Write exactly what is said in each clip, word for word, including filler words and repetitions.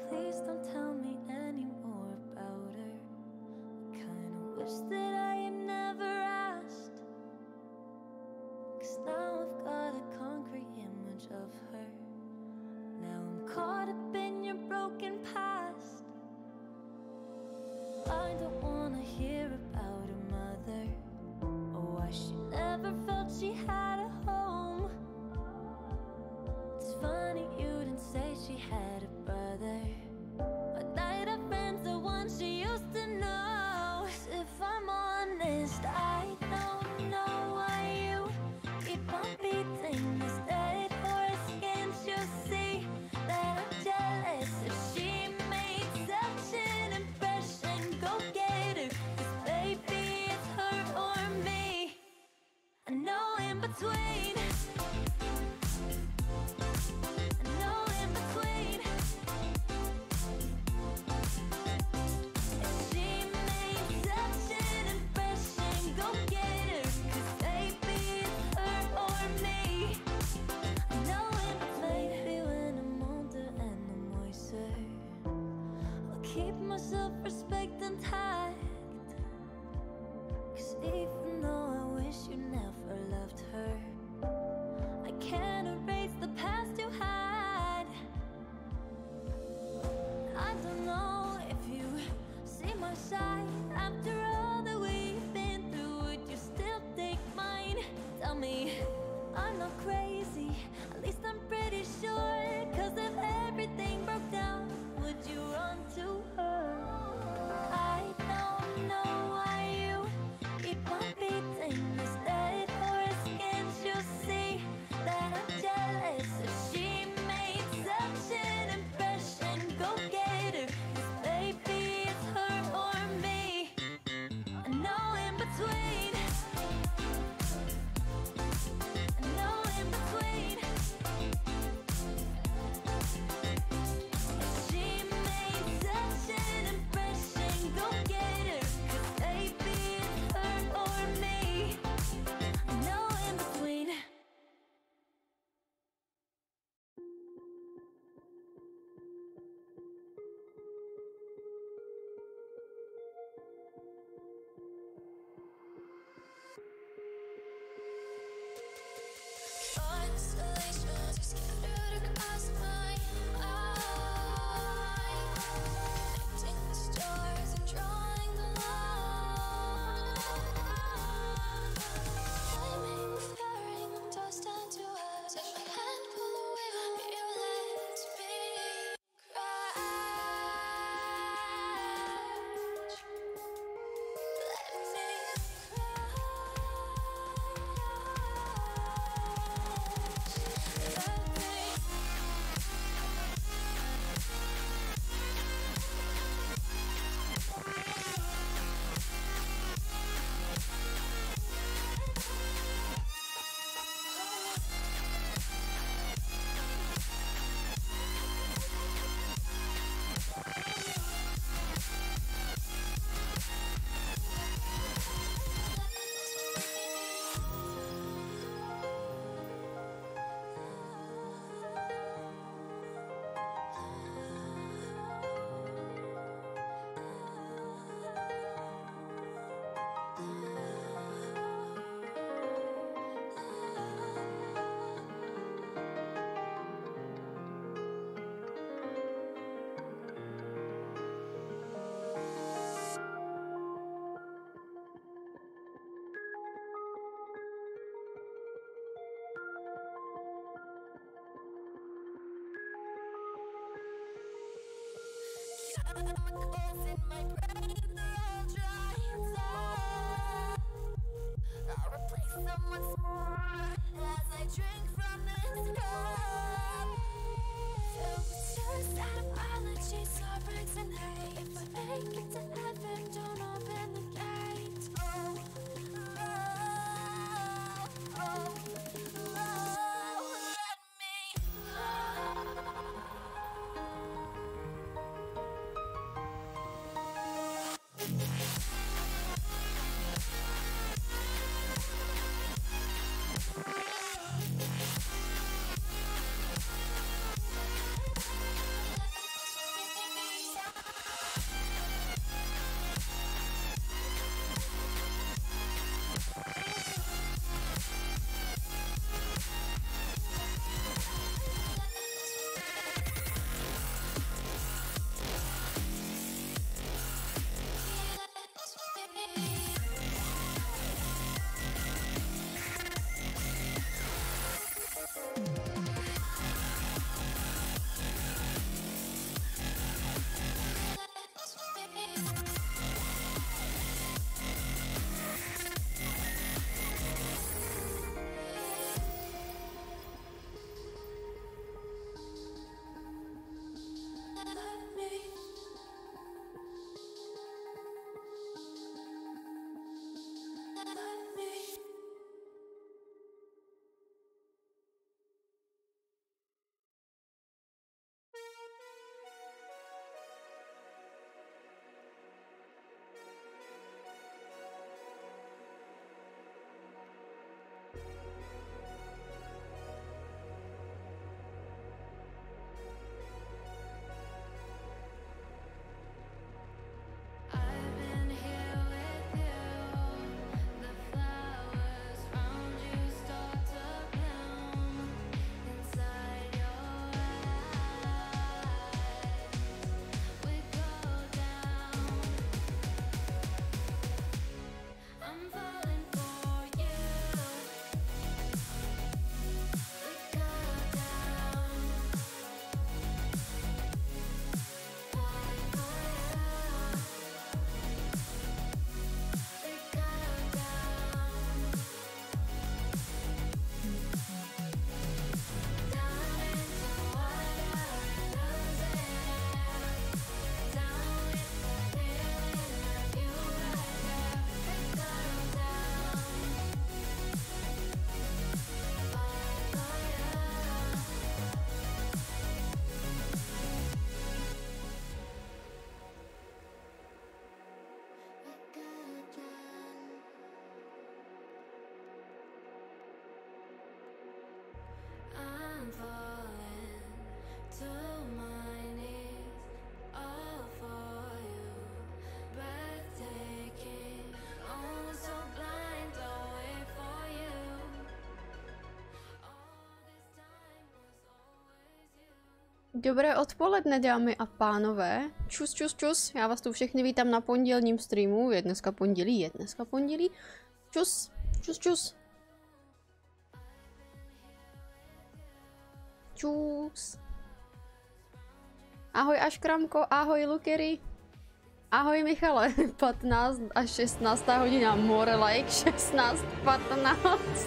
Please don't tell me any more about her. I kinda wish that I had never asked, 'cause now I've got a concrete image of her. Now I'm caught up in your broken past. I don't wanna hear about her mother, or why she never felt she had a home. It's funny you didn't say she had a brother, but night our friends the ones she used to know. 'Cause if I'm honest, I don't know why you keep on beating this dead horse. Can't you see that I'm jealous? If she made such an impression, go get her, 'cause baby it's her or me. I know in between, I know in between. If she made such an impression, go get her, 'cause baby it's her or me. I know in between. Maybe when I'm older and I'm wiser, I'll keep my self-respect intact. 'Cause even though I wish you never loved her, I can't erase the past you had. I don't know if you see my side. After all that we've been through, would you still take mine? Tell me I'm not crazy, at least I'm pretty sure. 'Cause if everything broke down, would you run to her? I don't know why you keep on beating this dead horse. Can't you see that I'm jealous? If she made such an impression, go get her, 'cause baby it's her or me. I know in between, I know in between. If she made such an impression, go get her, 'cause baby it's her or me. I know in between. Constellations are scattered across my mind, connecting the stars and drawing the line. Flaming, flaring, tossed onto us. Take my hand, pull away from you, let me crash. Let me chemicals in my brain, they're all drying up. I'll replace them once more as I drink from this cup. Filters and apologies are birds and hay. If I make it to heaven, don't open the gate. Oh, oh, oh, oh, let me Dobré odpoledne, dámy a pánové. Čus, čus, čus. Já vás tu všechny vítám na pondělním streamu. Je dneska pondělí, je dneska pondělí. Čus, čus, čus. Čus. Ahoj Aškramko, ahoj Lukery. Ahoj Michale, patnáct až šestnáctá hodina, more like šestnáct patnáct.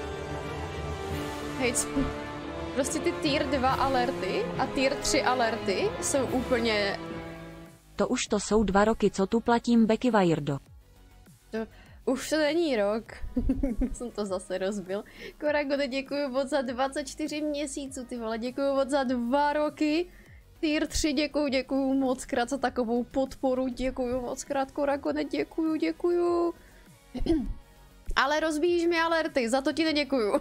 Hej, co? Prostě ty tier dva alerty a tier tři alerty jsou úplně... To už to jsou dva roky, co tu platím Becky Wirdo. To, už to není rok. Jsem to zase rozbil. Koragode, děkuju moc za dvacet čtyři měsíců, ty vole, děkuju moc za dva roky. Tier tři, děkuju, děkuju moc krát za takovou podporu, děkuju moc krát, Koragode, děkuju, děkuju. Ale rozbíjíš mi alerty, za to ti neděkuju.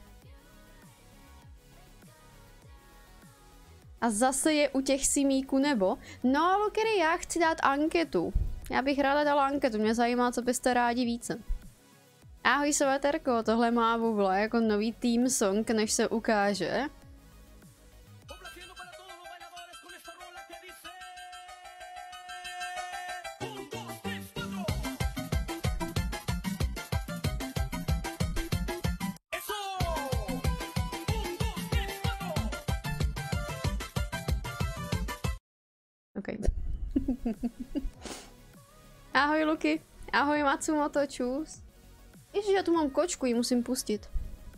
A zase je u těch simíků nebo? No, Lukery, já chci dát anketu. Já bych ráda dala anketu, mě zajímá, co byste rádi více. Ahoj Sveterko, tohle má Bubla jako nový team song, než se ukáže. Okay. Ahoj Luky, ahoj Matsumoto, čus. Ježiš, já tu mám kočku, ji musím pustit.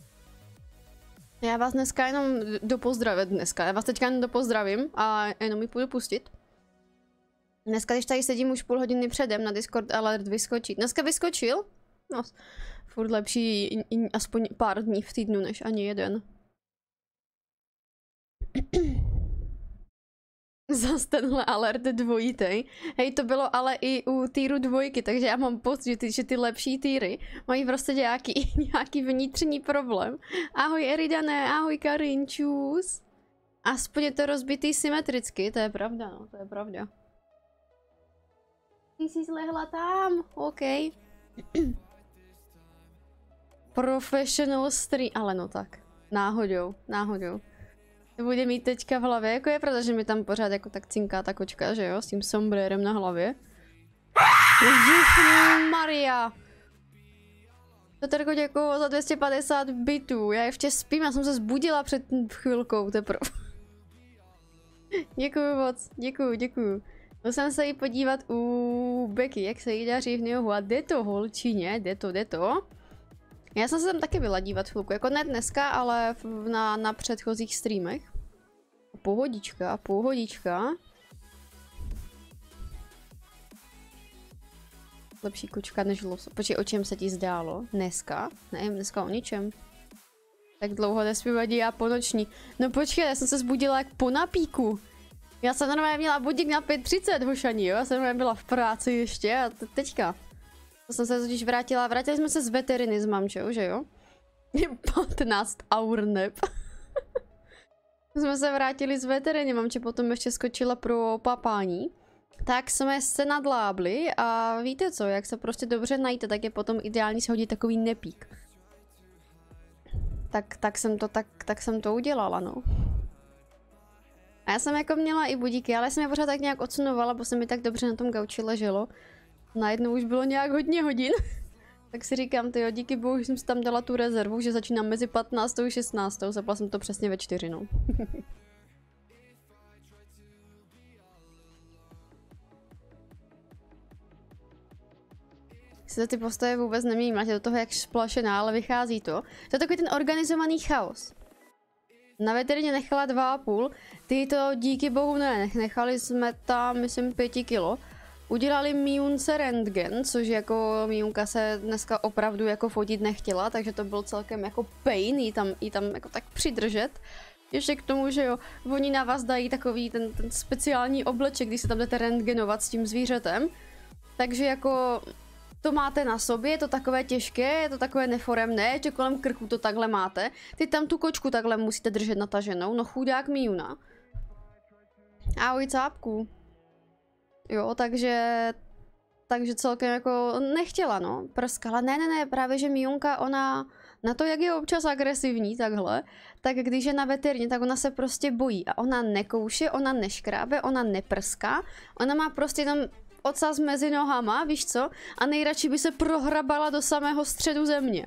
Já vás dneska jenom dopozdravím dneska, já vás teďka jenom dopozdravím a jenom ji půjdu pustit. Dneska, když tady sedím už půl hodiny předem, na Discord alert vyskočí. Dneska vyskočil? No, furt lepší in, in, aspoň pár dní v týdnu, než ani jeden. Zas tenhle alert dvojitej. Hej, to bylo ale i u týru dvojky, takže já mám pocit, že ty, že ty lepší týry mají prostě nějaký, nějaký vnitřní problém. Ahoj Eridané, ahoj Karin, čus. Aspoň je to rozbitý symetricky, to je pravda, no, to je pravda. Ty jsi zlehla tam, OK. Professional stream, ale no tak, náhodou, náhodou. To bude mít teďka v hlavě, jako je pravda, že mi tam pořád jako tak cinká ta kočka, že jo, s tím sombrérem na hlavě. Maria! Petrko, děkuju za dvě stě padesát bitů, já ještě spím, já jsem se zbudila před chvilkou teprve. Děkuju moc, děkuju, děkuju. Musím se jí podívat u Becky, jak se jí daří v Niohu a jde to holčině, jde to, jde to. Já jsem se tam taky byla dívat chvilku, jako ne dneska, ale na, na předchozích streamech. Pohodička, pohodička. Lepší kočka než los. Počkej, o čem se ti zdálo? Dneska? Ne, dneska o ničem. Tak dlouho nesmí vadí a ponoční. No počkej, já jsem se zbudila jak po napíku. Já jsem normálně měla budík na pět třicet, hošaní, jo? Já jsem normálně byla v práci ještě a teďka. To jsem se totiž vrátila, vrátili jsme se z veteriny s mamčou, že jo? patnáct hour nap. Jsme se vrátili z veteriny, mamče potom ještě skočila pro papání. Tak jsme se nadlábli a víte co, jak se prostě dobře najíte, tak je potom ideální shodit takový nepík. Tak, tak jsem to, tak, tak jsem to udělala, no. A já jsem jako měla i budíky, ale jsem je pořád tak nějak odsunovala, bo se mi tak dobře na tom gauči leželo. Najednou už bylo nějak hodně hodin. Tak si říkám, tyjo, díky bohu, že jsem si tam dala tu rezervu, že začínám mezi patnáctou a šestnáctou. Zapala jsem to přesně ve čtyři, no. Si to ty postoje vůbec nemím, máte do toho jak splašená, ale vychází to. To je takový ten organizovaný chaos. Na veterině nechala dva a půl, ty to díky bohu ne, nechali jsme tam, myslím, pěti kilo. Udělali Miunce rentgen, což jako Miunka se dneska opravdu jako fotit nechtěla, takže to byl celkem jako pain jí tam, jí tam jako tak přidržet. Ještě k tomu, že jo, oni na vás dají takový ten, ten speciální obleček, když se tam jdete rentgenovat s tím zvířetem. Takže jako to máte na sobě, je to takové těžké, je to takové neforemné, že kolem krku to takhle máte. Ty tam tu kočku takhle musíte držet nataženou, no chudák Miuna. Ahoj cápku. Jo, takže, takže celkem jako nechtěla, no, prskala. Ne, ne, ne, právě, že Miunka, ona Na to, jak je občas agresivní takhle, tak když je na veterině, tak ona se prostě bojí a ona nekouše, ona neškrábe, ona neprská, ona má prostě jenom ocas mezi nohama, víš co? A nejradši by se prohrabala do samého středu země.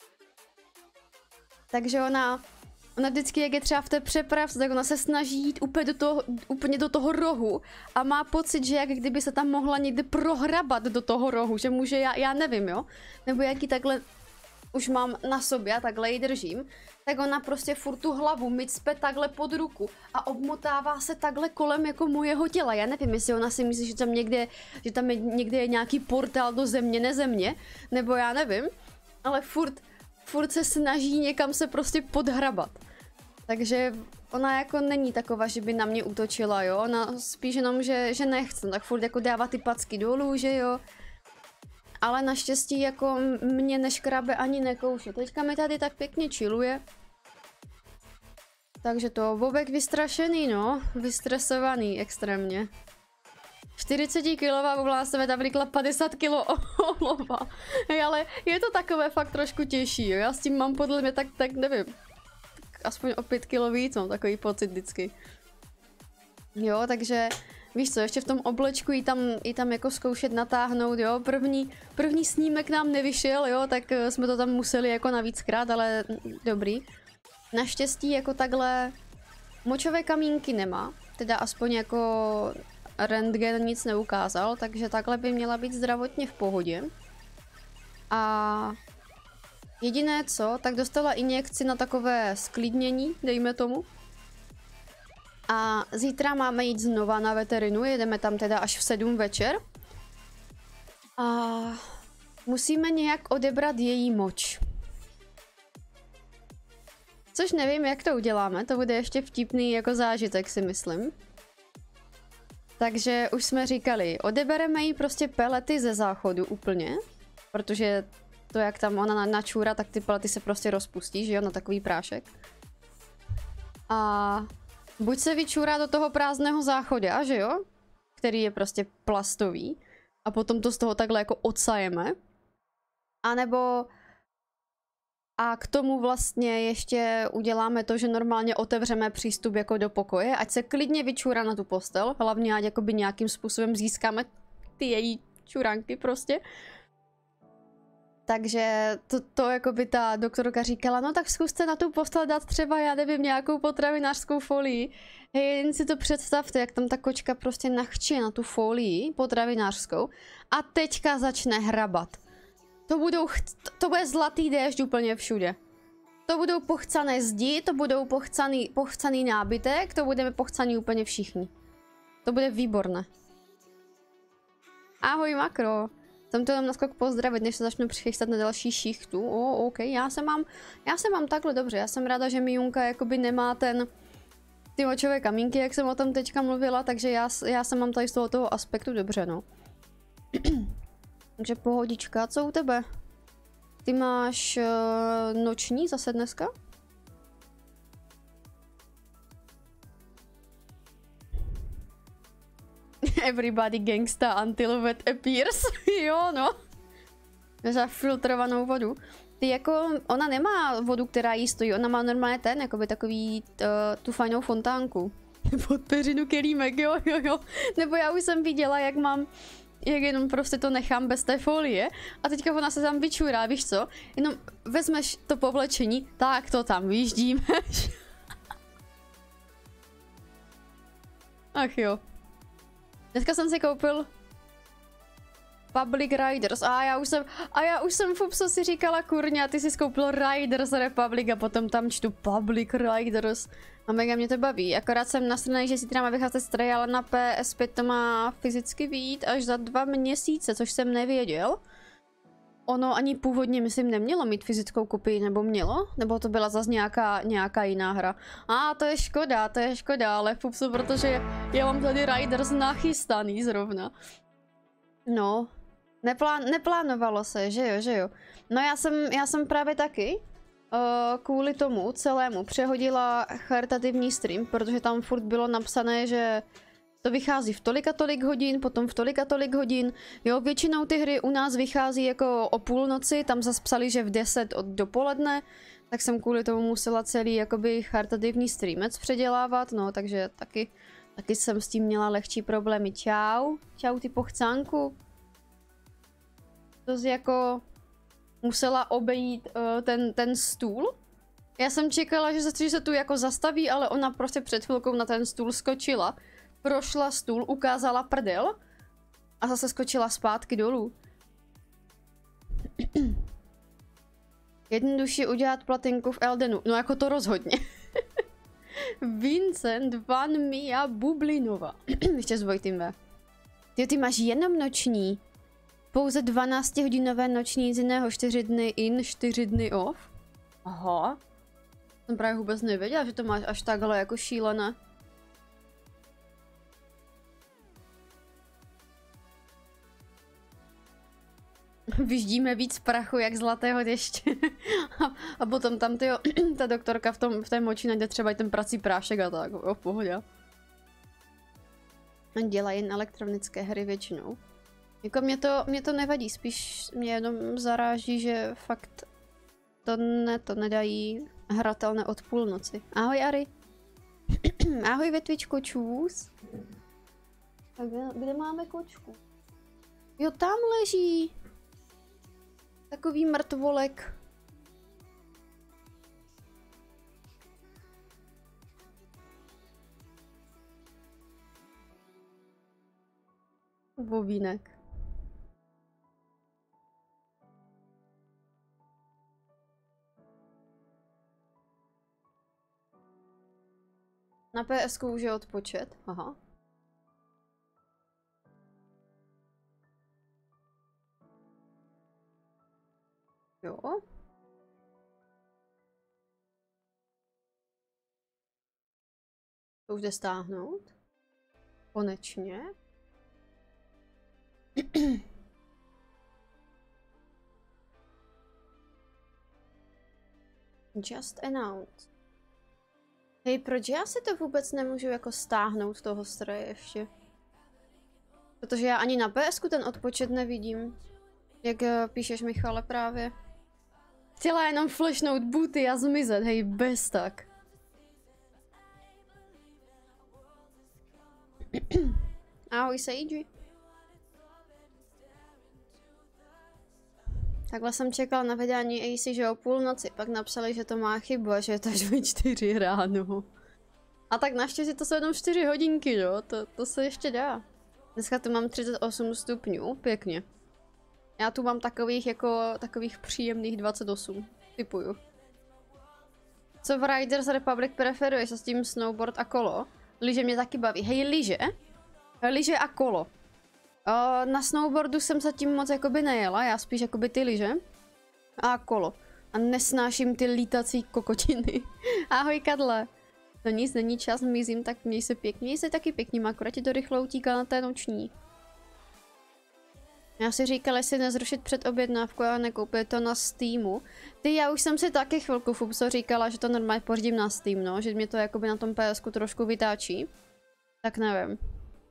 Takže ona, ona vždycky, jak je třeba v té přepravce, tak ona se snaží jít úplně do toho, úplně do toho rohu a má pocit, že jak kdyby se tam mohla někdy prohrabat do toho rohu, že může, já, já nevím, jo? Nebo jaký takhle už mám na sobě a takhle ji držím, tak ona prostě furt tu hlavu mi cpe takhle pod ruku a obmotává se takhle kolem jako mojeho těla. Já nevím, jestli ona si myslí, že tam někde, že tam je, někde je nějaký portál do země, nezemě, nebo já nevím, ale furt, furt se snaží někam se prostě podhrabat. Takže ona jako není taková, že by na mě útočila, jo, ona spíš jenom, že, že nechce, tak furt jako dává ty packy dolů, že jo. Ale naštěstí jako mě neškrabe ani nekouše. Teďka mi tady tak pěkně chilluje. Takže to, Bobek vystrašený, no. Vystresovaný extrémně. čtyřicetikilová bubla se tam vlíkla padesát kilo olova. Hej, ale je to takové fakt trošku těžší, jo. Já s tím mám podle mě tak, tak nevím. Aspoň o pět kilo víc mám takový pocit vždycky. Jo, takže... Víš co, ještě v tom oblečku jí tam, jí tam jako zkoušet natáhnout, jo, první, první snímek nám nevyšel, jo, tak jsme to tam museli jako navíckrát, ale dobrý. Naštěstí jako takhle močové kamínky nemá, teda aspoň jako rentgen nic neukázal, takže takhle by měla být zdravotně v pohodě. A jediné co, tak dostala injekci na takové sklidnění, dejme tomu. A zítra máme jít znova na veterinu, jedeme tam teda až v sedm večer. A musíme nějak odebrat její moč. Což nevím, jak to uděláme, to bude ještě vtipný jako zážitek, si myslím. Takže už jsme říkali, odebereme jí prostě pelety ze záchodu úplně. Protože to, jak tam ona načůra, tak ty pelety se prostě rozpustí, že jo, na takový prášek. A... buď se vyčůrá do toho prázdného záchoda, že jo? Který je prostě plastový. A potom to z toho takhle jako odsajeme. A nebo... A k tomu vlastně ještě uděláme to, že normálně otevřeme přístup jako do pokoje, ať se klidně vyčůrá na tu postel. Hlavně ať jakoby nějakým způsobem získáme ty její čuránky prostě. Takže to, to jako by ta doktorka říkala, no tak zkuste na tu postel dát třeba, já nevím, nějakou potravinářskou folii. Hej, jen si to představte, jak tam ta kočka prostě nachče na tu folii potravinářskou a teďka začne hrabat. To budou, to, to bude zlatý déšť úplně všude. To budou pochcané zdi, to budou pochcaný, pochcaný nábytek, to budeme pochcaný úplně všichni. To bude výborné. Ahoj makro. Jsem to jenom naskok pozdravit, než se začnu přichystat na další šichtu. O, oh, OK, já se mám, já se mám takhle dobře. Já jsem ráda, že Mijunka jakoby nemá ten, ty močové kamínky, jak jsem o tom teďka mluvila, takže já, já se mám tady z toho, toho aspektu dobře, no. Takže pohodička, co u tebe? Ty máš uh, noční zase dneska? Everybody gangsta until wet appears. Jo, no. Za filtrovanou vodu. Ty jako, ona nemá vodu, která jí stojí, ona má normálně ten, jakoby takový uh, tu fajnou fontánku. Pod peřinu kelímek, jo, jo, jo. Nebo já už jsem viděla, jak mám, jak jenom prostě to nechám bez té folie a teďka ona se tam vyčurá, víš co? Jenom vezmeš to povlečení, tak to tam vyjíždímeš. Ach jo. Dneska jsem si koupil Public Riders a já už jsem, a já už jsem Fupso si říkala kurňa, ty jsi koupil Riders Republic a potom tam čtu Public Riders a mega mě to baví, akorát jsem nasranej, že zítra má vycházet stray, ale na P S pět to má fyzicky vyjít až za dva měsíce, což jsem nevěděl. Ono ani původně, myslím, nemělo mít fyzickou kopii, nebo mělo? Nebo to byla zase nějaká, nějaká jiná hra? A to je škoda, to je škoda, ale Fupsu, protože já mám tady Riders nachystaný zrovna. No, neplán, neplánovalo se, že jo, že jo. No já jsem, já jsem právě taky uh, kvůli tomu celému přehodila charitativní stream, protože tam furt bylo napsané, že To vychází v tolik a tolik hodin, potom v tolik a tolik hodin. Jo, většinou ty hry u nás vychází jako o půlnoci, tam zase psali, že v deset od dopoledne, tak jsem kvůli tomu musela celý jakoby charitativní streamec předělávat, no, takže taky, taky jsem s tím měla lehčí problémy. Čau, čau ty pochcánku. To jsi jako musela obejít uh, ten, ten stůl. Já jsem čekala, že se, že se tu jako zastaví, ale ona prostě před chvilkou na ten stůl skočila. Prošla stůl, ukázala prdel a zase skočila zpátky dolů. Jednodušší udělat platinku v Eldenu. No jako to rozhodně. Vincent van Mia Bublinova. Ještě s Vojtým V. Ty, ty máš jenom noční. Pouze dvanáctihodinové noční z jiného, čtyři dny in, čtyři dny off. Aha. Jsem právě vůbec nevěděla, že to máš až takhle jako šílené. Vyždíme víc prachu, jak zlatého deště. a, a potom tam tyjo, ta doktorka v, tom, v té moči najde třeba i ten prací prášek a tak. Jo, v pohodě. Dělají jen elektronické hry většinou. Jako mě to, mě to nevadí, spíš mě jenom zaráží, že fakt to, ne, to nedají hratelné od půlnoci. Ahoj Ari. Ahoj Vetvičko, čus. A kde, kde máme kočku? Jo, tam leží. Takový mrtvolek. Vovínek. Na P S ku už je odpočet. Aha. Jo. To už jde stáhnout. Konečně. Just announce. Hej, proč já si to vůbec nemůžu jako stáhnout toho stroje ještě? Protože já ani na P S ku ten odpočet nevidím. Jak píšeš, Michale, právě. Chtěla jenom flashnout booty a zmizet, hej, bez tak. Ahoj, Seiji. Takhle jsem čekal na vydání A C, že o půlnoci, pak napsali, že to má chybu a že je to až ve čtyři ráno. A tak naštěstí to jsou jenom čtyři hodinky, jo, to, to se ještě dá. Dneska tu mám třicet osm stupňů, pěkně. Já tu mám takových jako, takových příjemných dvacet osm, typuju. Co v Riders Republic preferuješ s tím snowboard a kolo? Lyže mě taky baví. Hej, lyže? Lyže a kolo. Uh, na snowboardu jsem zatím moc jakoby nejela, já spíš jakoby ty lyže. A kolo. A nesnáším ty lítací kokotiny. Ahoj, Kadle. No nic, není čas, mizím, tak měj se pěkně. Měj se taky pěkně, akorát ti to rychle utíká na té noční. Já si říkala, jestli nezrušit předobjednávku a nekoupit to na Steamu. Ty, já už jsem si taky chvilku Fubso říkala, že to normálně pořídím na Steam, no. Že mě to jakoby na tom P S ku trošku vytáčí. Tak nevím.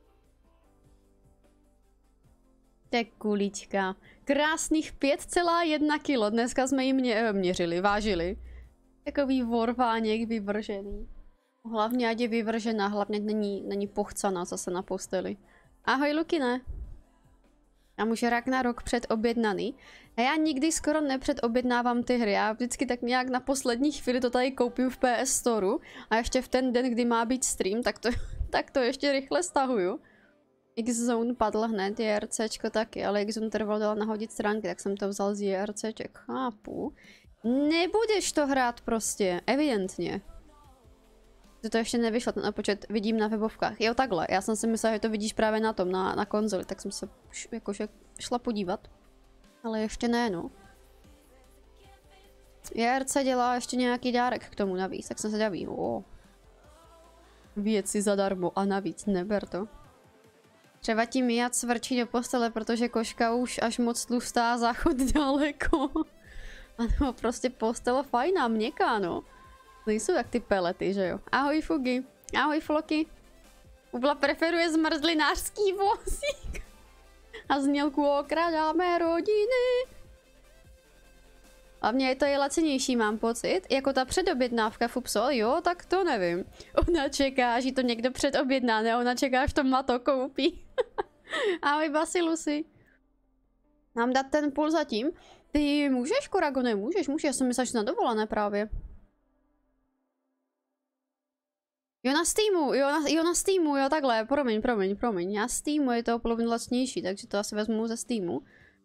Tak kulička. Krásných pět celá jedna kilo. Dneska jsme ji mě, měřili, vážili. Takový vorváněk vyvržený. Hlavně ať je vyvržená, hlavně není, není pochcaná zase na posteli. Ahoj Lukine. Já už Ragnarok předobjednaný. A já nikdy skoro nepředobjednávám ty hry. Já vždycky tak nějak na poslední chvíli to tady koupím v P S Storeu. A ještě v ten den, kdy má být stream, tak to, tak to ještě rychle stahuju. X-Zone padl hned, JRCčko taky, ale X-Zone trvalo dala nahodit stránky, tak jsem to vzal z JRCček. Chápu. Nebudeš to hrát prostě, evidentně. Že to ještě nevyšlo, ten počet vidím na webovkách. Jo, takhle, já jsem si myslela, že to vidíš právě na tom, na, na konzoli, tak jsem se jakože šla podívat. Ale ještě ne, no. J R C dělá ještě nějaký dárek k tomu navíc, tak jsem se daví. Oh. Věci zadarmo a navíc, neber to. Třeba ti Mia cvrčí do postele, protože koška už až moc tlustá, záchod daleko. Ano, prostě postele fajná, měkká, no. Nejsou jak ty pelety, že jo. Ahoj Fugi, ahoj Floky. Ubla preferuje zmrzlinářský vozík. A znělku okrádáme rodiny. Hlavně je to i lacenější, mám pocit. Jako ta předobjednávka Fupso, jo, tak to nevím. Ona čeká, že to někdo předobjedná, ne? Ona čeká, až to Mato koupí. Ahoj Basilusy. Mám dát ten půl zatím? Ty můžeš, Korago, nemůžeš, můžeš, já jsem myslela, že na dovolené právě. Jo, na Steamu, jo na, jo, na Steamu, jo, takhle, promiň, promiň, promiň. Já Steamu je to polovinu lacnější, takže to asi vezmu ze Steamu.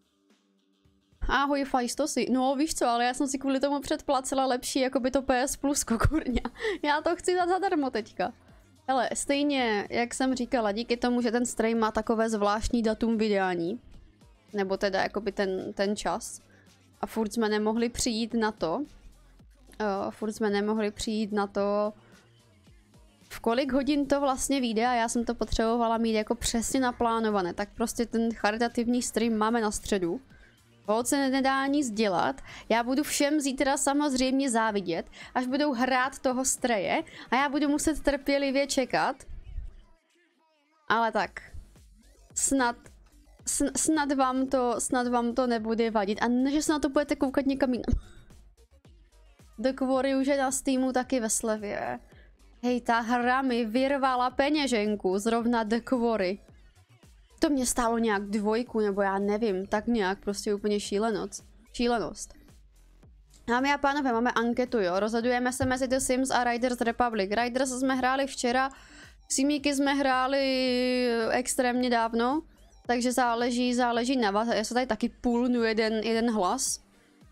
Ahoj, Fajstosy. No, víš co, ale já jsem si kvůli tomu předplacela lepší, jako by to P S Plusko, kurňa. Já to chci dát zadarmo teďka. Hele, stejně, jak jsem říkala, díky tomu, že ten stream má takové zvláštní datum vydání, nebo teda jakoby ten, ten čas, a furt jsme nemohli přijít na to, uh, furt jsme nemohli přijít na to, v kolik hodin to vlastně vyjde a já jsem to potřebovala mít jako přesně naplánované, tak prostě ten charitativní stream máme na středu. Holt se nedá nic dělat, já budu všem zítra samozřejmě závidět, až budou hrát toho streje a já budu muset trpělivě čekat. Ale tak, snad, sn, snad, vám to, snad vám to nebude vadit a ne, že se na to budete koukat někam jinam. The Quarry už je na Steamu taky ve slevě. Hej, ta hra mi vyrvala peněženku, zrovna The Quarry. To mě stálo nějak dvojku, nebo já nevím, tak nějak, prostě úplně šílenost. Šílenost. Dámy a pánové, máme anketu, jo, rozhodujeme se mezi The Sims a Riders Republic. Riders jsme hráli včera, Simíky jsme hráli extrémně dávno, takže záleží, záleží na vás. Já se tady taky půlnu jeden, jeden hlas.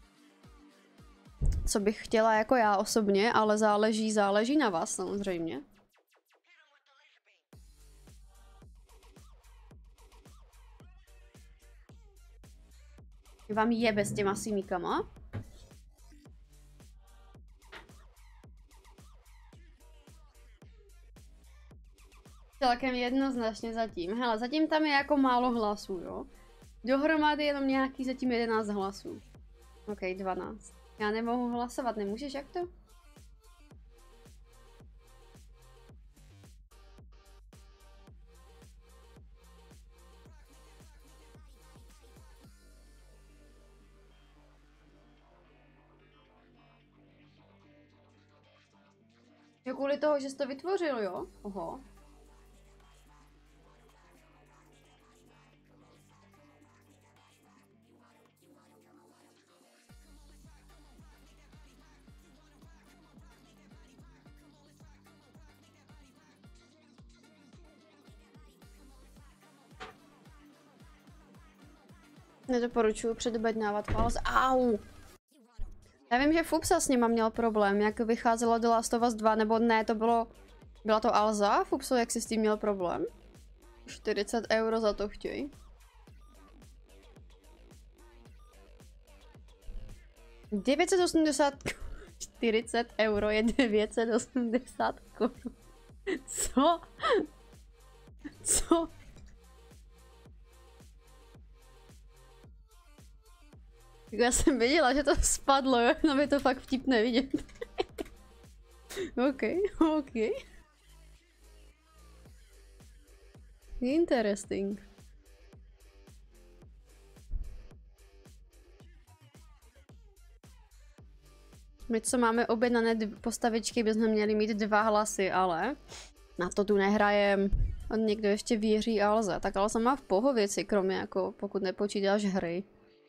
Co bych chtěla jako já osobně, ale záleží, záleží na vás samozřejmě. Vám jebe s těma simíkama. Celkem jednoznačně zatím. Hele, zatím tam je jako málo hlasů, jo. Dohromady jenom nějaký zatím jedenáct hlasů. Ok, dvanáct. Já nemohu hlasovat, nemůžeš, jak to? Jo, kvůli toho, že jsi to vytvořil, jo? Oho. Nedoporučuju předobjednávat pauze. Au! Já vím, že Fupsa s nima měl problém, jak vycházelo do Last of Us dva, nebo ne, to bylo... Byla to Alza? Fupso, jak jsi s tím měl problém? čtyřicet euro za to chtěj. devět set osmdesát... čtyřicet euro je devět set osmdesát korun. Co? Co? Já jsem věděla, že to spadlo, jo? No mi to fakt vtipné vidět. OK, OK. Interesting. My, co máme objednané postavičky, bychom měli mít dva hlasy, ale na to tu nehrajem. On někdo ještě věří Alze. Tak Alza má v pohověci, kromě jako pokud nepočítáš hry.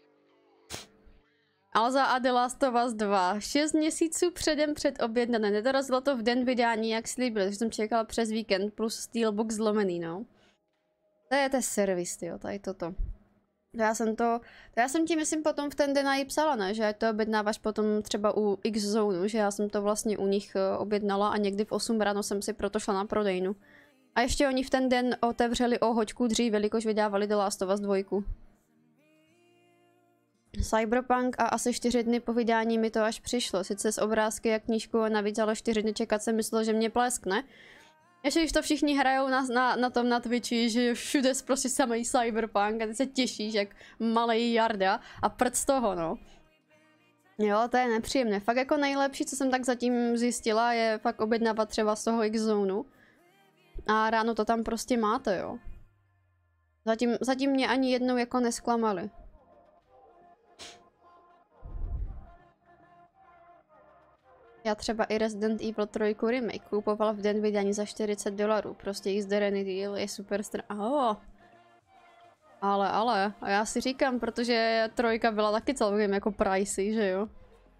Alza a The Last of Us dva. šest měsíců předem předobjednané. Nedorazilo to v den vydání, jak slíbil, takže jsem čekala přes víkend plus Steelbook zlomený, no. To je ten servis, jo, tady toto. Já jsem to, já jsem ti myslím potom v ten den i psala, ne, že to objednáváš potom třeba u X-Zone, že já jsem to vlastně u nich objednala a někdy v osm ráno jsem si proto šla na prodejnu. A ještě oni v ten den otevřeli o hoďku dřív, jelikož vydávali The Last of Us dva. Cyberpunk a asi čtyři dny po vydání mi to až přišlo, sice z obrázky a knížku a navíc, ale čtyři dny čekat jsem myslel, že mě pleskne. Ještě když to všichni hrajou na, na, na tom na Twitchi, že všude prostě samý Cyberpunk a ty se těšíš jak malej Jarda a prd z toho, no. Jo, to je nepříjemné. Fakt jako nejlepší, co jsem tak zatím zjistila, je fakt objednávat třeba z toho X-Zonu. A ráno to tam prostě máte, jo. Zatím, zatím mě ani jednou jako nesklamali. Já třeba i Resident Evil tři remake kupovala v den vydání za čtyřicet dolarů. Prostě jí zderený deal je super str... Oh. Ale, ale, a já si říkám, protože trojka byla taky celkem jako pricey, že jo?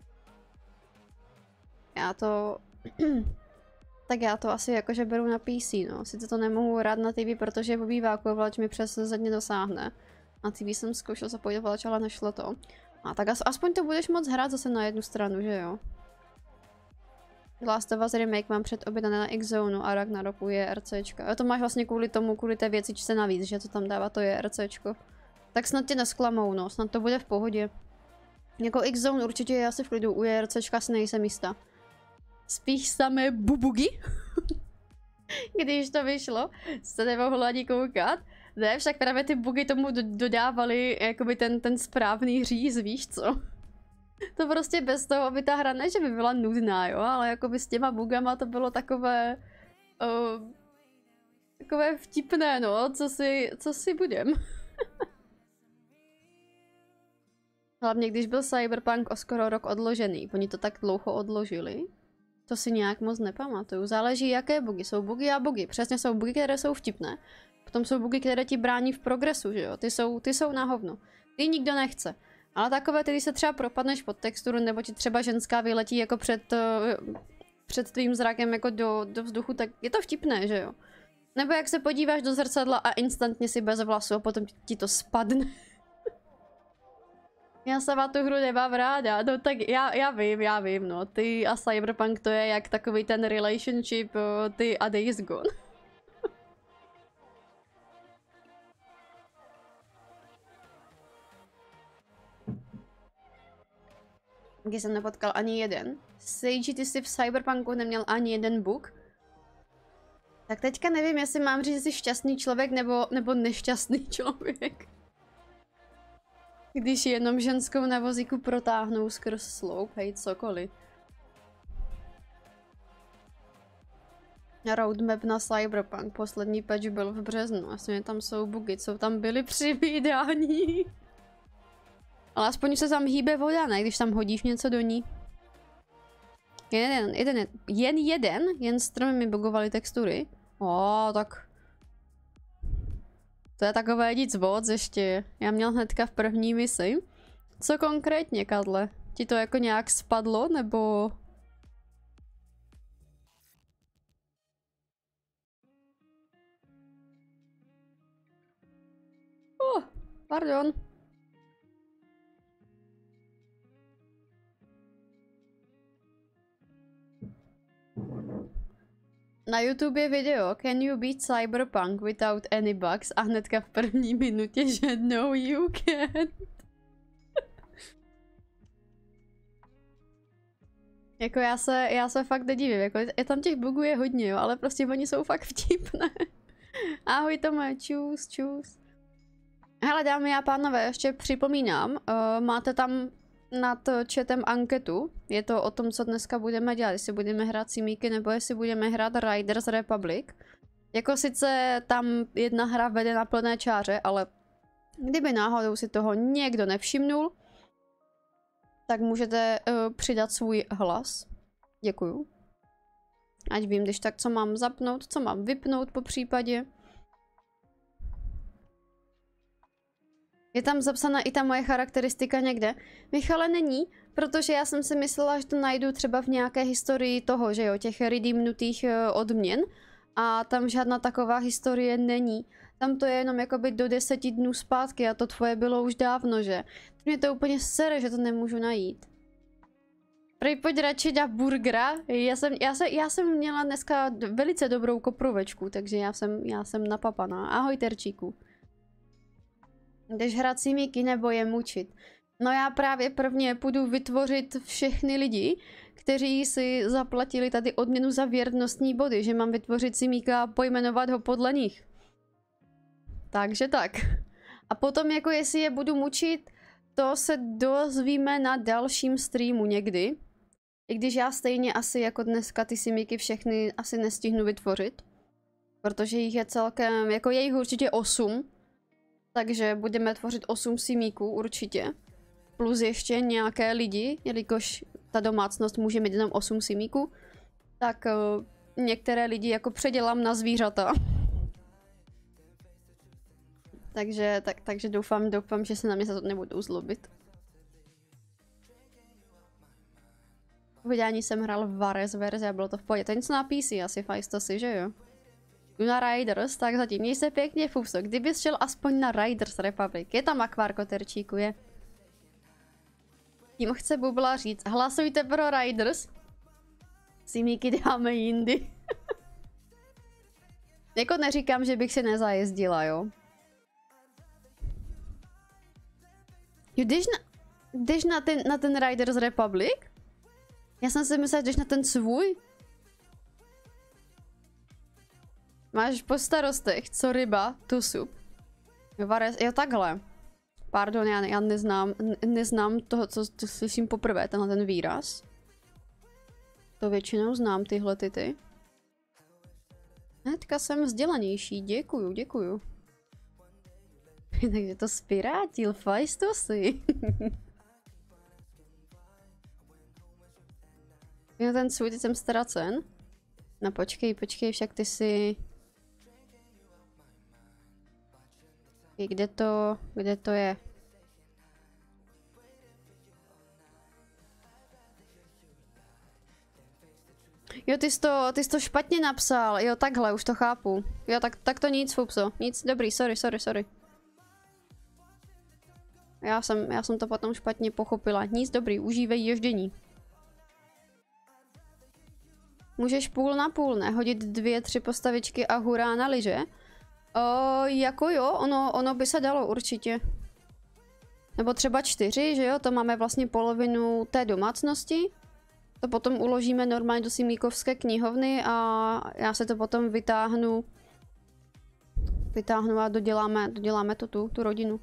Já to... tak já to asi jakože beru na P C, no. Sice to nemohu hrát na T V, protože obýváku ovladač mi přes zadně dosáhne. Na T V jsem zkoušel zapojit ovladač, ale nešlo to. A tak as aspoň to budeš moc hrát zase na jednu stranu, že jo? Last of Us remake mám před objednané na X-Zone a Ragnaroku je RCčka. Jo, to máš vlastně kvůli tomu, kvůli té věcičce navíc, že to tam dává, to je RCčko. Tak snad tě nesklamou, no, snad to bude v pohodě. Jako X-Zone určitě je asi v klidu, u RCčka si nejsem jistá. Spíš samé bubugy, když to vyšlo, jste nemohlo ani koukat. Ne, však právě ty bugy tomu dodávali jakoby ten, ten správný říz, víš co? To prostě bez toho, aby ta hra ne, že by byla nudná, jo, ale jakoby s těma bugama to bylo takové... Uh, takové vtipné, no, co si, co si budem. Hlavně když byl Cyberpunk o skoro rok odložený, oni to tak dlouho odložili. To si nějak moc nepamatuju. Záleží, jaké bugy. Jsou bugy a bugy. Přesně jsou bugy, které jsou vtipné. Potom jsou bugy, které ti brání v progresu, že jo. Ty jsou, ty jsou na hovno. Ty nikdo nechce. Ale takové, ty, když se třeba propadneš pod texturu, nebo ti třeba ženská vyletí jako před, uh, před tvým zrakem jako do, do vzduchu, tak je to vtipné, že jo. Nebo jak se podíváš do zrcadla a instantně si bez vlasu a potom ti to spadne. Já sama tu hru nemám ráda, no tak já, já vím, já vím, no, ty a Cyberpunk to je jak takový ten relationship, ty a Days Gone. Když jsem nepotkal ani jeden. Seiji, ty jsi v Cyberpunku neměl ani jeden bug? Tak teďka nevím, jestli mám říct, že jsi šťastný člověk nebo, nebo nešťastný člověk. Když jenom ženskou na vozíku protáhnou skrz sloup, hej, cokoliv. Roadmap na Cyberpunk, poslední patch byl v březnu, vlastně tam jsou bugy, co tam byly při vydání. Ale aspoň se tam hýbe voda, ne, když tam hodíš něco do ní. Jen jeden, jeden, jen jeden, jen stromy mi bugovaly textury. O, tak... To je takové nic moc ještě. Já měl hnedka v první misi. Co konkrétně, Kadle? Ti to jako nějak spadlo, nebo... Oh, pardon. Na YouTube je video Can you beat Cyberpunk without any bugs a hnedka v první minutě, že no you can't. Jako já se, já se fakt nedivím, jako je tam těch bugů je hodně, jo, ale prostě oni jsou fakt vtipné. Ahoj Tome, čus, čus. Hele dámy a pánové, ještě připomínám, uh, máte tam nad chatem anketu, je to o tom, co dneska budeme dělat, jestli budeme hrát Simíky nebo jestli budeme hrát Riders Republic. Jako sice tam jedna hra vede na plné čáře, ale kdyby náhodou si toho někdo nevšimnul, tak můžete uh, přidat svůj hlas. Děkuju. Ať vím, když tak, co mám zapnout, co mám vypnout po případě. Je tam zapsaná i ta moje charakteristika někde. Michale, není, protože já jsem si myslela, že to najdu třeba v nějaké historii toho, že jo, těch redeemnutých uh, odměn. A tam žádná taková historie není. Tam to je jenom jakoby do deseti dnů zpátky a to tvoje bylo už dávno, že? Mě to úplně sere, že to nemůžu najít. Prej, pojď radši na burgera. Já jsem, já, jsem, já jsem měla dneska velice dobrou koprovečku, takže já jsem, já jsem napapaná. Ahoj Terčíku. Jdeš hrát Simíky nebo je mučit? No já právě prvně půjdu vytvořit všechny lidi, kteří si zaplatili tady odměnu za věrnostní body, že mám vytvořit Simíka a pojmenovat ho podle nich. Takže tak. A potom jako jestli je budu mučit, to se dozvíme na dalším streamu někdy. I když já stejně asi jako dneska ty Simíky všechny asi nestihnu vytvořit. Protože jich je celkem, jako je jich určitě osm. Takže budeme tvořit osm simíků určitě. Plus ještě nějaké lidi, jelikož ta domácnost může mít jenom osm simíků. Tak uh, některé lidi jako předělám na zvířata. takže, tak, takže doufám, doufám, že se na mě za to nebudou zlobit. V vydání jsem hrál Vares verze a bylo to v pohodě. To je něco na P C asi, fajsto si, že jo? Jdu na Riders, tak zatím měj se pěkně, Fupso. Kdybys šel aspoň na Riders Republic. Je tam akvárko, terčíku, je. Tím chce Bubla říct, hlasujte pro Riders. Simíky dáme jindy. Jako neříkám, že bych si nezajezdila, jo. Jo, jdeš na, jdeš na ten, na ten Riders Republic? Já jsem si myslela, že jdeš na ten svůj. Máš po starostech, co ryba, tu sup. Jo, Vares, jo takhle. Pardon, já, já neznám, neznám toho, co, co slyším poprvé, tenhle ten výraz. To většinou znám, tyhle ty ty. Hnedka jsem vzdělanější, děkuju, děkuju. Takže to spirátil, fajsto si. Jo, ten svůj, teď jsem ztracen. No počkej, počkej, však ty si... Kde to, kde to je? Jo, ty jsi to, ty jsi to špatně napsal. Jo, takhle, už to chápu. Jo, tak, tak to nic, Fupso. Nic, dobrý, sorry, sorry, sorry. Já jsem, já jsem to potom špatně pochopila. Nic, dobrý, užívej ježdění. Můžeš půl na půl, ne? Hodit dvě, tři postavičky a hurá na lyže. O, jako jo, ono, ono by se dalo určitě. Nebo třeba čtyři, že jo? To máme vlastně polovinu té domácnosti. To potom uložíme normálně do Simíkovské knihovny a já se to potom vytáhnu. Vytáhnu a doděláme, doděláme to tu, tu rodinu.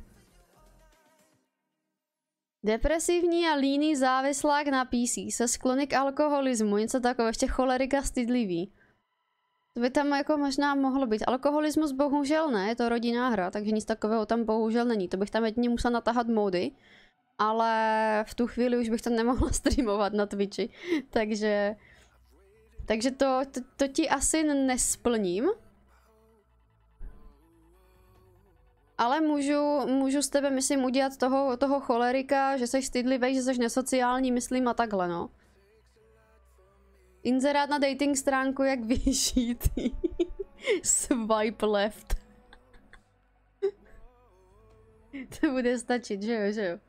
Depresivní a líný závislák na P C, se sklony k alkoholismu, něco takového, ještě cholerika stydlivý. To by tam jako možná mohlo být. Alkoholismus bohužel ne, je to rodinná hra, takže nic takového tam bohužel není. To bych tam jedině musela natáhat módy, ale v tu chvíli už bych tam nemohla streamovat na Twitchi, takže... Takže to, to, to ti asi nesplním. Ale můžu, můžu s tebe, myslím, udělat toho, toho cholerika, že jsi stydlivý, že jsi nesociální, myslím, a takhle, no. Inzerát na dating stránku, jak vyžít. Swipe left. To bude stačit, že jo, že jo.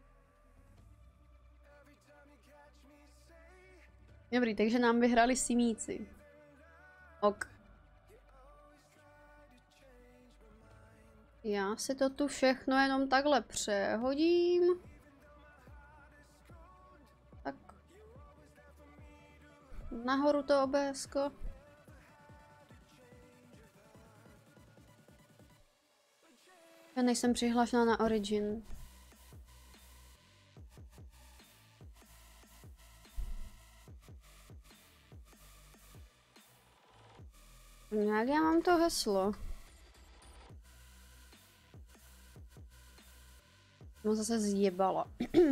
Dobrý, takže nám vyhrali simíci. Ok. Já si to tu všechno jenom takhle přehodím. Tak. Nahoru to O B S ko. Já nejsem přihlášená na Origin. Jak já mám to heslo? No zase zjebala.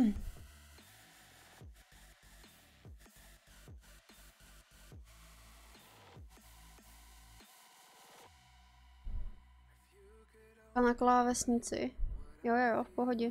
A na klávesnici. Jo, jo, jo, v pohodě.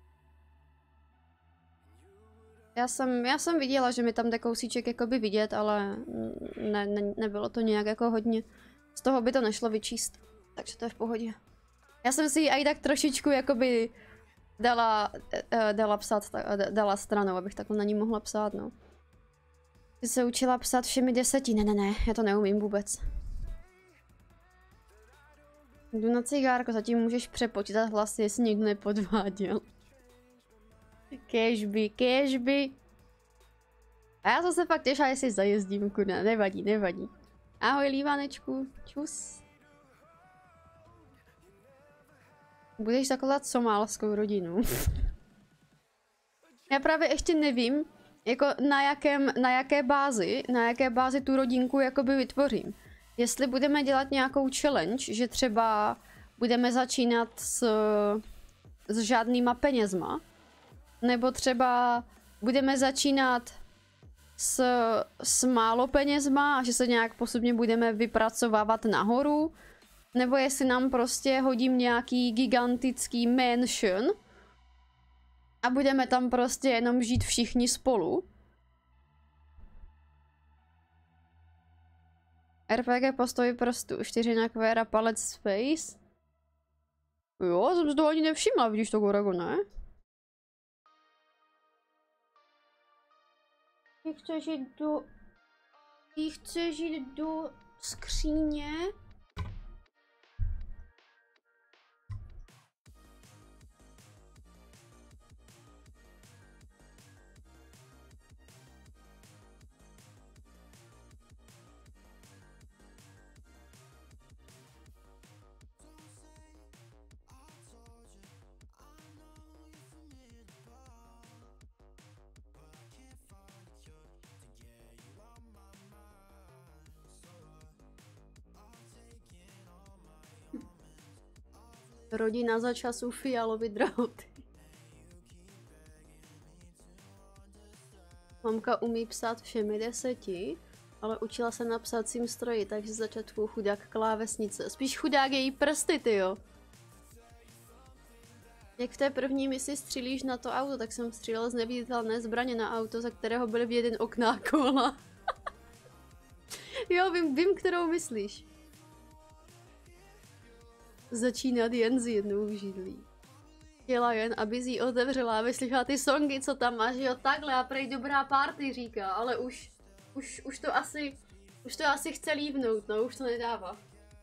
Já jsem, já jsem viděla, že mi tam jde kousíček jakoby vidět, ale ne, ne, nebylo to nějak jako hodně. Z toho by to nešlo vyčíst. Takže to je v pohodě. Já jsem si ji i tak trošičku jakoby dala, dala psát, dala stranou, abych takhle na ní mohla psát, no. Jsi se učila psát všemi deseti? Ne, ne, ne, já to neumím vůbec. Jdu na cigárko, zatím můžeš přepočítat hlasy, jestli někdo nepodváděl. Cashby, cashby. A já jsem se fakt těšila, jestli zajezdím, kurna, nevadí, nevadí. Ahoj, Lívanečku, čus. Budeš zakládat somálskou rodinu. Já právě ještě nevím, jako na, jakém, na jaké bázi, na jaké bázi tu rodinku jakoby vytvořím. jestli budeme dělat nějakou challenge, že třeba budeme začínat s, s žádnýma penězma, nebo třeba budeme začínat s, s málo penězma a že se nějak postupně budeme vypracovávat nahoru, nebo jestli nám prostě hodím nějaký gigantický mansion a budeme tam prostě jenom žít všichni spolu. R P G postavy prstů, čtyři na kvéra, palec space. Jo, jsem si to ani nevšimla, vidíš to Gorago, ne? Ty chceš jít do... Ty chceš jít do skříně? Rodina za času Fialovy drahouty. Mamka umí psát všemi deseti, ale učila se na psacím stroji, takže začátku chudák klávesnice. Spíš chudák její prsty, tyjo. Jak v té první misi střílíš na to auto, tak jsem střílel z neviditelné zbraně na auto, za kterého byly v jeden okná kola. Jo, vím, vím, kterou myslíš. Začínat jen s jednou židlí. Chtěla jen, aby jí otevřela a vyslyšela ty songy, co tam máš, jo, takhle a prej dobrá party říká, ale už, už, už to asi, už to asi chce lívnout, no, už to nedává.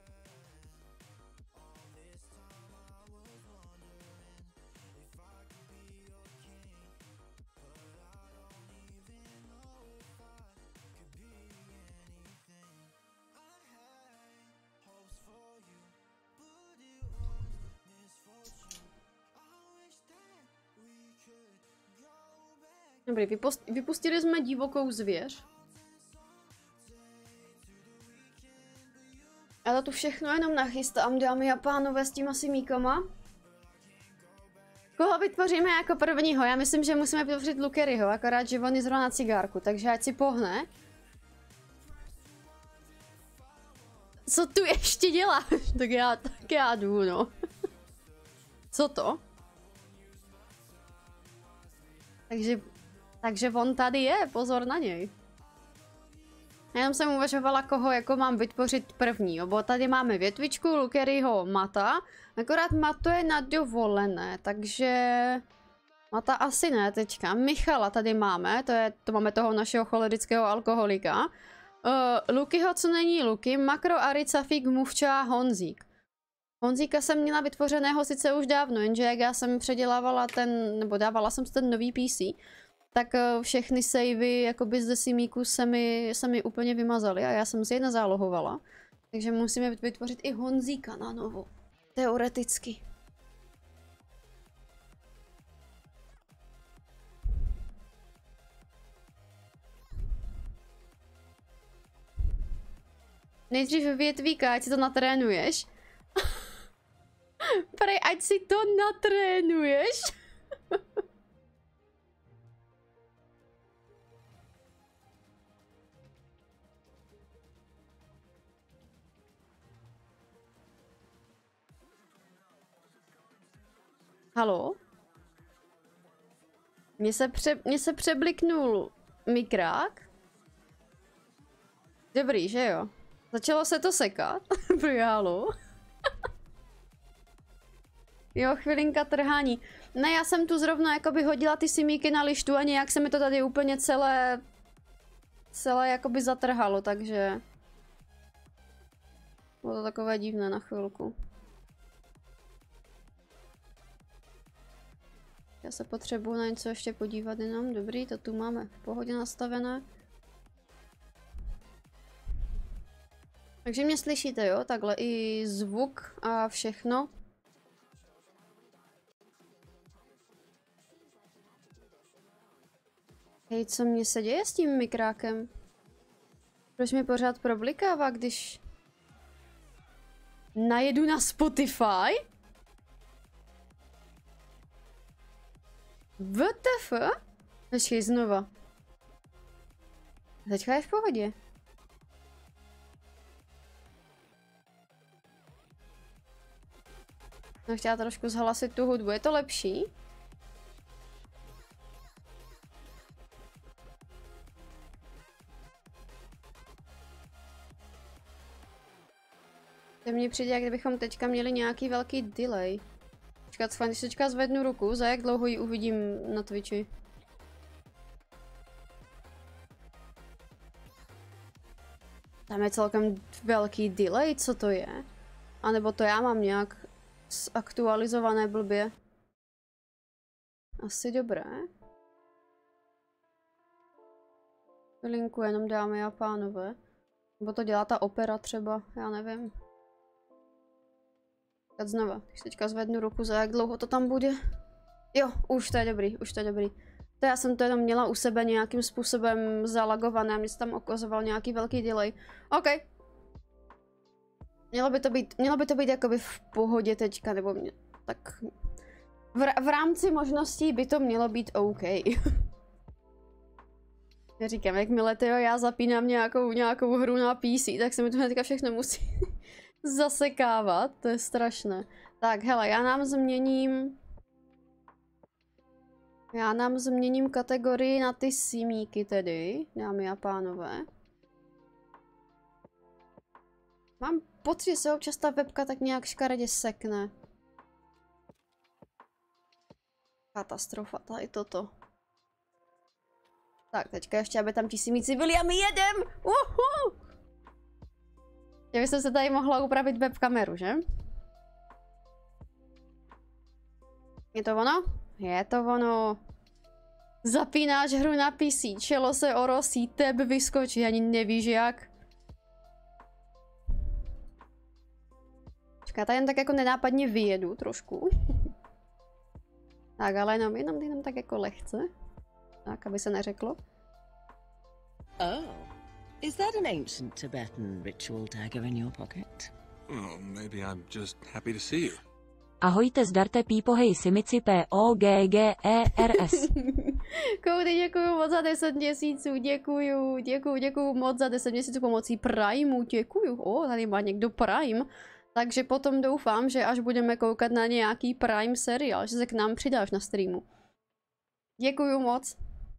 Dobrý, vypust, vypustili jsme divokou zvěř. Já to tu všechno jenom nachystám, dámy a pánové, s těma simíkama. Koho vytvoříme jako prvního? Já myslím, že musíme vytvořit Lukeryho, akorát, že on je zrovna na cigárku, takže ať si pohne. Co tu ještě děláš? Tak já, tak já jdu, no. Co to? Takže... Takže on tady je, pozor na něj. Já jenom jsem uvažovala, koho jako mám vytvořit první, jo, bo tady máme větvičku Lukeryho Mata, akorát Mato je na dovolené, takže... Mata asi ne teďka. Michala tady máme, to, je, to máme toho našeho cholerického alkoholika. Uh, Lukyho, co není Luky, Makro, Arica, Fig, Muvča, Honzík. Honzíka jsem měla vytvořeného sice už dávno, jenže jak já jsem předělávala ten, nebo dávala jsem si ten nový P C, tak všechny savey jakoby z Decimíku se mi, se mi úplně vymazaly a já jsem si je nezálohovala. Takže musíme vytvořit i Honzíka na novo. Teoreticky. Nejdřív větvíka, ať si to natrénuješ. Prej, ať si to natrénuješ. Halo? Mně se, pře mně se přebliknul mikrák. Dobrý, že jo? Začalo se to sekat. Halo? Jo, chvilinka trhání. Ne, já jsem tu zrovna jakoby hodila ty simíky na lištu a nějak se mi to tady úplně celé... Celé jakoby zatrhalo, takže... Bylo to takové divné na chvilku. Já se potřebuji na něco ještě podívat jenom. Dobrý, to tu máme v pohodě nastavené. Takže mě slyšíte, jo? Takhle i zvuk a všechno. Hej, co mě se děje s tím mikrákem? Proč mi pořád problikává, když Najedu na Spotify? W T F? Počkej, znova. Teďka je v pohodě. No, chtěla trošku zhlasit tu hudbu, je to lepší? To mně přijde, jak kdybychom teďka měli nějaký velký delay. Počkat, když teďka zvednu ruku, za jak dlouho ji uvidím na Twitchi? Tam je celkem velký delay, co to je? A nebo to já mám nějak zaktualizované blbě? Asi dobré. Linku jenom dámy a pánové. Nebo to dělá ta opera třeba, já nevím. Tak znova, když teďka zvednu ruku, za jak dlouho to tam bude? Jo, už to je dobrý, už to je dobrý. To já jsem to jenom měla u sebe nějakým způsobem zalagované, mě se tam okazoval nějaký velký delay. OK. Mělo by to být, mělo by to být jakoby v pohodě teďka, nebo mě, tak... V, v rámci možností by to mělo být OK. Já říkám, jakmile tyjo, já zapínám nějakou, nějakou hru na P C, tak se mi to hnedka všechno musí zasekávat, to je strašné. Tak, hele, já nám změním... Já nám změním kategorii na ty simíky tedy, dámy a pánové. Mám pocit, že se občas ta webka tak nějak škaredě sekne. Katastrofa, tady toto. Tak, teďka ještě, aby tam ti simíci byli a my jedem! Uhu! Já bych se tady mohla upravit webkameru, že? Je to ono? Je to ono. Zapínáš hru na P C, čelo se orosí, teb vyskočí, ani nevíš jak. Čeká, tady jen tak jako nenápadně vyjedu trošku. Tak, ale jenom, jenom, jenom tak jako lehce. Tak, aby se neřeklo. Oh, is that an ancient Tibetan ritual dagger in your pocket? Well, maybe I'm just happy to see you. Ahojte, zdarte pípohej simici P O G G E R S. Koudy, děkuju moc za deset měsíců, děkuju, děkuju, děkuju moc za deset měsíců pomocí Primeu, děkuju. O, tady má někdo Prime. Takže potom doufám, že až budeme koukat na nějaký Prime seriál, že se k nám přidáš na streamu. Děkuju moc.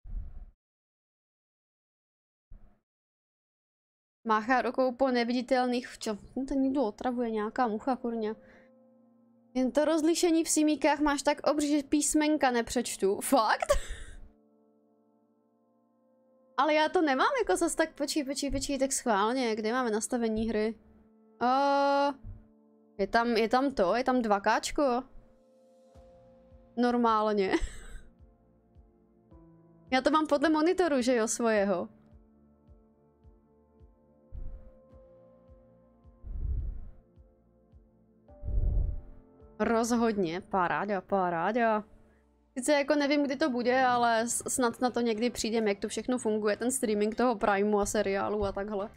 Máchá rukou po neviditelných včel. No to někdo otravuje, nějaká mucha, kurňa. Jen to rozlišení v simíkách máš tak obří, že písmenka nepřečtu. Fakt? Ale já to nemám jako zas tak, počkej, počkej, počkej, tak schválně, kde máme nastavení hry? Uh, je tam, je tam to, je tam dvakáčko. Normálně. Já to mám podle monitoru, že jo, svého. Rozhodně, paráda, paráda. Sice jako nevím, kdy to bude, ale snad na to někdy přijdem, jak to všechno funguje, ten streaming toho Primeu a seriálu a takhle.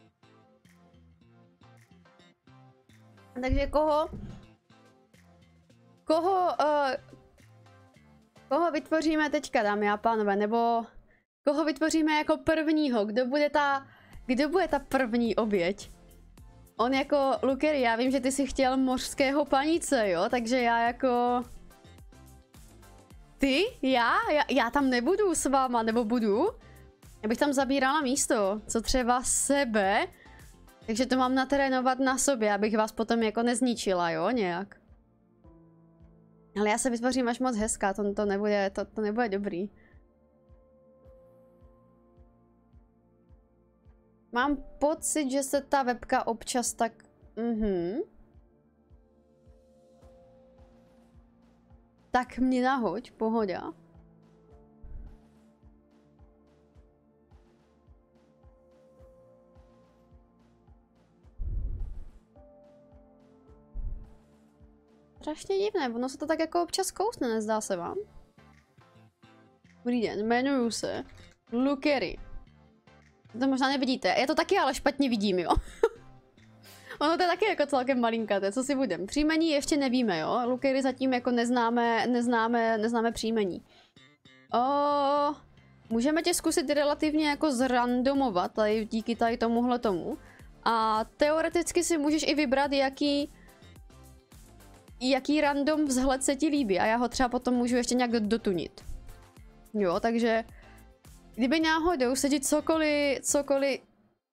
Takže koho... Koho... Uh, koho vytvoříme teďka, dámy a pánové, nebo... Koho vytvoříme jako prvního, kdo bude ta... Kdo bude ta první oběť? On jako Lukery, já vím, že ty jsi chtěl mořského panice, jo? Takže já jako... Ty? Já? já? Já tam nebudu s váma, nebo budu? Já bych tam zabírala místo, co třeba sebe. Takže to mám natrénovat na sobě, abych vás potom jako nezničila, jo? Nějak. Ale já se vytvořím až moc hezká, to, to, nebude, to, to nebude dobrý. Mám pocit, že se ta webka občas tak... Mhm. Tak mě nahoď, pohoda. Strašně divné, ono se to tak jako občas kousne, nezdá se vám? Dobrý den, jmenuju se Lukery. To možná nevidíte, já to taky ale špatně vidím, jo? Ono to je taky jako celkem malinkaté, co si budem. Příjmení ještě nevíme, jo? Lukery zatím jako neznáme, neznáme, neznáme příjmení. O, můžeme tě zkusit relativně jako zrandomovat tady, díky tady tomuhle tomu. A teoreticky si můžeš i vybrat, jaký jaký random vzhled se ti líbí a já ho třeba potom můžu ještě nějak dotunit. Jo, takže kdyby náhodou se ti cokoliv, cokoliv...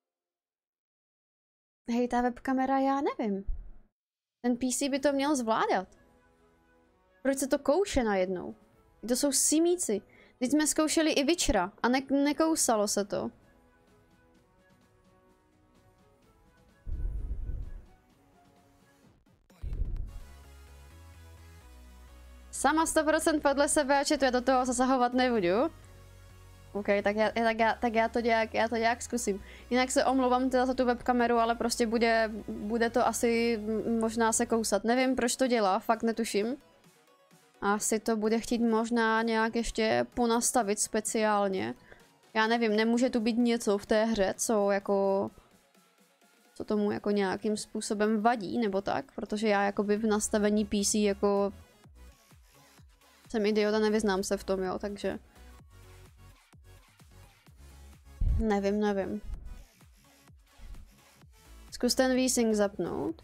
Hej, ta webkamera, já nevím. Ten P C by to měl zvládat. Proč se to kouše najednou? To jsou simíci. Teď jsme zkoušeli i Witchera a ne nekousalo se to. Sama sto procent podle sebe a četu, já do toho zasahovat nebudu. OK, tak já, tak já, tak já, to, nějak, já to nějak zkusím. Jinak se omlouvám teda za tu webkameru, ale prostě bude, bude to asi možná se kousat. Nevím, proč to dělá, fakt netuším. Asi to bude chtít možná nějak ještě ponastavit speciálně. Já nevím, nemůže tu být něco v té hře, co jako... co tomu jako nějakým způsobem vadí, nebo tak, protože já jakoby v nastavení P C jako... jsem idiota, nevyznám se v tom, jo, takže... Nevím, nevím. Zkus ten V-Sync zapnout.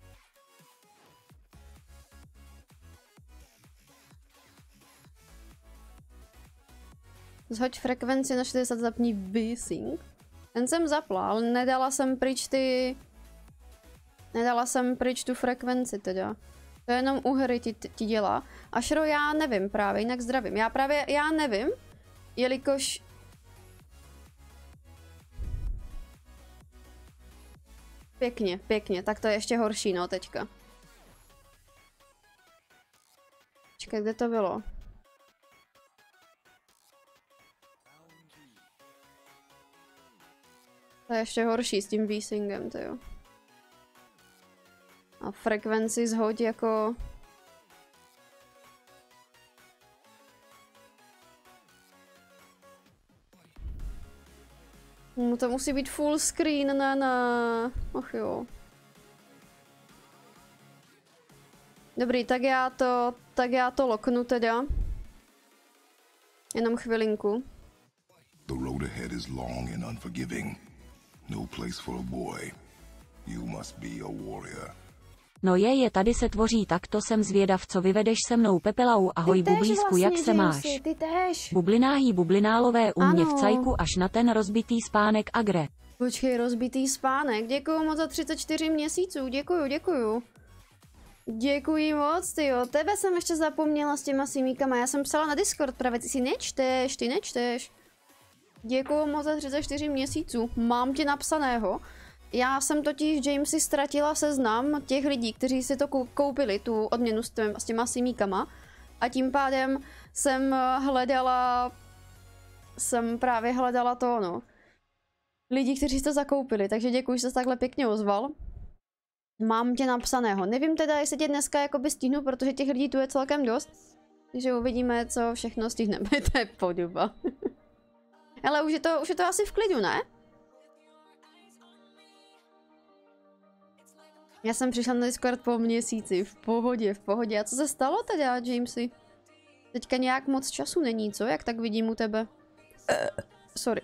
Zhoď frekvenci na šedesát, zapni V-Sync. Ten jsem zapla, ale nedala jsem pryč ty... Nedala jsem pryč tu frekvenci teda. To jenom u hry ti, ti dělá. A Šro, já nevím právě, jinak zdravím. Já právě, já nevím, jelikož... Pěkně, pěkně, tak to je ještě horší, no, teďka. Počkej, kde to bylo? To je ještě horší s tím V-Syncem, to jo. A frekvenci zhoď jako... No to musí být full screen, na na. Och jo. Dobrý, tak já to, tak já to loknu teda. Jenom chvilinku. The road ahead is long and unforgiving. No place for a boy. You must be a warrior. No je, je, tady se tvoří, tak to jsem zvědav, co vyvedeš se mnou, Pepelau, ahoj bublísku, vlastně, jak se máš? Ty tež. Bublináhý bublinálové u mě ano. v cajku až na ten rozbitý spánek agre. Počkej, rozbitý spánek, děkuju moc za třicet čtyři měsíců, děkuju, děkuju. Děkuji moc, tyjo, tebe jsem ještě zapomněla s těma simíkama, já jsem psala na Discord, právě ty si nečteš, ty nečteš. Děkuju moc za třicet čtyři měsíců, mám tě napsaného. Já jsem totiž, Jamesy, ztratila seznam těch lidí, kteří si to koupili, tu odměnu s, těm, s těma simíkama. A tím pádem jsem hledala, jsem právě hledala to, no. Lidi, kteří si to zakoupili, takže děkuji, že jsi takhle pěkně ozval. Mám tě napsaného. Nevím teda, jestli tě dneska jakoby stihnu, protože těch lidí tu je celkem dost. Takže uvidíme, co všechno stihneme. To je podoba. Ale už je, to, už je to asi v klidu, ne? Já jsem přišla na Discord po měsíci, v pohodě, v pohodě. A co se stalo teda, Jamesy? Teďka nějak moc času není, co? Jak tak vidím u tebe? Uh, sorry.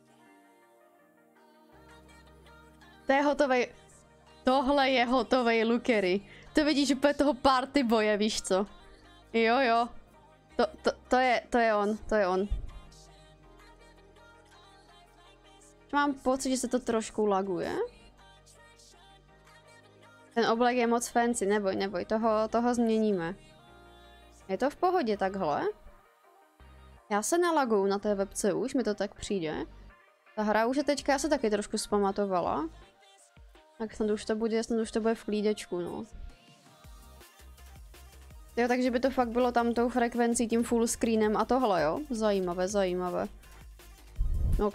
To je hotovej. Tohle je hotovej Lukery. To vidíš úplně toho party boje, víš co? Jo, jo. To, to, to je, to je on, to je on. Mám pocit, že se to trošku laguje. Ten oblek je moc fancy, neboj, neboj, toho, toho změníme. Je to v pohodě takhle? Já se nalaguju na té webce, už mi to tak přijde. Ta hra už je teďka, já se taky trošku zpamatovala. Tak snad už to bude, snad už to bude v klídečku, no. Jo, takže by to fakt bylo tam tou frekvencí, tím full screenem a tohle, jo? Zajímavé, zajímavé. OK.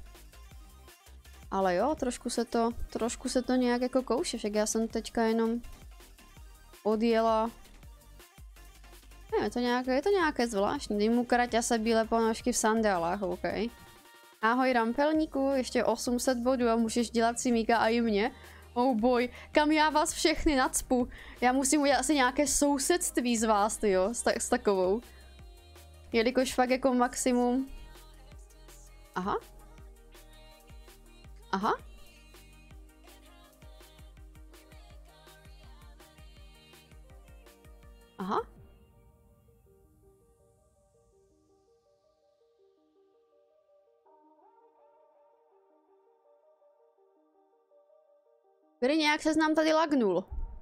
Ale jo, trošku se to, trošku se to nějak jako kouše, však já jsem teďka jenom odjela. Ne, je to nějaké, je to nějaké zvláštní, dej mu kraťase bílé ponožky v sandálách, OK. Ahoj Rampelníku, ještě osm set bodů a můžeš dělat simíka a i mě. Oh boy, kam já vás všechny nacpu? Já musím udělat asi nějaké sousedství z vás, tyjo, s, ta s takovou. Jelikož fakt jako maximum... Aha. Aha. Aha. Který nějak se nám tady lagnul.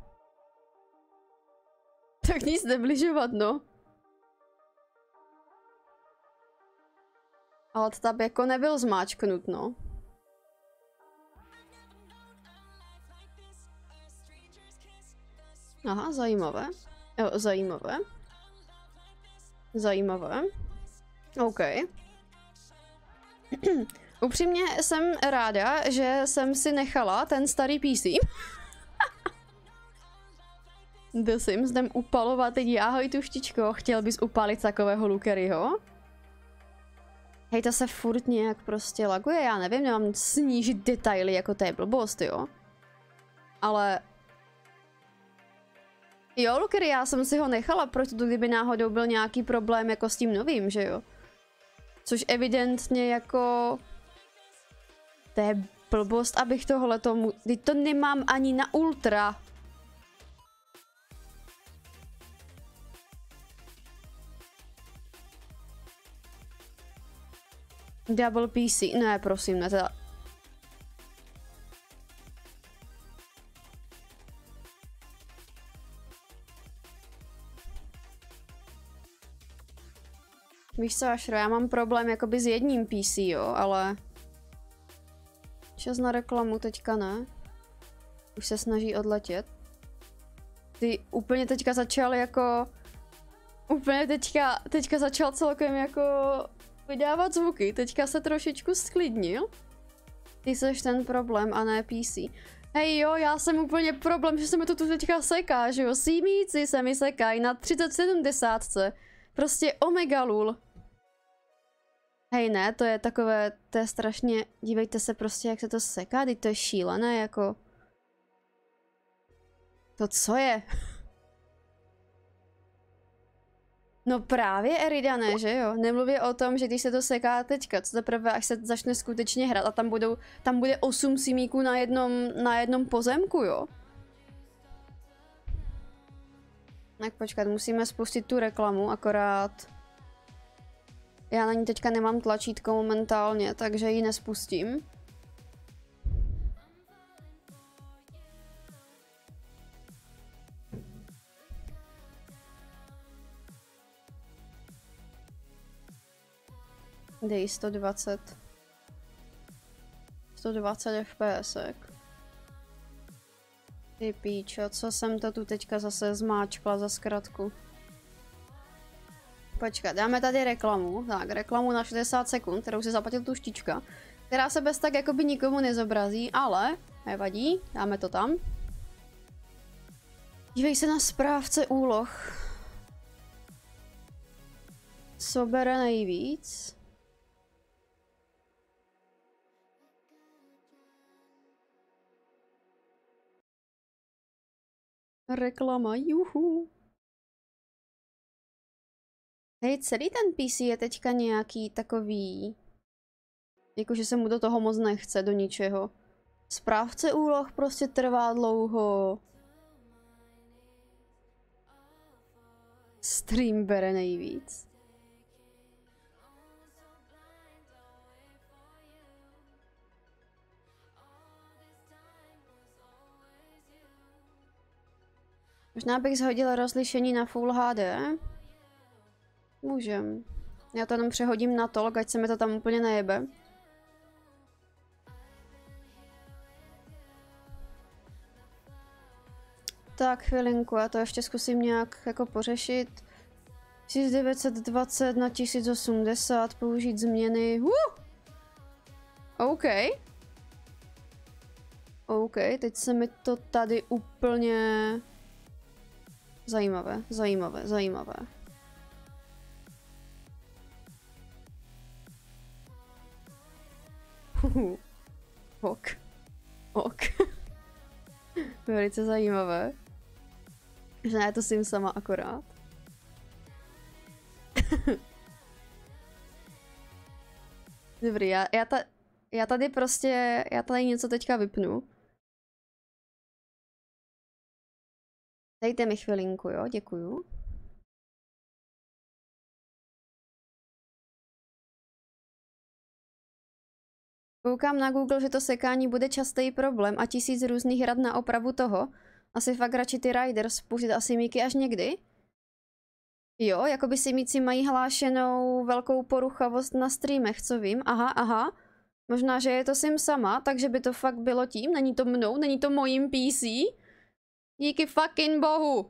Tak nic nebližovat, no. Ale tab jako nebyl zmáčknut, no. Aha, zajímavé. Jo, zajímavé. Zajímavé. OK. Upřímně jsem ráda, že jsem si nechala ten starý P C. The Sims jdem upalovat teď. Ahoj tuštičko, chtěl bys upálit takového Lukeryho? Hej, to se furt nějak prostě laguje, já nevím, nemám snížit detaily jako to je blbost, jo. Ale... Jo, Lukery, já jsem si ho nechala, proto kdyby náhodou byl nějaký problém jako s tím novým, že jo. Což evidentně jako... To je blbost, abych tohle tomu... Teď to nemám ani na ultra. Double P C, ne, prosím, ne, teda. Víš co, Ašro, já mám problém jakoby s jedním P C, jo, ale... Čas na reklamu teďka ne. Už se snaží odletět. Ty úplně teďka začal jako... Úplně teďka, teďka začal celkem jako... vydávat zvuky, teďka se trošičku sklidnil. Ty seš ten problém a ne P C. Hej jo, já jsem úplně problém, že se mi to tu teďka seká, že jo, símíci se mi sekají na třicet sedmdesát. Prostě omega lul. Hej ne, to je takové, to je strašně, dívejte se prostě, jak se to seká, teď to je šílené, jako... To co je? No právě Eridane, že jo? Nemluvě o tom, že když se to seká teďka, co teprve až se začne skutečně hrát a tam budou, tam bude osm simíků na jednom, na jednom pozemku, jo? Tak počkat, musíme spustit tu reklamu, akorát... Já na ní teďka nemám tlačítko momentálně, takže ji nespustím. Dej sto dvacet. sto dvacet F P S. Ty píčo, co jsem to tu teďka zase zmáčkla za zkratku. Počkat, dáme tady reklamu. Tak, reklamu na šedesát sekund, kterou si zaplatil tuštička. Která se bez tak jakoby nikomu nezobrazí, ale nevadí, dáme to tam. Dívej se na správce úloh. Co bere nejvíc? Reklama, juhu. Hej, celý ten P C je teďka nějaký takový... Jakože se mu do toho moc nechce, do ničeho. Správce úloh prostě trvá dlouho. Stream bere nejvíc. Možná bych zhodila rozlišení na Full H D. Můžem. Já to jenom přehodím na to, ať se mi to tam úplně nejebe. Tak, chvilinku, já to ještě zkusím nějak jako pořešit. tisíc devět set dvacet na tisíc osmdesát, použít změny. Uh! OK. OK, teď se mi to tady úplně... Zajímavé, zajímavé, zajímavé. Ok. Ok. Velice zajímavé. Že ne, to Sim sama akorát. Dobrý, já, já, ta, já tady prostě, já tady něco teďka vypnu. Dejte mi chvilinku, jo, děkuju. Koukám na Google, že to sekání bude častý problém a tisíc různých rad na opravu toho. Asi fakt radši ty riders pustit asi míky až někdy. Jo, jako by si míci mají hlášenou velkou poruchavost na streamech, co vím. Aha, aha. Možná, že je to Sim sama, takže by to fakt bylo tím. Není to mnou, není to mojím P C. Díky fucking bohu.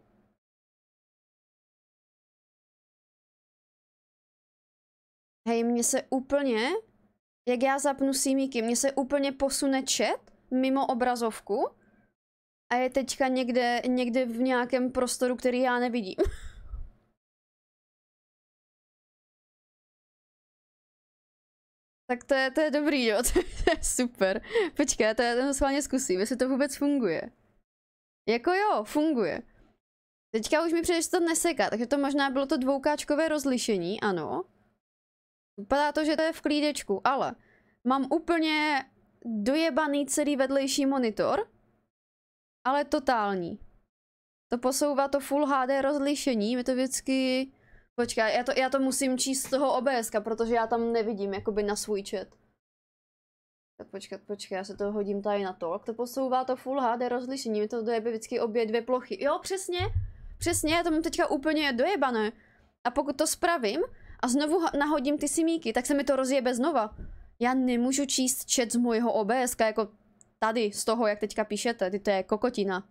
Hej, mně se úplně, jak já zapnu símíky, mně se úplně posune chat mimo obrazovku a je teďka někde, někde v nějakém prostoru, který já nevidím. Tak to je, to je dobrý, jo, to je, to je super. Počkej, to já to schválně zkusím, jestli to vůbec funguje. Jako jo, funguje. Teďka už mi přijde, že to neseká, takže to možná bylo to dvoukáčkové rozlišení, ano. Vypadá to, že to je v klídečku, ale mám úplně dojebaný celý vedlejší monitor, ale totální. To posouvá to Full H D rozlišení, mi to vždycky... Počkej, já to, já to musím číst z toho O B S ka, protože já tam nevidím jakoby na svůj chat. Tak počkat, počkej, já se to hodím tady na to. To posouvá to Full H D rozlišení, mi to dojebe vždycky obě dvě plochy. Jo, přesně, přesně, já to mám teďka úplně dojebané. A pokud to spravím a znovu nahodím ty simíky, tak se mi to rozjebe znova. Já nemůžu číst chat z mojeho O B S ka, jako tady, z toho, jak teďka píšete, ty to je kokotina.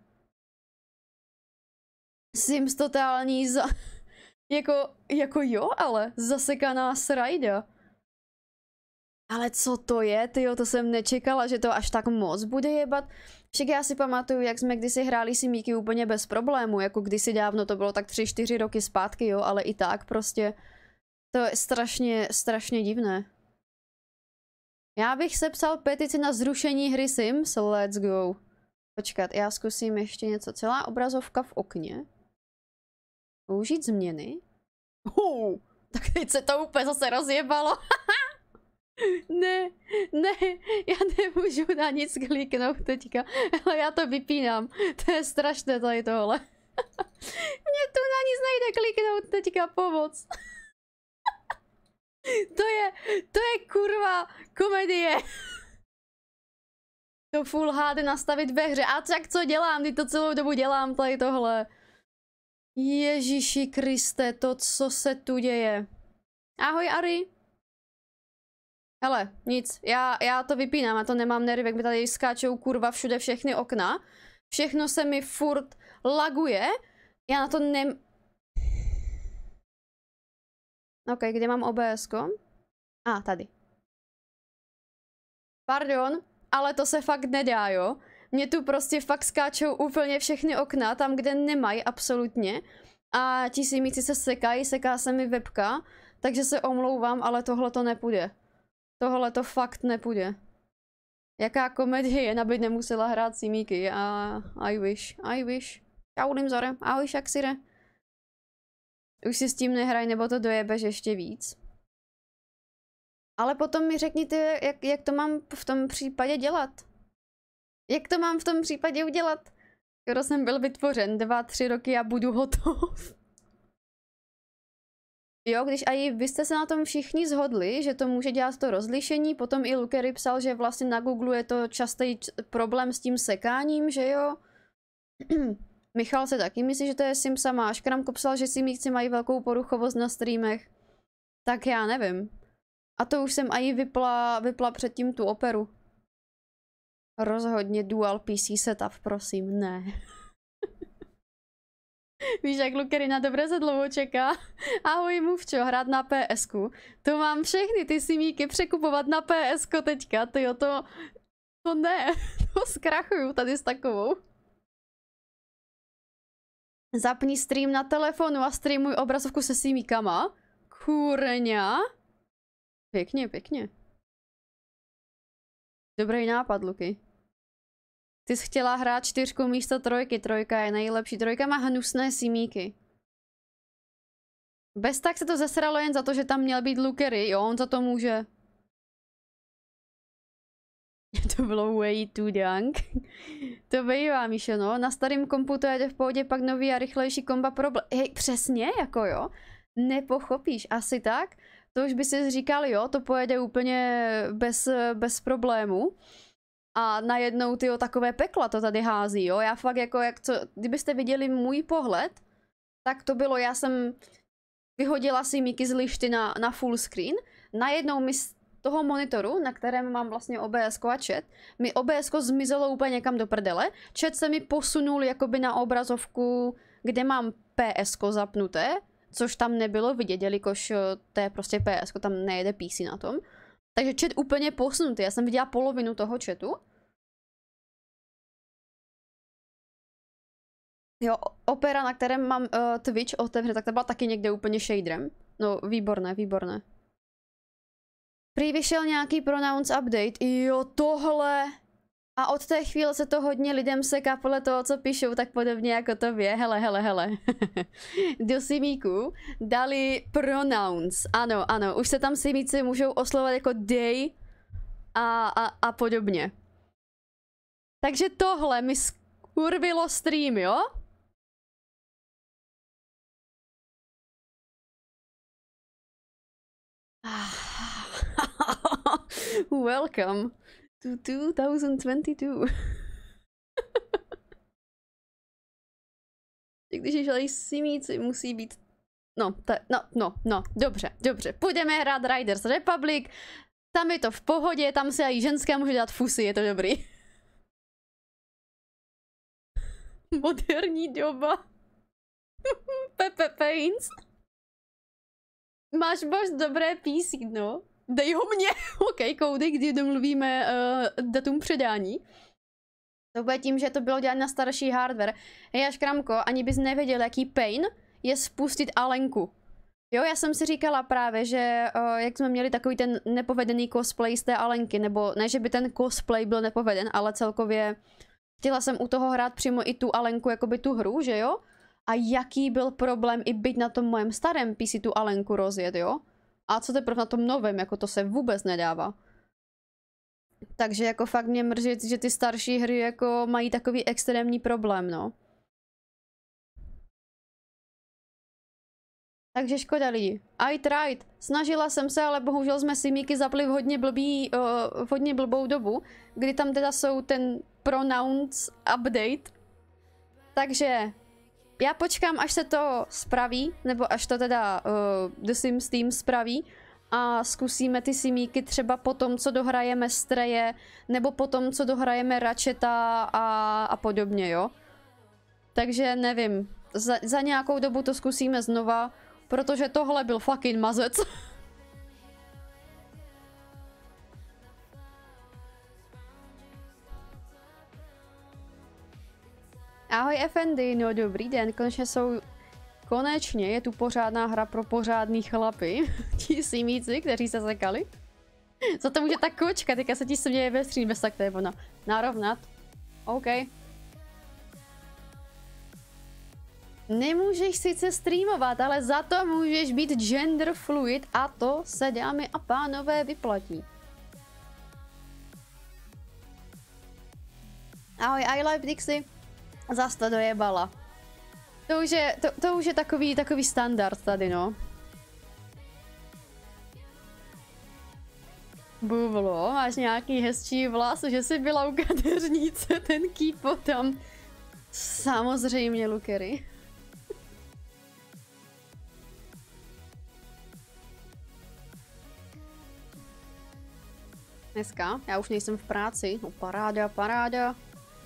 Sims totální za... Jako, jako jo, ale zasekaná srajda. Ale co to je, tyjo, to jsem nečekala, že to až tak moc bude jebat. Však já si pamatuju, jak jsme kdysi hráli simíky úplně bez problému, jako kdysi dávno, to bylo tak tři čtyři roky zpátky, jo, ale i tak prostě. To je strašně, strašně divné. Já bych sepsal petici na zrušení hry Sims, let's go. Počkat, já zkusím ještě něco, celá obrazovka v okně. Použít změny. Uh, tak teď se to úplně zase rozjebalo. Ne, ne, já nemůžu na nic kliknout teďka, ale já to vypínám. To je strašné tady tohle. Mně tu na nic nejde kliknout teďka, pomoc. To je, to je kurva komedie. To Full H D nastavit ve hře. A tak co dělám, teď to celou dobu dělám tady tohle. Ježíši Kriste, to co se tu děje. Ahoj Ari. Hele, nic, já, já to vypínám, já to nemám nervy, jak mi tady skáčou kurva všude všechny okna. Všechno se mi furt laguje. Já na to nem... Ok, kde mám O B S ko? A, ah, tady. Pardon, ale to se fakt nedá, jo? Mně tu prostě fakt skáčou úplně všechny okna, tam, kde nemají absolutně. A ti simíci se sekají, seká se mi webka, takže se omlouvám, ale tohle to nepůjde. Tohle to fakt nepůjde. Jaká komedie, aby nemusela hrát simíky. A I wish, I wish. Čau Limzore, ahoj Shaxire. Už si s tím nehraj, nebo to dojebeš ještě víc. Ale potom mi řekněte, jak, jak to mám v tom případě dělat. Jak to mám v tom případě udělat? Skoro jsem byl vytvořen, dva, tři roky a budu hotov. Jo, když i vy jste se na tom všichni shodli, že to může dělat to rozlišení, potom i Lukery psal, že vlastně na Google je to častý problém s tím sekáním, že jo? Michal se taky myslí, že to je Sim sama. Škramko psal, že simíci mají velkou poruchovost na streamech. Tak já nevím. A to už jsem i vypla, vypla předtím tu operu. Rozhodně dual P C setup, prosím, ne. Víš, jak Lukery na dobré se dlouho čeká. Ahoj mluvčo, hrát na PSku. To mám všechny ty simíky překupovat na PSko teďka, tyjo, to... To ne, to zkrachuju tady s takovou. Zapni stream na telefonu a streamuj obrazovku se simíkama. Kurňa. Pěkně, pěkně. Dobrý nápad, Luky. Ty jsi chtěla hrát čtyřku místo trojky, trojka je nejlepší, trojka má hnusné simíky. Bez tak se to zesralo jen za to, že tam měl být Lukery, jo, on za to může. To bylo way too young. To bývá, Míšo, no. Na starým komputu je v pohodě, pak nový a rychlejší komba problém. Hej, přesně, jako jo. Nepochopíš, asi tak. To už by si říkal, jo, to pojede úplně bez, bez problému. A najednou, tyjo, takové pekla to tady hází, jo. Já fakt jako, jak co, kdybyste viděli můj pohled, tak to bylo, já jsem vyhodila si míky z lišty na, na full screen. Najednou mi z toho monitoru, na kterém mám vlastně O B S ko a chat, mi O B S ko zmizelo úplně někam do prdele. Chat se mi posunul jakoby na obrazovku, kde mám P S ko zapnuté, což tam nebylo vidět, jelikož to je prostě P S ko, tam nejede P C na tom. Takže chat úplně posunutý, já jsem viděla polovinu toho chatu. Jo, Opera, na kterém mám uh, Twitch otevřen, tak to byla taky někde úplně shaderem. No, výborné, výborné. Prý vyšel nějaký pronounce update, jo, tohle. A od té chvíle se to hodně lidem seká podle toho, co píšou, tak podobně jako to vě. Hele, hele, hele. Do simíku dali pronounce. Ano, ano, už se tam simíci můžou oslovovat jako they a, a, a podobně. Takže tohle mi skurvilo stream, jo? Welcome to two thousand twenty-two. Když žili simíci, musí být... No, ta, no, no, no, dobře, dobře. Půjdeme hrát Riders Republic. Tam je to v pohodě, tam se i ženská může dát fusy, je to dobrý. Moderní doba. Pepe Pains. Máš moc dobré P C, no. Dej ho mně. OK, koudy, kdy domluvíme uh, datum předání. To bude tím, že to bylo dělat na starší hardware. Hej, až kramko, ani bys nevěděl, jaký pain je spustit Alenku. Jo, já jsem si říkala právě, že uh, jak jsme měli takový ten nepovedený cosplay z té Alenky, nebo ne, že by ten cosplay byl nepoveden, ale celkově chtěla jsem u toho hrát přímo i tu Alenku, jakoby tu hru, že jo? A jaký byl problém i byť na tom mojem starém P C tu Alenku rozjet, jo? A co teprve na tom novém, jako to se vůbec nedává. Takže jako fakt mě mrzí, že ty starší hry jako mají takový extrémní problém, no. Takže škoda lidi. I tried. Snažila jsem se, ale bohužel jsme simíky zapli v hodně blbý, uh, v hodně blbou dobu, kdy tam teda jsou ten pronounce update. Takže já počkám, až se to spraví, nebo až to teda uh, The Sims Team spraví a zkusíme ty simíky třeba po tom, co dohrajeme Streje, nebo po tom, co dohrajeme Ratcheta a, a podobně, jo. Takže nevím, za, za nějakou dobu to zkusíme znova, protože tohle byl fucking mazec. Ahoj F N D, no dobrý den, konečně jsou, konečně je tu pořádná hra pro pořádný chlapy, ti simíci, kteří se sekali. Co to může ta kočka, teďka se ti směje ve střín, bez tak to je ona. Narovnat. OK. Nemůžeš sice streamovat, ale za to můžeš být gender fluid a to se, dámy a pánové, vyplatí. Ahoj, I love Dixie. Zas to dojebala. To už je, to, to už je takový, takový standard tady, no. Bublo, máš nějaký hezčí vlas, že jsi byla u kadeřnice, ten kýpo tam. Samozřejmě, Lukery. Dneska, já už nejsem v práci, no paráda, paráda.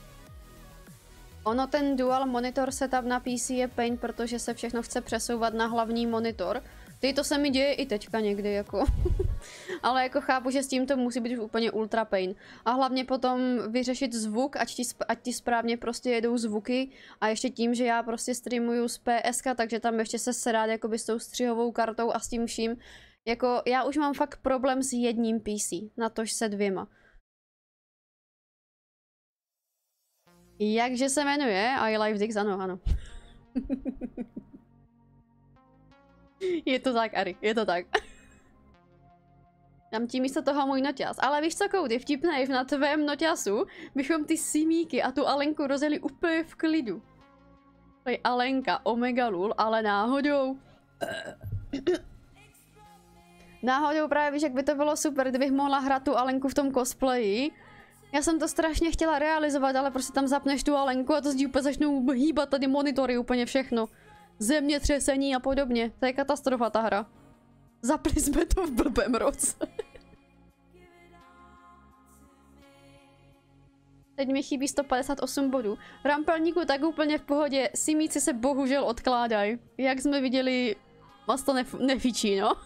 Ono ten dual monitor setup na P C je pain, protože se všechno chce přesouvat na hlavní monitor. Teď to se mi děje i teďka někdy, jako. Ale jako chápu, že s tím to musí být už úplně ultra pain. A hlavně potom vyřešit zvuk, ať ti, ať ti správně prostě jedou zvuky. A ještě tím, že já prostě streamuju z P S ka, takže tam ještě se srát jakoby s tou střihovou kartou a s tím vším. Jako já už mám fakt problém s jedním P C, natož se dvěma. Jakže se jmenuje? I Live Dix, ano, ano. Je to tak, Ari, je to tak. Dám ti místo toho můj noťas. Ale víš co, Cody, vtipné, na tvém noťasu bychom ty simíky a tu Alenku rozjeli úplně v klidu. Tady Alenka, omega lul, ale náhodou... Náhodou právě víš, jak by to bylo super, kdybych mohla hrát tu Alenku v tom cosplayi. Já jsem to strašně chtěla realizovat, ale prostě tam zapneš tu Alenku a to zdi úplně začnou hýbat tady monitory, úplně všechno. Zemětřesení a podobně. To je katastrofa ta hra. Zapli jsme to v blbém roce. Teď mi chybí sto padesát osm bodů. V rampelníku tak úplně v pohodě. Simíci se bohužel odkládají. Jak jsme viděli, vás to nef nefičí, no.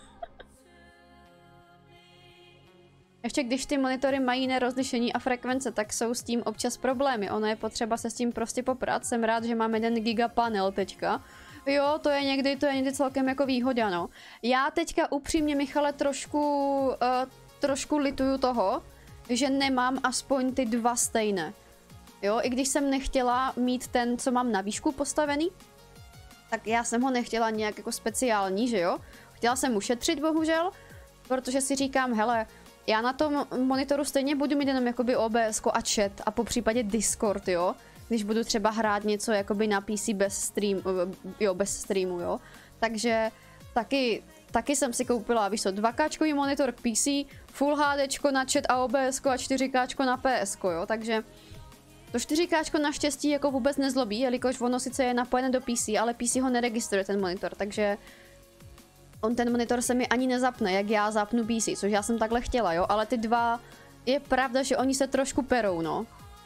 Ještě když ty monitory mají jiné rozlišení a frekvence, tak jsou s tím občas problémy. Ono je potřeba se s tím prostě poprat. Jsem rád, že máme jeden gigapanel teďka. Jo, to je někdy, to je někdy celkem jako výhoda, no. Já teďka upřímně, Michale, trošku, uh, trošku lituju toho, že nemám aspoň ty dva stejné. Jo, i když jsem nechtěla mít ten, co mám na výšku postavený, tak já jsem ho nechtěla nějak jako speciální, že jo. Chtěla jsem ušetřit, bohužel, protože si říkám, hele, já na tom monitoru stejně budu mít jenom jakoby O B S a chat a po případě Discord, jo. Když budu třeba hrát něco jakoby na P C bez stream, jo, bez streamu, jo. Takže taky, taky jsem si koupila, víš co, dva ká monitor k P C, Full HDčko na chat a O B S a čtyři ká na P S, jo. Takže to čtyři ká naštěstí jako vůbec nezlobí, jelikož ono sice je napojené do P C, ale P C ho neregistruje ten monitor, takže on ten monitor se mi ani nezapne, jak já zapnu P C, což já jsem takhle chtěla, jo. Ale ty dva, je pravda, že oni se trošku perou, no.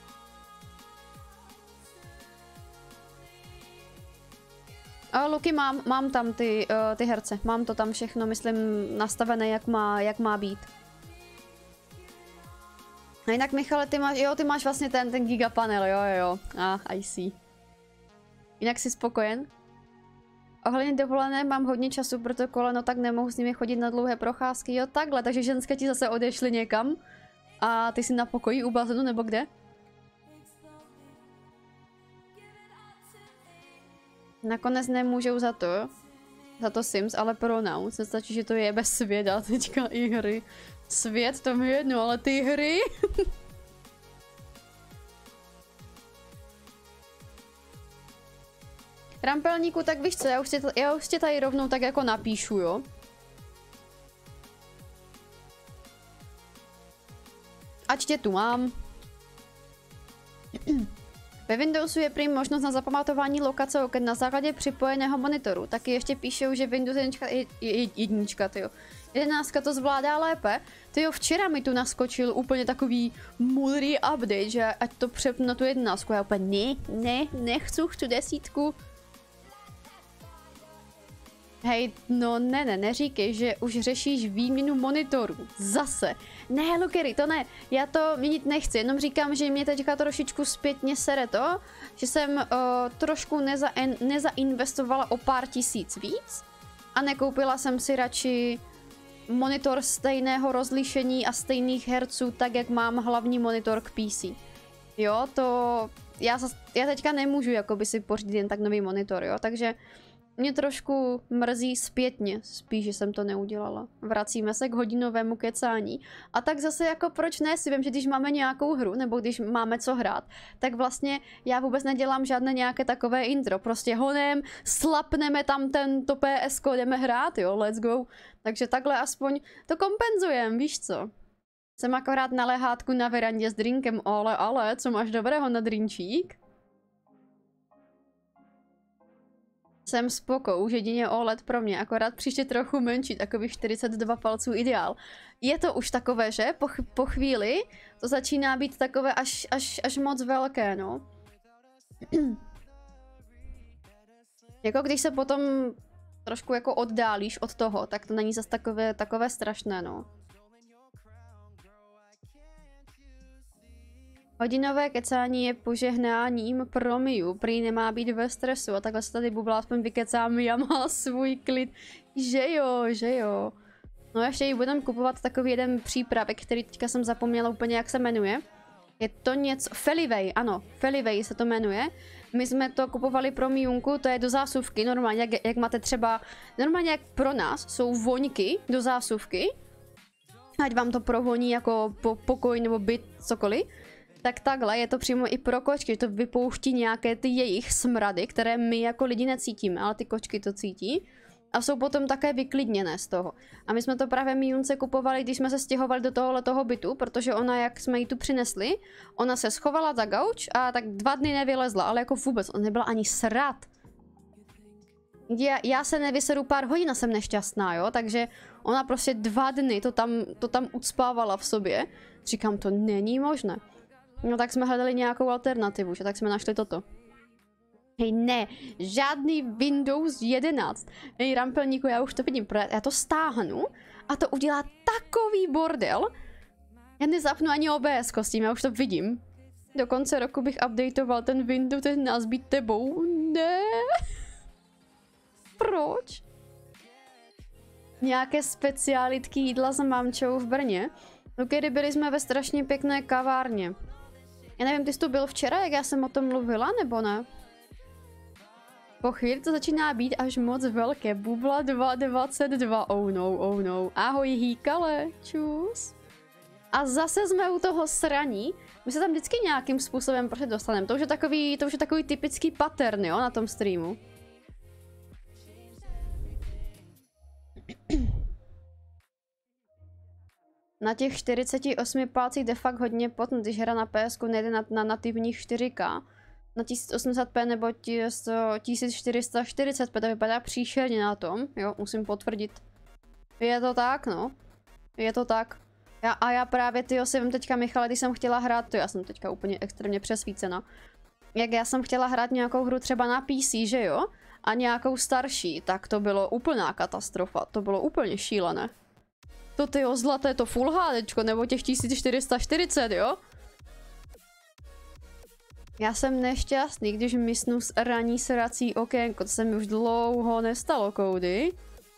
A Luky, mám, mám tam ty, uh, ty herce, mám to tam všechno, myslím, nastavené, jak má, jak má být. A jinak, Michale, ty máš, jo, ty máš vlastně ten, ten gigapanel, jo, jo, jo, ah, I see. Jinak jsi spokojen? Ohledně dovolené mám hodně času pro to koleno, tak nemohu s nimi chodit na dlouhé procházky, jo, takhle, takže ženské ti zase odešly někam a ty jsi na pokoji u bazénu, nebo kde? Nakonec nemůžou za to, za to Sims, ale pronouns. Nestačí, že to je bez světa teďka i hry. Svět, to mi jedno, ale ty hry. Rampelníku, tak víš co, já už, tě, já už tě tady rovnou tak jako napíšu, jo. Ať tě tu mám. Ve Windowsu je prý možnost na zapamatování lokace oken na základě připojeného monitoru. Taky ještě píšou, že Windows jednička, je, je, jednička, tyjo. jedenáctka to zvládá lépe. Tyjo, včera mi tu naskočil úplně takový mudrý update, že ať to přepnu na tu jedenáctku. Já úplně ne, ne, nechci tu desítku. Hej, no ne, ne, neříkej, že už řešíš výměnu monitorů. Zase. Ne, Lukery, to ne. Já to měnit nechci, jenom říkám, že mě teďka trošičku zpětně sere to, že jsem uh, trošku neza nezainvestovala o pár tisíc víc a nekoupila jsem si radši monitor stejného rozlišení a stejných herců, tak jak mám hlavní monitor k P C. Jo, to... Já, já teďka nemůžu jakoby si pořídit jen tak nový monitor, jo, takže... Mě trošku mrzí zpětně, spíš, že jsem to neudělala. Vracíme se k hodinovému kecání. A tak zase jako proč ne, si vím, že když máme nějakou hru, nebo když máme co hrát, tak vlastně já vůbec nedělám žádné nějaké takové intro. Prostě honem, slapneme tam tento P S ko, jdeme hrát, jo, let's go. Takže takhle aspoň to kompenzujem, víš co? Jsem akorát na lehátku na verandě s drinkem, ale, ale, co máš dobrého na drinčík? Jsem spoko, už jedině O L E D pro mě, akorát příště trochu menší, takových čtyřicet dva palců ideál. Je to už takové, že? Po, ch po chvíli to začíná být takové až, až, až moc velké, no. Jako když se potom trošku jako oddálíš od toho, tak to není zas takové, takové strašné, no. Hodinové kecání je požehnáním pro Miu, prý nemá být ve stresu a takhle se tady bubla aspoň vykecá, Mia má svůj klid. Že jo, že jo. No ještě jí budem kupovat takový jeden přípravek, který teďka jsem zapomněla úplně, jak se jmenuje. Je to něco, Felivej, ano, Felivej se to jmenuje. My jsme to kupovali pro Mijunku, to je do zásuvky, normálně, jak, jak máte třeba, normálně jak pro nás jsou voňky do zásuvky, ať vám to provoní jako po, pokoj nebo byt, cokoliv, tak takhle je to přímo i pro kočky, to vypouští nějaké ty jejich smrady, které my jako lidi necítíme, ale ty kočky to cítí. A jsou potom také vyklidněné z toho. A my jsme to právě Mijunce kupovali, když jsme se stěhovali do tohohletoho bytu, protože ona, jak jsme ji tu přinesli, ona se schovala za gauč a tak dva dny nevylezla, ale jako vůbec, ona nebyla ani srad. Já, já se nevyseru pár hodin a jsem nešťastná, jo, takže ona prostě dva dny to tam, to tam ucpávala v sobě. Říkám, to není možné. No tak jsme hledali nějakou alternativu, že tak jsme našli toto. Hej, ne, žádný Windows jedenáct. Hej, Rampelníku, já už to vidím, já to stáhnu a to udělá takový bordel. Já nezapnu ani O B S s tím, já už to vidím. Do konce roku bych updateoval ten Windows, ten nazbít tebou. Ne. Proč? Nějaké specialitky jídla s mámčou v Brně. No kdy byli jsme ve strašně pěkné kavárně. Já nevím, ty jsi tu byl včera, jak já jsem o tom mluvila, nebo ne? Po chvíli to začíná být až moc velké. Bubla dva dvacet dva. Oh no, oh no. Ahoj hýkale, čus. A zase jsme u toho sraní. My se tam vždycky nějakým způsobem prostě dostaneme. To už je takový, to už je takový typický pattern, jo, na tom streamu. Na těch čtyřiceti osmi palcích jde fakt hodně pot, když hra na P S ku nejde na, na nativních čtyři K. Na tisíc osmdesát p nebo tisíc čtyři sta čtyřicet p, to vypadá příšerně na tom, jo, musím potvrdit. Je to tak, no. Je to tak. Já, a já právě, tyjo, si vím teďka, Michale, když jsem chtěla hrát, to já jsem teďka úplně extrémně přesvícena. Jak já jsem chtěla hrát nějakou hru třeba na P C, že jo? A nějakou starší, tak to bylo úplná katastrofa, to bylo úplně šílené. To tyjo, zlaté, to Full HDčko, nebo těch tisíc čtyři sta čtyřicet, jo? Já jsem nešťastný, když mysnu s raní srací okénko, to se mi už dlouho nestalo, Cody.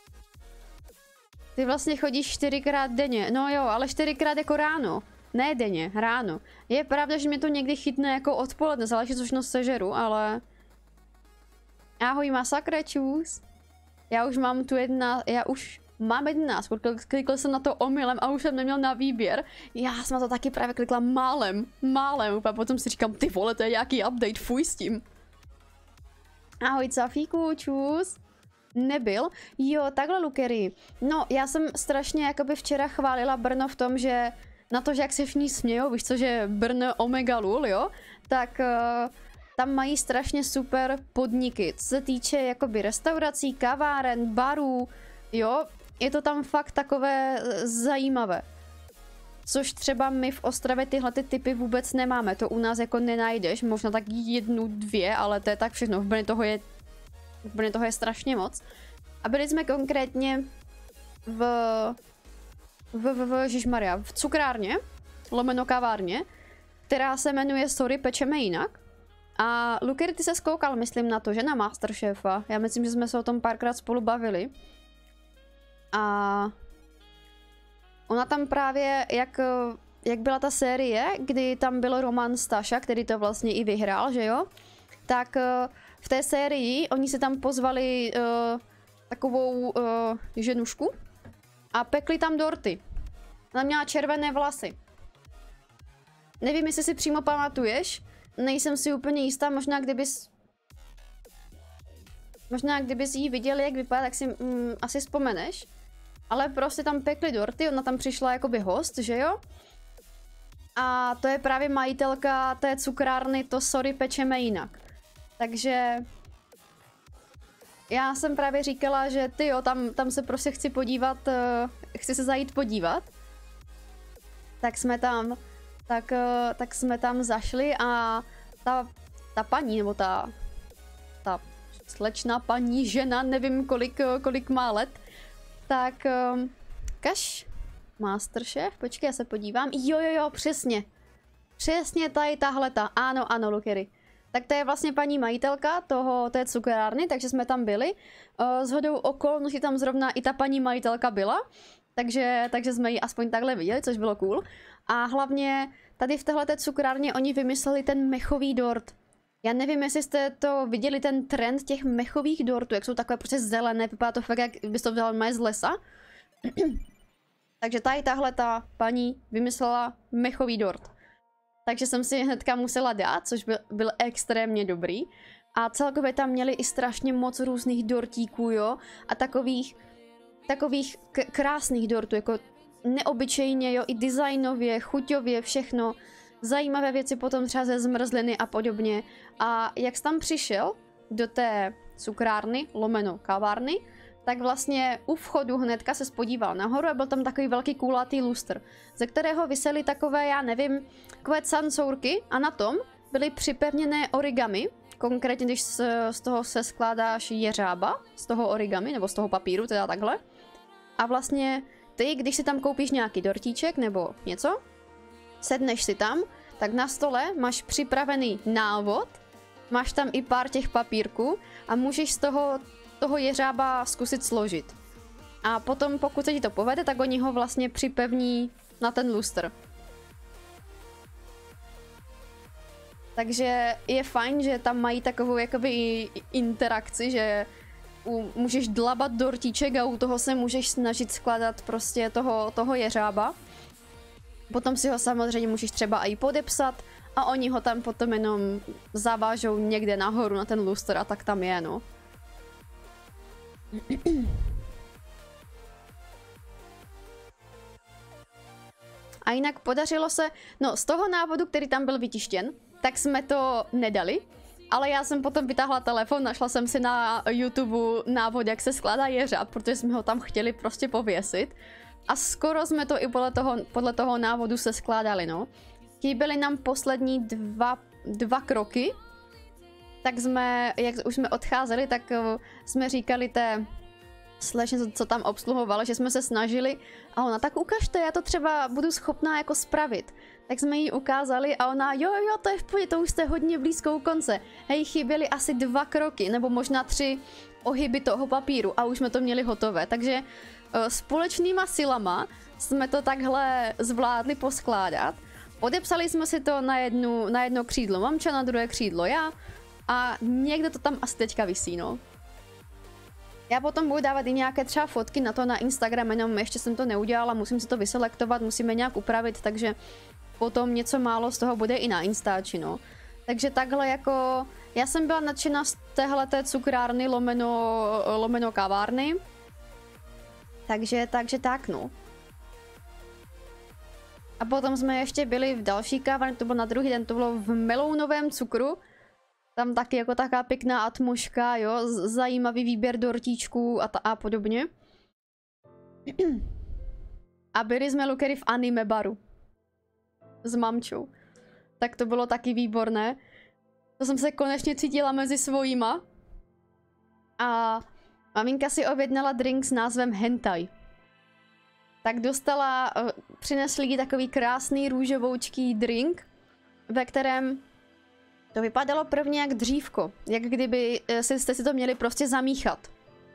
Ty vlastně chodíš čtyřikrát denně, no jo, ale čtyřikrát jako ráno. Ne denně, ráno. Je pravda, že mě to někdy chytne jako odpoledne, záleží, což noc sežeru, ale... Ahoj masakre, čus. Já už mám tu jedna, já už mám jedenáct, klikl jsem na to omylem a už jsem neměl na výběr. Já jsem na to taky právě klikla málem, málem, a potom si říkám, ty vole, to je nějaký update, fuj s tím. Ahoj Cafíku, čus. Nebyl? Jo, takhle Lukery. No, já jsem strašně jakoby včera chválila Brno v tom, že na to, že jak se v ní smějou, víš co, že Brno omega lul, jo, tak uh, tam mají strašně super podniky, co se týče jakoby restaurací, kaváren, barů, jo, je to tam fakt takové zajímavé. Což třeba my v Ostravě tyhle ty typy vůbec nemáme, to u nás jako nenajdeš, možná tak jednu, dvě, ale to je tak všechno, v Brně toho je, v Brně toho je strašně moc. A byli jsme konkrétně v, v, v, v Žižmaria, v cukrárně, lomeno kavárně, která se jmenuje Sorry, pečeme jinak. A Luker, ty se skoukal, myslím, na to, že na Masterchefa. Já myslím, že jsme se o tom párkrát spolu bavili. A ona tam právě, jak, jak byla ta série, kdy tam byl Roman Staša, který to vlastně i vyhrál, že jo? Tak v té sérii oni se tam pozvali uh, takovou uh, ženušku a pekli tam dorty. Ona měla červené vlasy. Nevím, jestli si přímo pamatuješ, nejsem si úplně jistá, možná kdybys... Možná kdybys jí viděl, jak vypadá, tak si mm, asi vzpomeneš. Ale prostě tam pekli dorty, ona tam přišla jakoby host, že jo? A to je právě majitelka té cukrárny, to Sorry, pečeme jinak. Takže... Já jsem právě říkala, že ty jo, tam, tam se prostě chci podívat, uh, chci se zajít podívat. Tak jsme tam, tak, uh, tak jsme tam zašli a ta, ta paní, nebo ta, ta slečna, paní, žena, nevím kolik, kolik má let, tak um, kaš, Masterchef, počkej, já se podívám, jo, jo, jo, přesně, přesně tady tahleta, ano, ano, Lukery. Tak to je vlastně paní majitelka toho, té cukrárny, takže jsme tam byli. Uh, shodou okolností tam zrovna i ta paní majitelka byla, takže, takže jsme ji aspoň takhle viděli, což bylo cool. A hlavně tady v téhleté cukrárně oni vymysleli ten mechový dort. Já nevím, jestli jste to viděli, ten trend těch mechových dortů, jak jsou takové prostě zelené, vypadá to fakt, jak bys to vzal z lesa. Takže tady tahle ta paní vymyslela mechový dort. Takže jsem si hnedka musela dát, což byl, byl extrémně dobrý. A celkově tam měli i strašně moc různých dortíků, jo. A takových, takových krásných dortů, jako neobyčejně, jo, i designově, chuťově, všechno. Zajímavé věci potom třeba ze zmrzliny a podobně. A jak jsi tam přišel do té cukrárny, lomeno kavárny, tak vlastně u vchodu hnedka se spodíval nahoru a byl tam takový velký kulatý lustr, ze kterého visely takové, já nevím, takové cancourky a na tom byly připevněné origami, konkrétně když z, z toho se skládáš jeřába, z toho origami, nebo z toho papíru, teda takhle. A vlastně ty, když si tam koupíš nějaký dortíček nebo něco, sedneš si tam, tak na stole máš připravený návod, máš tam i pár těch papírků a můžeš z toho, toho jeřába zkusit složit. A potom, pokud se ti to povede, tak oni ho vlastně připevní na ten lustr. Takže je fajn, že tam mají takovou jakoby interakci, že u, můžeš dlabat dortíček a u toho se můžeš snažit skládat prostě toho, toho jeřába. Potom si ho samozřejmě můžeš třeba i podepsat a oni ho tam potom jenom zavážou někde nahoru na ten lustr a tak tam je, no. A jinak podařilo se, no z toho návodu, který tam byl vytištěn, tak jsme to nedali, ale já jsem potom vytáhla telefon, našla jsem si na YouTube návod, jak se skládá jeřáb, protože jsme ho tam chtěli prostě pověsit. A skoro jsme to i podle toho, podle toho návodu se skládali, no. Chyběly nám poslední dva, dva kroky, tak jsme, jak už jsme odcházeli, tak jsme říkali té slečně, co tam obsluhovala, že jsme se snažili a ona, tak ukažte, já to třeba budu schopná jako spravit. Tak jsme jí ukázali a ona, jo, jo, to je v pohodě, to už jste hodně blízko u konce. Hej, chyběly asi dva kroky, nebo možná tři ohyby toho papíru a už jsme to měli hotové, takže společnýma silama jsme to takhle zvládli poskládat. Podepsali jsme si to na, jednu, na jedno křídlo mamča, na druhé křídlo já a někde to tam asi teďka visí, no. Já potom budu dávat i nějaké třeba fotky na to na Instagram, jenom ještě jsem to neudělala, musím si to vyselektovat, musíme nějak upravit, takže potom něco málo z toho bude i na Instači, no. Takže takhle jako, já jsem byla nadšená z téhleté cukrárny lomeno, lomeno kavárny. Takže, takže tak, no. A potom jsme ještě byli v další kavárně, to bylo na druhý den, to bylo v melounovém cukru. Tam taky jako taková pěkná atmosféra, jo, zajímavý výběr dortíčků a, ta, a podobně. A byli jsme Lukery v anime baru. S mamčou. Tak to bylo taky výborné. To jsem se konečně cítila mezi svojíma. A maminka si objednala drink s názvem hentai. Tak dostala, přinesli jí takový krásný růžovoučký drink, ve kterém to vypadalo prvně jak dřívko, jak kdyby jste si to měli prostě zamíchat.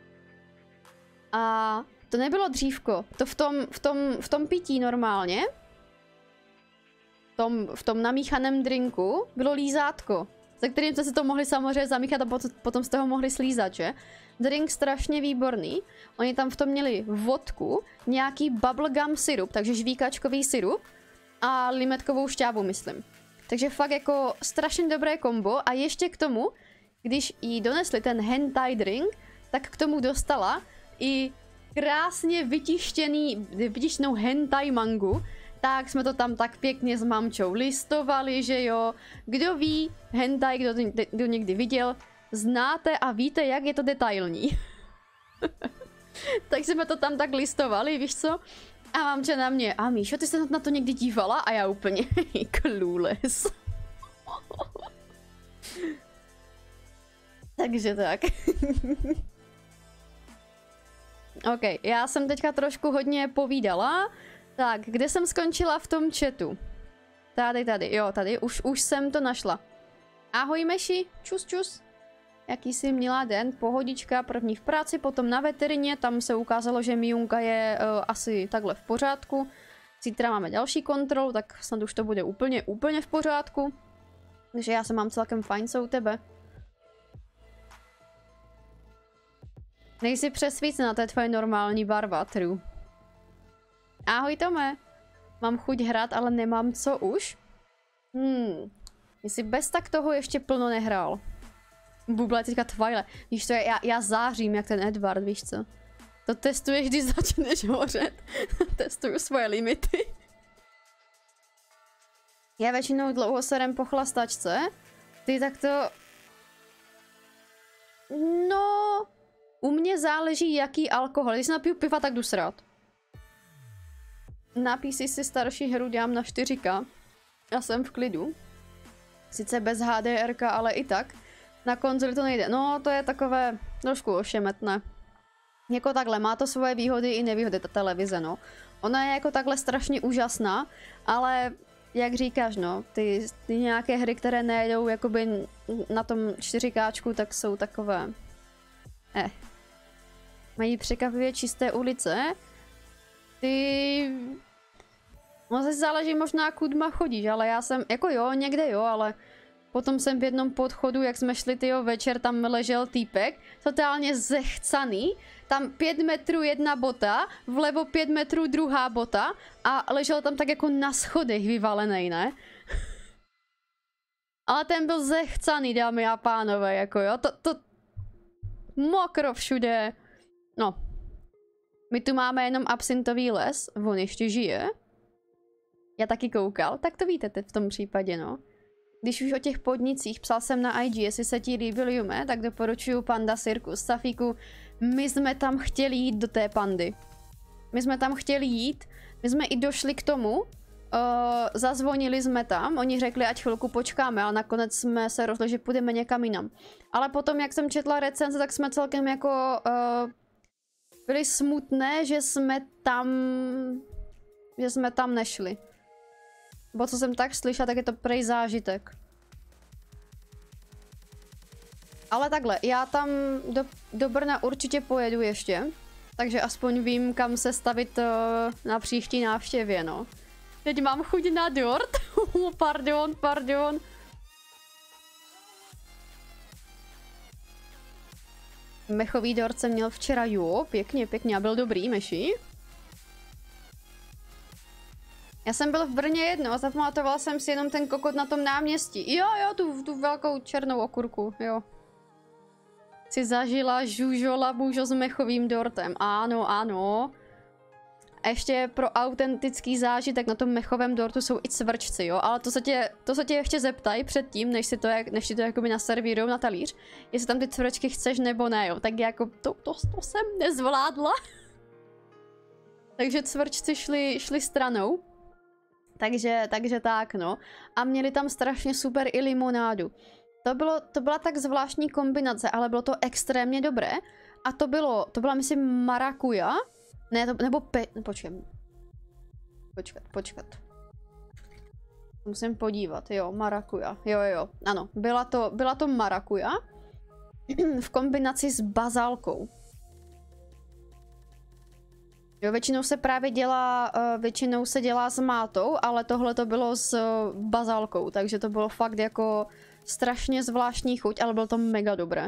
A to nebylo dřívko, to v tom, v tom, v tom pití normálně, v tom, v tom namíchaném drinku bylo lízátko, se kterým jste si to mohli samozřejmě zamíchat a potom jste ho mohli slízat, že? Drink strašně výborný, oni tam v tom měli vodku, nějaký bubblegum syrup, takže žvíkačkový syrup a limetkovou šťávu, myslím. Takže fakt jako strašně dobré kombo a ještě k tomu, když jí donesli ten hentai drink, tak k tomu dostala i krásně vytištěný, vytištěnou hentai mangu, tak jsme to tam tak pěkně s mamčou listovali, že jo. Kdo ví, hentai, kdo, kdo někdy viděl, znáte a víte, jak je to detailní. Tak jsme to tam tak listovali, víš co? A mamča na mě, a Míšo, ty se na to někdy dívala? A já úplně, clueless. Takže tak. OK, já jsem teďka trošku hodně povídala. Tak, kde jsem skončila v tom chatu? Tady, tady, jo, tady, už, už jsem to našla. Ahoj Meši, čus, čus. Jaký jsi měla den, pohodička, první v práci, potom na veterině, tam se ukázalo, že Mijunka je uh, asi takhle v pořádku. Zítra máme další kontrolu, tak snad už to bude úplně, úplně v pořádku. Takže já se mám celkem fajn, co u tebe. Nejsi přesvícená, to je tvoje normální barva, true. Ahoj Tome. Mám chuť hrát, ale nemám co už. Hmm. Jsi bez tak toho ještě plno nehrál. Buble teďka Twilight. Víš co, já, já zářím jak ten Edward, víš co? To testuješ, když začneš hořet. Testuju svoje limity. Já většinou dlouho serem po chlastačce. Ty tak to... No... U mě záleží jaký alkohol. Když se napiju piva, tak jdu srát. Na P C si starší hru dělám na čtyři ká. Já jsem v klidu. Sice bez H D R K, ale i tak. Na konzoli to nejde. No, to je takové trošku ošemetné. Jako takhle, má to svoje výhody i nevýhody, ta televize, no. Ona je jako takhle strašně úžasná, ale jak říkáš, no, ty, ty nějaké hry, které nejedou jakoby na tom čtyři káčku, tak jsou takové... Eh. Mají překvapivě čisté ulice. Ty... No se záleží možná kudma chodíš, ale já jsem, jako jo, někde jo, ale potom jsem v jednom podchodu, jak jsme šli tyjo večer, tam ležel týpek, totálně zechcaný, tam pět metrů jedna bota, vlevo pět metrů druhá bota a ležel tam tak jako na schodech vyvalenej, ne? Ale ten byl zechcaný, dámy a pánové, jako jo, to, to... Mokro všude. No. My tu máme jenom absintový les, on ještě žije. Já taky koukal, tak to víte v tom případě, no. Když už o těch podnicích psal jsem na I G, jestli se ti líbil Jume, tak doporučuju Panda Circus. Safíku, my jsme tam chtěli jít do té pandy. My jsme tam chtěli jít, my jsme i došli k tomu, uh, zazvonili jsme tam, oni řekli, ať chvilku počkáme, ale nakonec jsme se rozhodli, že půjdeme někam jinam. Ale potom, jak jsem četla recenze, tak jsme celkem jako uh, byli smutné, že jsme tam, že jsme tam nešli. Bo co jsem tak slyšela, tak je to prej zážitek. Ale takhle, já tam do, do Brna určitě pojedu ještě. Takže aspoň vím, kam se stavit uh, na příští návštěvě, no. Teď mám chuť na dort. pardon, pardon. Mechový dort jsem měl včera, jo, pěkně, pěkně, a byl dobrý, Meši. Já jsem byl v Brně jedno a zapamatoval jsem si jenom ten kokot na tom náměstí. Jo, jo, tu, tu velkou černou okurku, jo. Si zažila žužola bůžo s mechovým dortem. Ano, ano. A ještě pro autentický zážitek na tom mechovém dortu jsou i cvrčci, jo. Ale to se tě, to se tě ještě zeptají předtím, než si to, než si to jakoby naservírujou na talíř. Jestli tam ty cvrčky chceš nebo ne, jo. Tak jako to, to, to jsem nezvládla. Takže cvrčci šli, šli stranou. Takže, takže tak, no. A měli tam strašně super i limonádu. To, bylo, to byla tak zvláštní kombinace, ale bylo to extrémně dobré. A to bylo, to byla myslím marakuja. Ne, to, nebo pe... No, počkej. Počkat, počkat. Musím podívat, jo, marakuja. Jo, jo, ano. Byla to, byla to marakuja. V kombinaci s bazálkou. Jo, většinou se právě dělá, uh, většinou se dělá s mátou, ale tohle to bylo s uh, bazálkou, takže to bylo fakt jako strašně zvláštní chuť, ale bylo to mega dobré.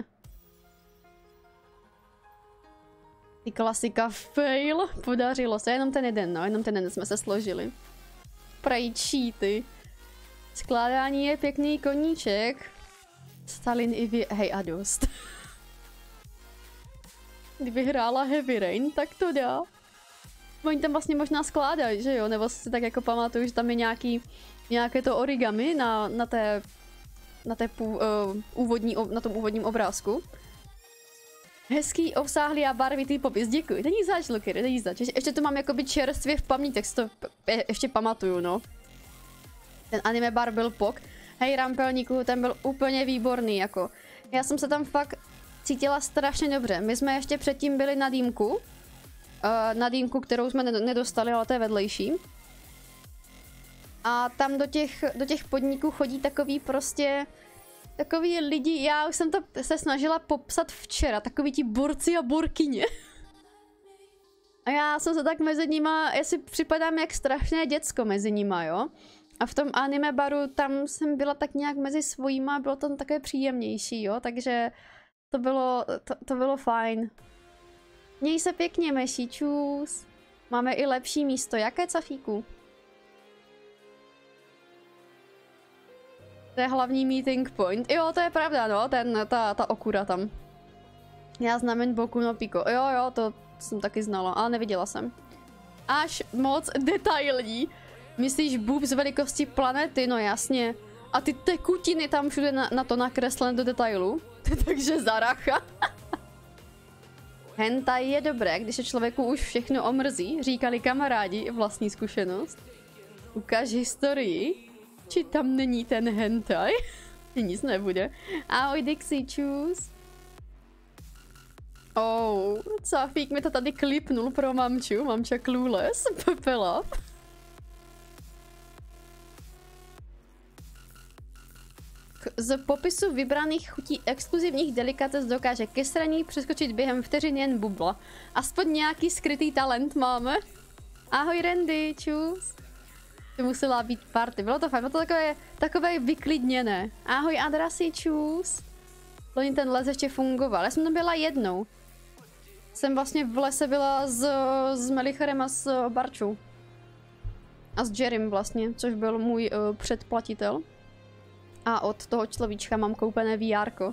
Ty klasika fail, podařilo se, jenom ten jeden, no, jenom ten jeden jsme se složili. Prej cheaty. Skládání je pěkný koníček. Stalin i vy, hej a dost. Kdyby hrála Heavy Rain, tak to dá. Oni tam vlastně možná skládají, že jo? Nebo si tak jako pamatuju, že tam je nějaký, nějaké to origami na, na té, na té pů, uh, úvodní, na tom úvodním obrázku. Hezký, obsáhlý a barvitý popis, děkuji. Není zač, Luker, není zač. Je, ještě to mám jakoby čerstvě v paměti, tak si to je, ještě pamatuju, no. Ten anime bar byl pok. Hej, Rampelníku, ten byl úplně výborný, jako. Já jsem se tam fakt cítila strašně dobře. My jsme ještě předtím byli na dýmku. Uh, na dýmku, kterou jsme nedostali, ale to je vedlejší. A tam do těch, do těch podniků chodí takový prostě... Takový lidi, já už jsem to se snažila popsat včera, takový ti borci a borkyně. A já jsem se tak mezi nima, já si připadám jak strašné děcko mezi nima, jo. A v tom anime baru tam jsem byla tak nějak mezi svojíma, bylo to takové příjemnější, jo. Takže to bylo, to, to bylo fajn. Měj se pěkně, Meši, čus. Máme i lepší místo, jaké, Cafíku? To je hlavní meeting point. Jo, to je pravda, no, ten, ta, ta okura tam. Já znám Boku no Pico. Jo, jo, to jsem taky znala, ale neviděla jsem. Až moc detailní. Myslíš bůb z velikosti planety? No jasně. A ty tekutiny tam všude na, na to nakreslené do detailu. Takže zaracha. Hentai je dobré, když se člověku už všechno omrzí, říkali kamarádi, vlastní zkušenost. Ukaž historii. Či tam není ten hentai? Nic nebude. Ahoj Dixie, čus. Oh, Cafík mi to tady klipnul pro mamču, mamča clueless, Pepela. Z popisu vybraných chutí exkluzivních delikates dokáže ke sraní přeskočit během vteřin jen bubla. Aspoň nějaký skrytý talent máme. Ahoj Randy, čus. To musela být party, bylo to fajn, bylo to takové, takové vyklidněné. Ahoj Adrasi, čus. Loni ten les ještě fungoval, já jsem tam byla jednou. Jsem vlastně v lese byla s, s Melicherem a s Barčou. A s Jerrym vlastně, což byl můj uh, předplatitel. A od toho človíčka mám koupené vé érko.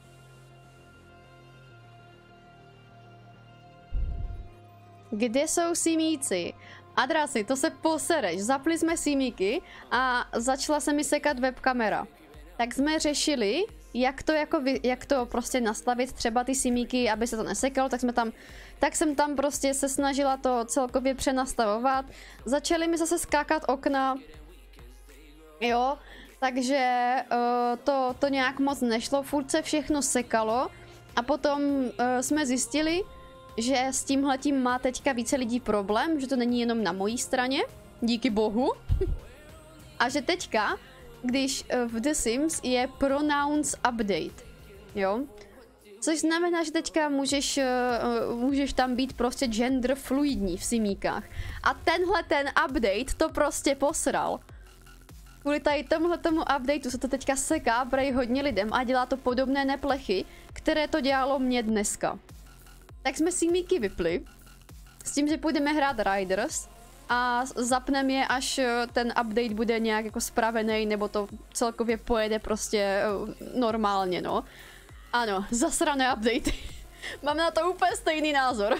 Kde jsou simíci? Adrasi, to se posereš. Zapli jsme simíky a začala se mi sekat webkamera. Tak jsme řešili, jak to, jako vy, jak to prostě nastavit třeba ty simíky, aby se to nesekalo, tak jsme tam, tak jsem tam prostě se snažila to celkově přenastavovat. Začaly mi zase skákat okna. Jo. Takže uh, to, to nějak moc nešlo, furt se všechno sekalo a potom uh, jsme zjistili, že s tímhletím má teďka více lidí problém, že to není jenom na mojí straně, díky bohu. A že teďka, když uh, v The Sims je pronouns update, jo, což znamená, že teďka můžeš, uh, můžeš tam být prostě gender fluidní v simíkách. A tenhle ten update to prostě posral. Kvůli tady tomuhle tomu updateu se to teďka seká prej hodně lidem a dělá to podobné neplechy, které to dělalo mě dneska. Tak jsme simíky vypli, s tím, že půjdeme hrát Riders a zapneme je, až ten update bude nějak jako spravený, nebo to celkově pojede prostě normálně, no. Ano, zasrané update. Mám na to úplně stejný názor.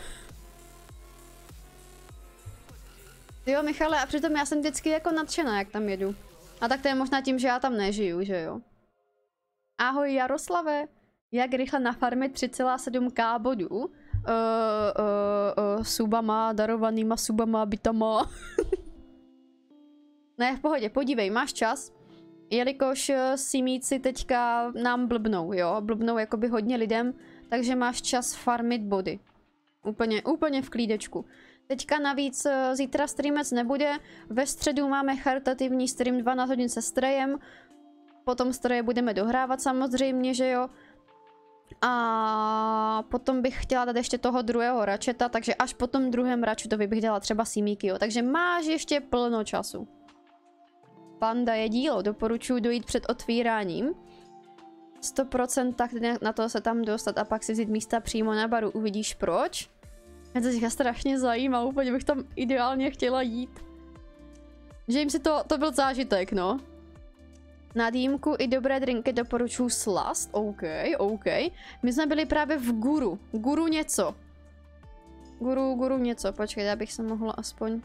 Jo, Michale, a přitom já jsem vždycky jako nadšená, jak tam jedu. A tak to je možná tím, že já tam nežiju, že jo? Ahoj Jaroslave, jak rychle nafarmit tři celá sedm ká bodů? Uh, uh, uh, subama, darovanýma subama, bitama. Ne, v pohodě, podívej, máš čas? Jelikož simíci teďka nám blbnou, jo? Blbnou jakoby hodně lidem, takže máš čas farmit body. Úplně, úplně v klídečku. Teďka navíc zítra streamec nebude, ve středu máme charitativní stream dvanáct hodin se Strejem, potom Streje budeme dohrávat samozřejmě, že jo. A potom bych chtěla dát ještě toho druhého račeta, takže až po tom druhém račetovi bych dala třeba simíky, jo. Takže máš ještě plno času. Panda je dílo, doporučuji dojít před otvíráním. sto procent tak na to se tam dostat a pak si vzít místa přímo na baru, uvidíš proč? Mě to teďka strašně zajímá, úplně bych tam ideálně chtěla jít. Že jim si to, to byl zážitek, no. Na dýmku i dobré drinky doporučuji Slast, OK, OK. My jsme byli právě v Guru, Guru něco. Guru, Guru něco, počkej, já bych se mohla aspoň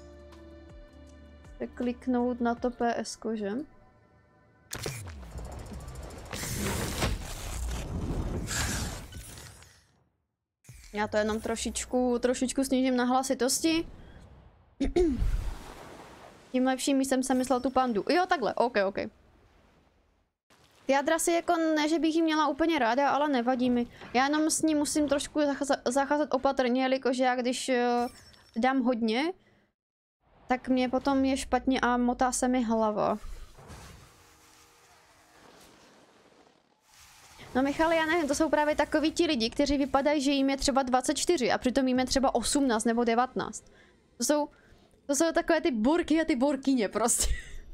kliknout na to P S ko, že? Já to jenom trošičku, trošičku snížím na hlasitosti. Tím lepším místem jsem myslel tu pandu. Jo, takhle, OK, OK. Ty Adrasi jako ne, že bych jí měla úplně ráda, ale nevadí mi. Já jenom s ní musím trošku zacházet opatrně, jelikož já když uh, dám hodně, tak mě potom je špatně a motá se mi hlava. No Michale, já nevím, to jsou právě takoví ti lidi, kteří vypadají, že jim je třeba dvacet čtyři a přitom jim je třeba osmnáct nebo devatenáct. To jsou, to jsou takové ty burky a ty burkyně prostě.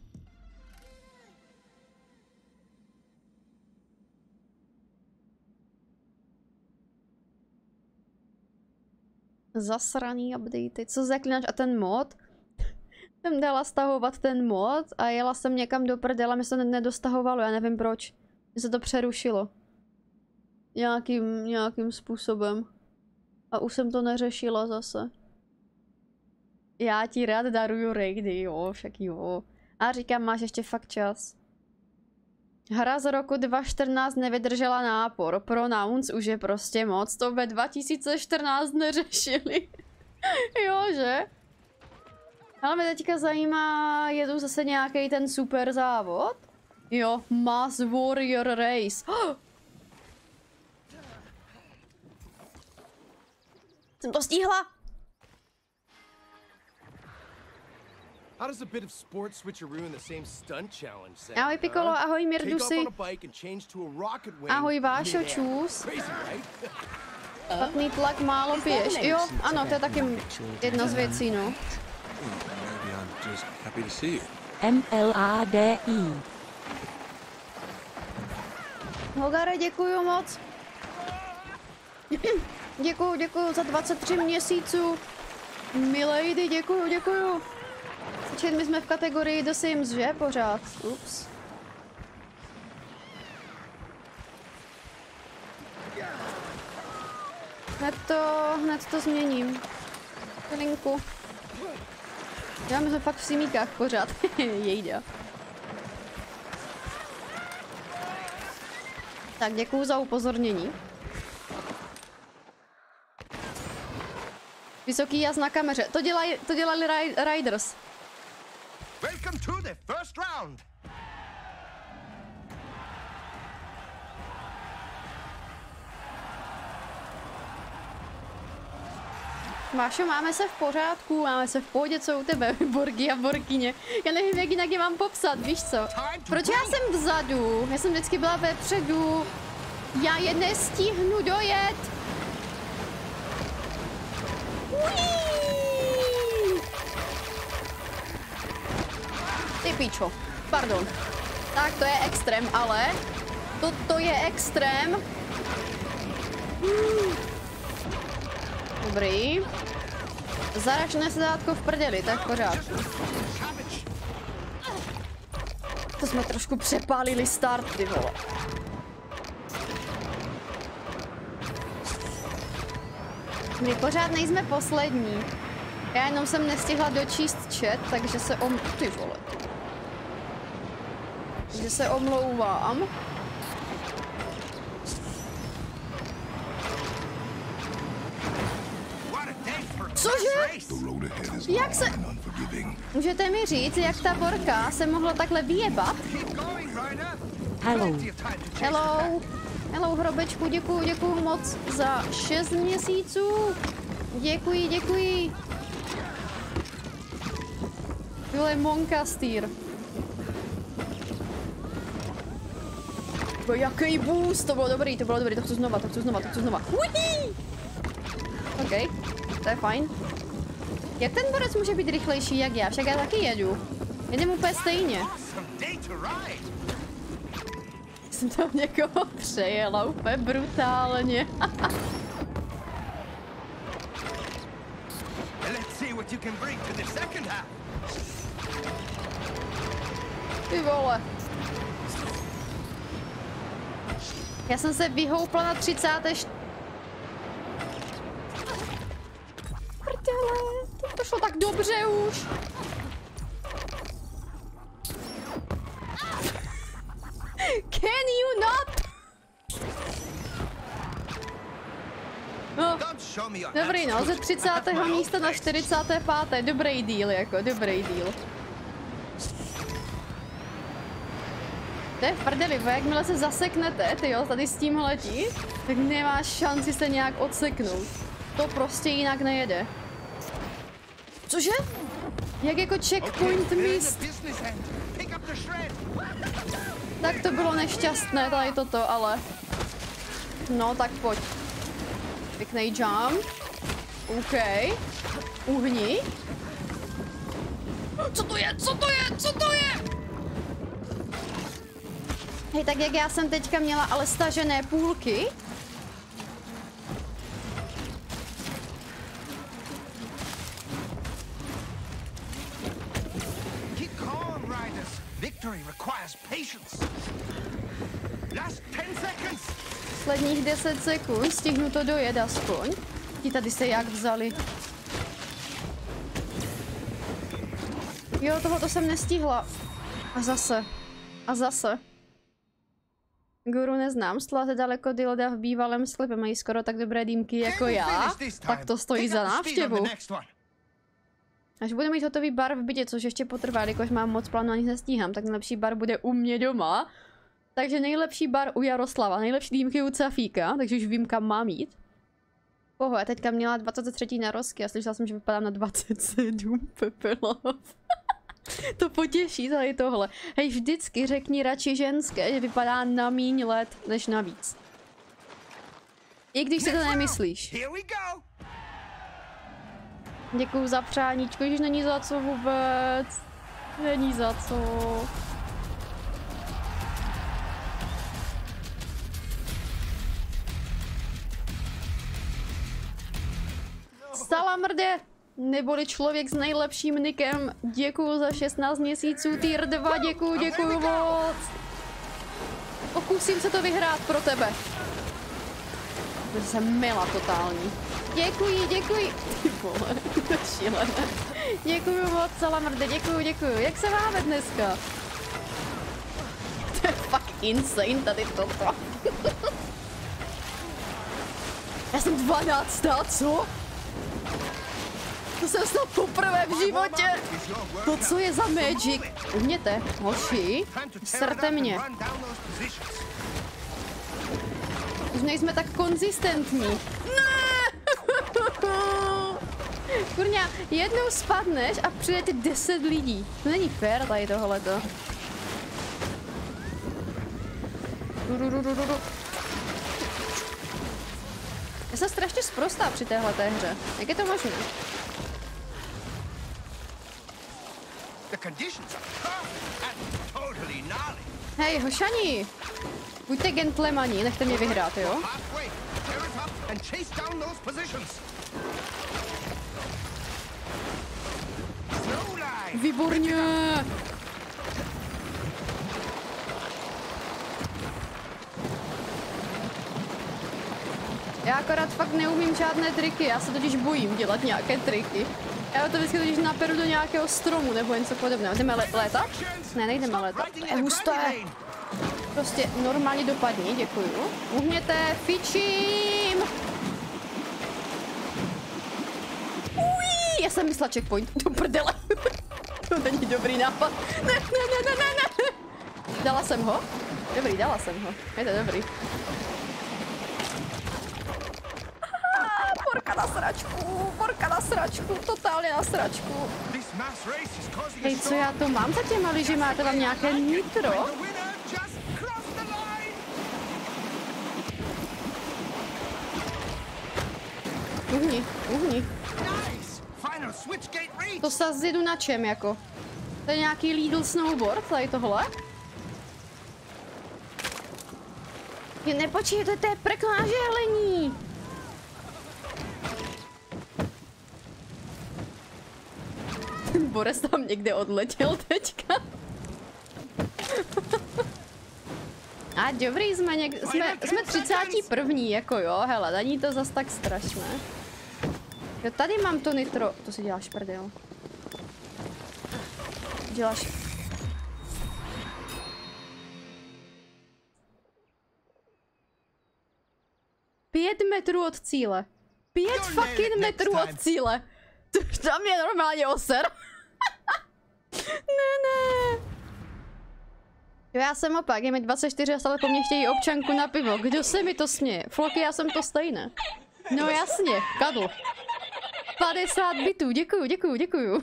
Zasraný updaty. Co zaklínač a ten mod? Jsem dala stahovat ten mod a jela jsem někam do prdela, mi se to nedostahovalo, já nevím proč. Mně se to přerušilo. Nějakým, nějakým způsobem. A už jsem to neřešila zase. Já ti rád daruju raidy, jo, však jo. A říkám, máš ještě fakt čas. Hra z roku dva tisíce čtrnáct nevydržela nápor. Pronouns už je prostě moc. To ve dva tisíce čtrnáct neřešili. Jo, že? Ale mě teďka zajímá, je tu zase nějaký ten super závod? Jo, Mass Warrior Race. Oh! Jsem to stihla! How does a bit of sport switcheroo in the same stunt challenge sound? Ahoj Piccolo, huh? ahoj Take off Mirdusi. on a bike and change to a rocket wing Ahoj Vášo, midair. čus. Crazy, right? Špatný tlak, málo piješ. Jo, ano, to je taky jedna z věcí, no. Maybe I'm just happy to see you. M L A D I. Hogare, děkuju moc. Děkuju, děkuju za dvacet tři měsíců. Milady, děkuju, děkuju. Počkej, my jsme v kategorii The Sims, že? Pořád. Ups. Hned to, hned to změním. Linku. Já my jsme fakt v simíkách pořád. Jejda. Tak děkuju za upozornění. Vysoký jas na kameře. To dělali, to dělali Riders. Welcome to the first round. Mášo, máme se v pořádku, máme se v pohodě, co u tebe, borky a borkyně. Já nevím, jak jinak je mám popsat, víš co? Proč já jsem vzadu? Já jsem vždycky byla vepředu. Já je nestihnu dojet. Uí! Ty pičo, pardon. Tak to je extrém, ale toto je extrém. Dobrý. Zaražené sedátko v prdeli, tak v pořádku. To jsme trošku přepálili start, ty vole. My pořád nejsme poslední. Já jenom jsem nestihla dočíst chat, takže se om... Ty vole. Takže se omlouvám. Cože? Jak se... Můžete mi říct, jak ta borka se mohla takhle vyjebat? Hello. Hello. Hello, hrobečku, děkuju, děkuju moc za šest měsíců. Děkuji, děkuji. Tohle Monkastýr. Jaký boost, to bylo dobrý, to bylo dobrý, to chci znova, to chci znova, to chci znova. Ují! OK, to je fajn. Jak ten borec může být rychlejší jak já? Však já taky jedu. Jedem úplně stejně. Jsem tam někoho přejela úplně brutálně. Ty vole. Já jsem se vyhoupla na třicáté čtvrté Prdele, to šlo tak dobře už. Can you not? No, dobrý no, ze třicátého místa na čtyřicáté páté Dobrý deal, jako, dobrý deal. To je v prdeli, bo jakmile se zaseknete, tyjo, tady s tímhletí, tak nemáš šanci se nějak odseknout. To prostě jinak nejede. Cože? Jak jako checkpoint mist? Tak to bylo nešťastné tady toto, ale No tak pojď. Pěknej jump. OK. Uhni. Co to je? Co to je? Co to je? Hej, tak jak já jsem teďka měla ale stažené půlky. Keep calm, riders. Victory requires patience. Last ten seconds. Posledních deset sekund, stihnu to dojet aspoň. Ti tady se jak vzali. Jo, tohoto jsem nestihla. A zase. A zase. Guru neznám, stláte daleko dilda v bývalém sklepě, mají skoro tak dobré dýmky jako já. Tak to stojí za návštěvu. Až budu mít hotový bar v bytě, což ještě potrvá, jakož mám moc plánu, ani nestíhám, tak nejlepší bar bude u mě doma. Takže nejlepší bar u Jaroslava, nejlepší dýmky u Cafíka, takže už vím, kam mám jít. Oho, já teďka měla dvacet tři narozky a slyšela jsem, že vypadám na dvacet sedm pepelov. To potěší tady tohle. Hej, vždycky řekni radši ženské, že vypadá na míň let, než na víc. I když si to nemyslíš. Děkuju za přáníčko, když není za co vůbec. Není za co. Salamrde, neboli člověk s nejlepším nikem. Děkuju za šestnáct měsíců, tier dva, děkuju, děkuju moc. Pokusím se to vyhrát pro tebe. To jsem mila totální. Děkuji, děkuji. Ty vole, to je šílené. Děkuju moc, Salamrde, děkuju, děkuju. Jak se máme dneska? To je fakt insane tady toto. Já jsem dvanáctá, co? To jsem snad poprvé v životě. To, co je za magic? Uměte, hoši, srte mě. Už nejsme tak konzistentní. Ne! Kurňa, jednou spadneš a přijde ty deset lidí. To není fér tady tohleto. Já jsem strašně sprostá při téhleté hře. Jak je to možné? Hej, hošani! Buďte gentlemani, nechte mě vyhrát, jo? Výborně! Já akorát fakt neumím žádné triky, já se totiž bojím dělat nějaké triky. Já to vždycky totiž naperu do nějakého stromu nebo něco podobného. Jdeme le létat? Ne, nejdeme létat. To je husté. Prostě normálně dopadni, děkuju. Uhněte, fičím! Ují, já jsem myslela checkpoint, do prdele. To není dobrý nápad. Ne, ne, ne, ne, ne, ne. Dala jsem ho? Dobrý, dala jsem ho. Je to dobrý. Porka na sračku, porka na sračku, totálně na sračku. Hej, co já to mám za těma lyži? Máte tam nějaké nitro? Uhni, uhni. To se zjedu na čem, jako? To je nějaký Lidl snowboard, tady tohle? Je, nepočítejte, to je peklo na žehlení. Boris tam někde odletěl teďka. A dobrý, jsme, něk jsme, jsme třicátí první, jako jo, hele, není to zas tak strašné. Jo, tady mám to nitro, to si děláš prdel. Děláš... Pět metrů od cíle. Pět fucking metrů od cíle. Tam je normálně oser. Ne, ne. Jo, já jsem opak, je mi dvacet čtyři a stále po mně chtějí občanku na pivo. Kdo se mi to směje? Floky, já jsem to stejné. No jasně, kadl. padesát bitů, děkuju, děkuju, děkuju.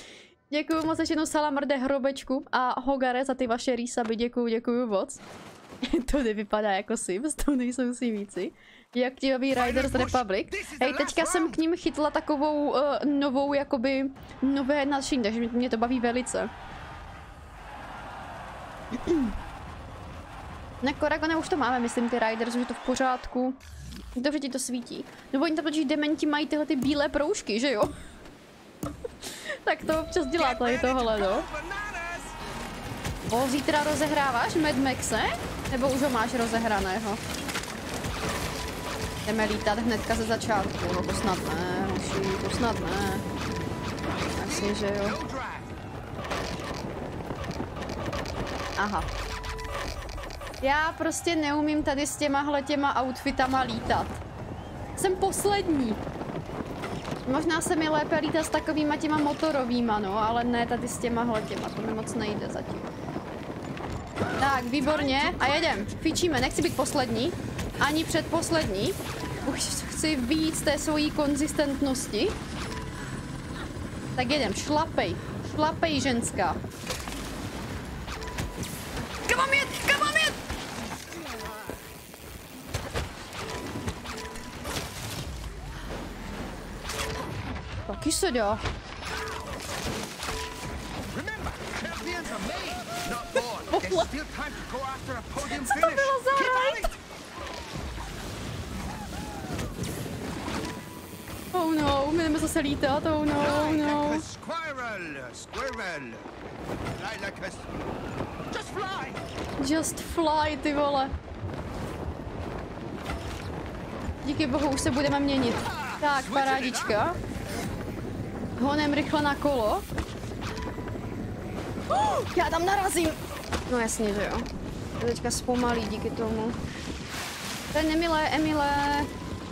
Děkuju moc ještě jednou Salamrde, Hrobečku a Hogare za ty vaše rýsaby, děkuju, děkuju moc. To nevypadá jako Sims, to nejsou Simíci. Jak aktivový Riders Republic. Hej, teďka jsem k ním chytla takovou uh, novou, jakoby, nové nadšení, takže mě to baví velice. Na Koragone už to máme, myslím, ty Riders, že to v pořádku. Dobře ti to svítí. No oni tam totiž dementi mají tyhle ty bílé proužky, že jo? Tak to občas dělá tady tohle, no. O, zítra rozehráváš Mad Maxe? Nebo už ho máš rozehraného? Jdeme lítat hnedka ze začátku, no to snad ne, hoši, to snad ne. Asi, že jo. Aha. Já prostě neumím tady s těmahle těma outfitama lítat. Jsem poslední. Možná se mi lépe lítá s takovýma těma motorovýma, no, ale ne tady s těmahle těma, to mi moc nejde zatím. Tak, výborně, a jedem. Fičíme, nechci být poslední, ani předposlední. Už chci víc té svojí konzistentnosti. Tak jedem, šlapej, šlapej ženská. Kam mám jet, kam mám jet? Taky se dá. Co to bylo za ride? Oh no, my jdeme zase lítat, oh no, oh no. Just fly, ty vole. Díky bohu, už se budeme měnit. Tak, parádička. Honem rychle na kolo. Uh, já tam narazím. No jasně, že jo. To teďka zpomalí díky tomu. To je nemilé, Emile.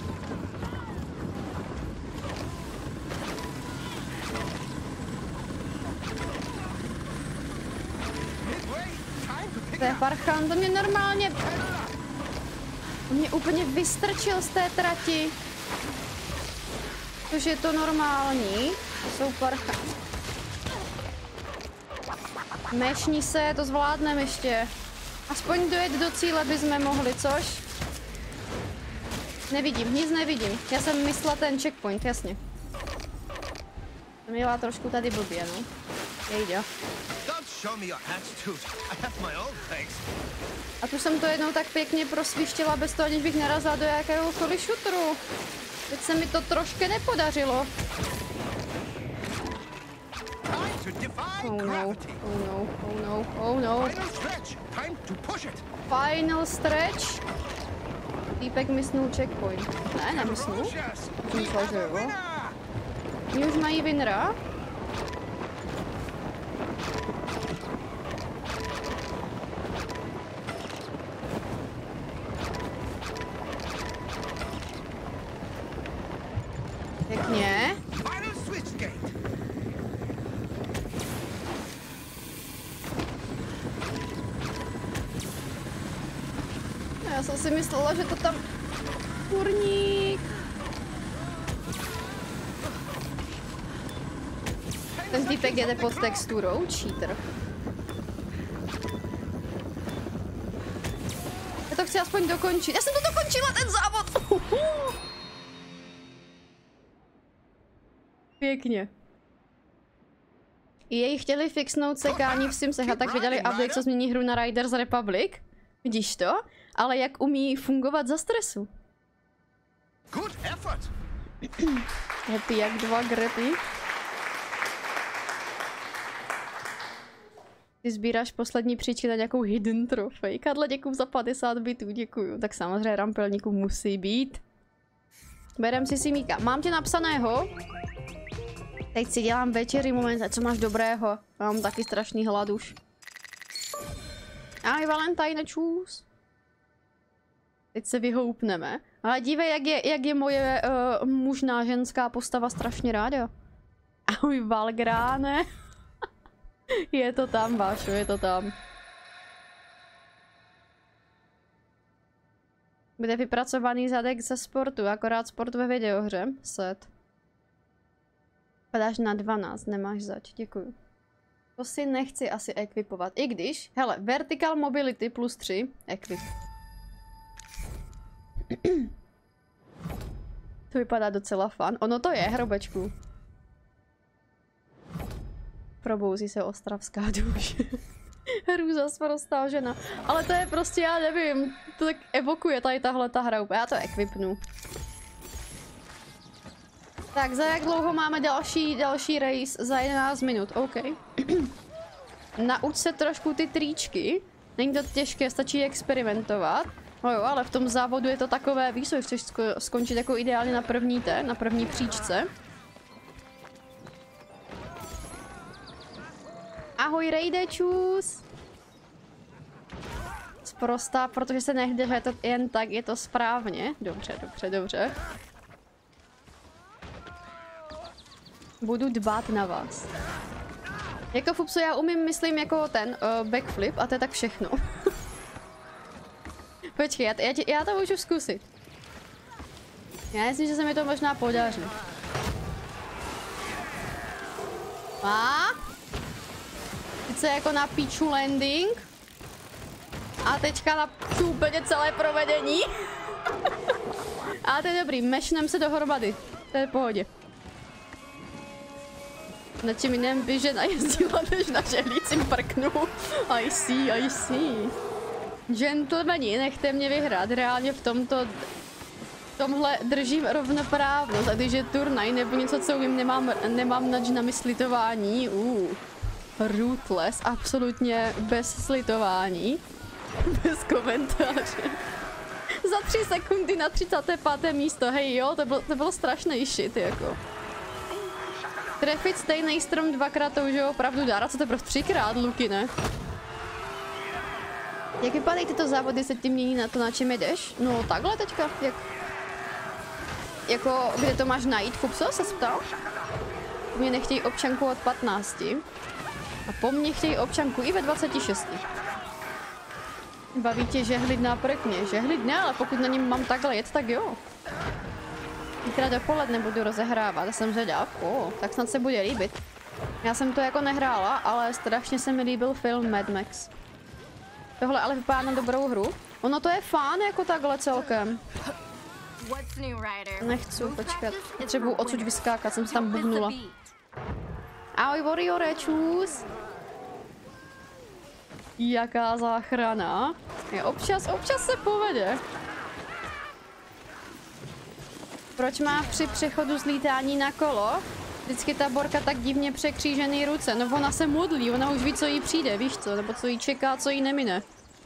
To je parchan, to mě normálně... To mě úplně vystrčil z té trati. Což je to normální. To jsou parchan. Mešní se, to zvládneme ještě. Aspoň dojet do cíle bychom mohli, což? Nevidím, nic nevidím. Já jsem myslela ten checkpoint, jasně. Jsem jela trošku tady blbě, no. Jejde. A tu jsem to jednou tak pěkně prosvištěla bez toho, aniž bych narazila do jakéhokoliv šutru. Teď se mi to trošku nepodařilo. Oh no, oh no, oh no, oh no. Final stretch. Týpek mysnul checkpoint. Ne, nemysnul. Myslel, že jo. Oni už mají winra. Pěkně. Já jsem si myslela, že to tam... Kurník. Ten týpek jede pod texturou, cheater. Já to chci aspoň dokončit. Já jsem to dokončila, ten závod! Pěkně. Jej chtěli fixnout sekání v Simsech a tak vydali update, co změní hru na Riders Republic. Vidíš to? Ale jak umí fungovat za stresu. Happy jak dva grepy. Ty sbíráš poslední příčky na nějakou hidden trofej. Kadle, děkuju za padesát bitů, děkuju. Tak samozřejmě rampelníků musí být. Berem si Simíka. Mám tě napsaného. Teď si dělám večeři, moment, co máš dobrého. Mám taky strašný hlad už. Ahoj Valentine, čus. Teď se vyhoupneme. Ale dívej, jak je, jak je moje uh, mužná ženská postava strašně ráda. Ahoj Valgráne. Je to tam, Vášo, je to tam. Bude vypracovaný zadek ze sportu, akorát sport ve videohře. Set. Padáš na dvanáct, nemáš zač, děkuju. To si nechci asi ekvipovat. I když, hele, vertical mobility plus tři, ekvip. To vypadá docela fun. Ono to je, hrobečku. Probouzí se ostravská duše. Hrůza sprostá žena. Ale to je prostě, já nevím, to tak evokuje tady tahle ta hra. Já to ekvipnu. Tak, za jak dlouho máme další, další race? Za jedenáct minut, OK. Nauč se trošku ty tričky. Není to těžké, stačí experimentovat. No jo, ale v tom závodu je to takové, víš co, chceš sko skončit jako ideálně na první té, na první příčce. Ahoj Rejde, čus! Sprostá, protože se nehde, že je to jen tak, je to správně. Dobře, dobře, dobře. Budu dbát na vás. Jako Fupso, já umím, myslím, jako ten uh, backflip a to je tak všechno. Počkej, já, já, já to můžu zkusit. Já myslím, že se mi to možná podaří. A? Sice jako na píču landing. A teďka na píču úplně celé provedení. A to je dobrý, mešnem se dohromady. To je v pohodě. Na čem jiném by žena jezdila, než na žehlícím prknu. I see, I see. Gentlemani, nechte mě vyhrát. Reálně v tomto... V tomhle držím rovnoprávnost. A když je turnaj nebo něco, co umím, nemám, nemám nač na myslitování. Uh, ruthless, absolutně bez slitování. Bez komentáře. Za tři sekundy na třicáté páté místo. Hej jo, to bylo, to bylo strašný shit, jako. Trefit stejný strom dvakrát, to už je opravdu dár. A co teprve třikrát, Luky, ne? Jak vypadají tyto závody, se ti mění na to, na čem jedeš? No takhle teďka, jak... Jako, kde to máš najít, Fupso, se ptal? Mě nechtějí občanku od patnácti. A po mně chtějí občanku i ve dvaceti šesti. Baví tě žehlidná prkně. Žehlidná, ale pokud na něm mám takhle jet, tak jo. Zítra dopoledne budu rozehrávat, jsem zvědav. O, tak snad se bude líbit. Já jsem to jako nehrála, ale strašně se mi líbil film Mad Max. Tohle ale vypadá na dobrou hru. Ono to je fán jako takhle celkem. Nechci počkat. Potřebuji odsud vyskákat, jsem se tam bugnula. Ahoj Warriore, čus. Jaká záchrana. Je, občas, občas se povede. Proč má při přechodu z lítání na kolo vždycky ta Borka tak divně překřížený ruce? No ona se modlí, ona už ví, co jí přijde, víš co? Nebo co jí čeká, co jí nemine.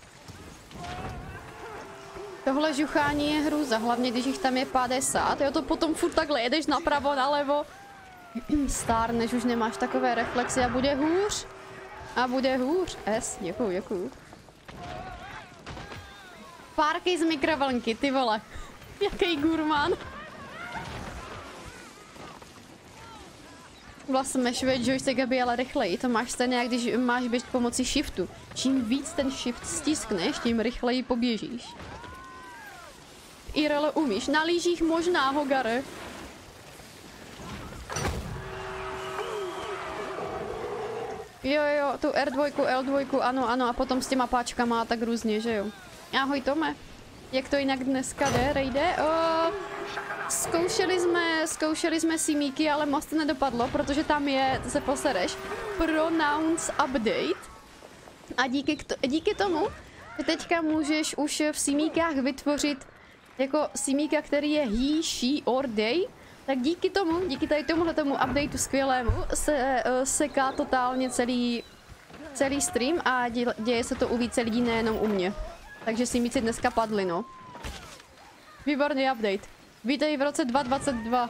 Tohle žuchání je hrůza, hlavně když jich tam je padesát. Jo, to potom furt takhle jedeš napravo, nalevo. Stárneš, už nemáš takové reflexy a bude hůř. A bude hůř. S, děkuju, děkuju. Párky z mikrovlnky, ty vole. Jaký gurmán. Vlastně mešuje joystick, aby jela rychleji. To máš stejně, jak když máš běžet pomocí shiftu. Čím víc ten shift stiskneš, tím rychleji poběžíš. Irele umíš. Na lyžích možná, Hogare. Jo, jo, tu R dva, L dva, ano, ano, a potom s těma páčkama a tak různě, že jo. Ahoj Tome. Jak to jinak dneska jde, Rejde? O, zkoušeli jsme, zkoušeli jsme simíky, ale moc to nedopadlo, protože tam je, to se posereš, pronounce update. A díky, k to, díky tomu, že teďka můžeš už v simíkách vytvořit jako simíka, který je he, she or they, tak díky tomu, díky tady tomuhle tomu updateu skvělému se uh, seká totálně celý, celý stream a děje, děje se to u více lidí, nejenom u mě. Takže simíci dneska padli, no. Výborný update. Vítej v roce dva tisíce dvacet dva.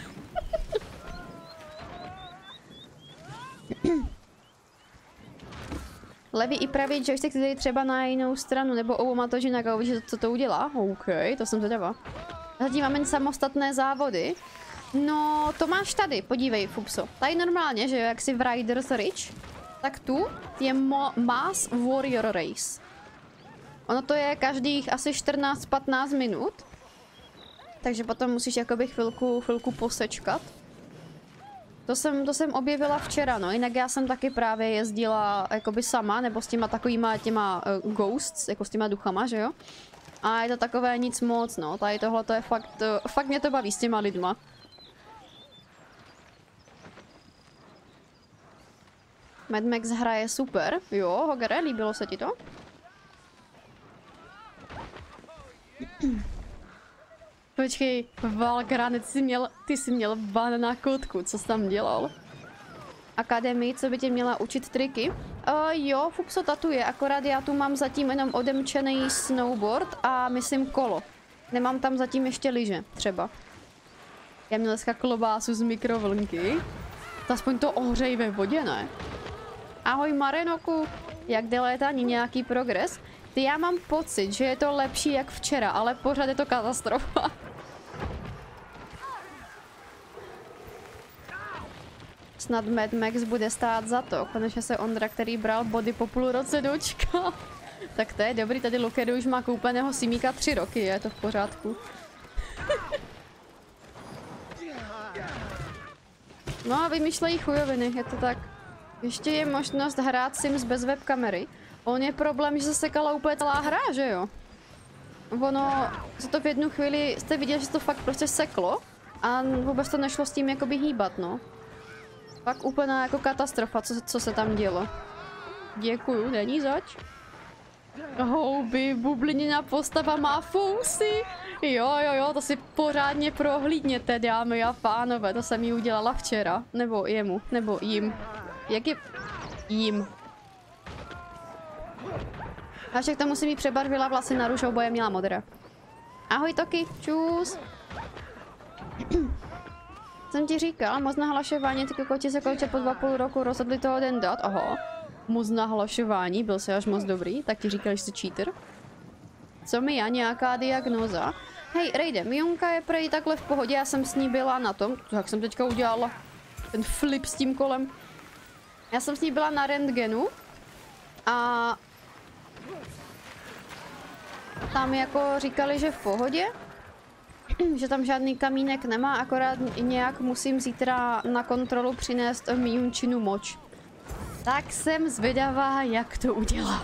Levý i pravý joystick jde třeba na jinou stranu, nebo oboma to jinak a uvidíš, co to udělá. OK, to jsem zvědavá. Zatím máme samostatné závody. No, to máš tady, podívej, Fupso. Tady normálně, že jo, jak si v Riders Ridge, tak tu je Mass Warrior Race. Ono to je každých asi čtrnáct patnáct minut. Takže potom musíš jakoby chvilku, chvilku posečkat. To jsem, to jsem objevila včera, no, jinak já jsem taky právě jezdila jakoby sama, nebo s těma takovýma těma uh, ghosts, jako s těma duchama, že jo? A je to takové nic moc, no, tady tohle to je fakt, uh, fakt mě to baví s těma lidma. Mad Max hraje super, jo, Hogere, líbilo se ti to? Počkej, Valgrane, ty jsi měl, ty jsi měl ban na kotku, co jsi tam dělal? Akademii, co by tě měla učit triky? Uh, jo, Fupso tatuje, akorát já tu mám zatím jenom odemčený snowboard a myslím kolo. Nemám tam zatím ještě lyže, třeba. Já měl dneska klobásu z mikrovlnky. To aspoň to ohřej ve vodě, ne? Ahoj Marenoku, jak jde létání, nějaký progres? Ty, já mám pocit, že je to lepší jak včera, ale pořád je to katastrofa. Snad Mad Max bude stát za to. Konečně se Ondra, který bral body po půl roce, dočkal. Tak to je dobrý, tady Lukery už má koupeného Simíka tři roky, je to v pořádku. No a vymýšlejí chujoviny, je to tak. Ještě je možnost hrát Sims bez webkamery. On je problém, že se sekala úplně celá hra, že jo? Ono, se to v jednu chvíli, jste viděli, že to fakt prostě seklo a vůbec to nešlo s tím jakoby hýbat, no. Fakt úplná jako katastrofa, co, co se tam dělo. Děkuju, není zač. Houby, bublinina postava má fousy. Jo, jo, jo, to si pořádně prohlídněte, dámy a pánové, to jsem jí udělala včera. Nebo jemu, nebo jim. Jak je... jim. A však to musím jí přebarvila vlasy na růžou, bo je měla modré. Ahoj Toky, čus. Jsem ti říkal, moc nahlašování, ty kokoti se kouče po dva půl roku rozhodli toho den dát. Aha, moc nahlašování, byl se až moc dobrý, tak ti říkal, že jsi cheater. Co mi já, nějaká diagnóza? Hej, Rejde, Mionka je prej takhle v pohodě, já jsem s ní byla na tom, jak jsem teďka udělala ten flip s tím kolem. Já jsem s ní byla na rentgenu a tam jako říkali, že v pohodě, že tam žádný kamínek nemá, akorát nějak musím zítra na kontrolu přinést Miončinu moč. Tak jsem zvědavá, jak to udělá.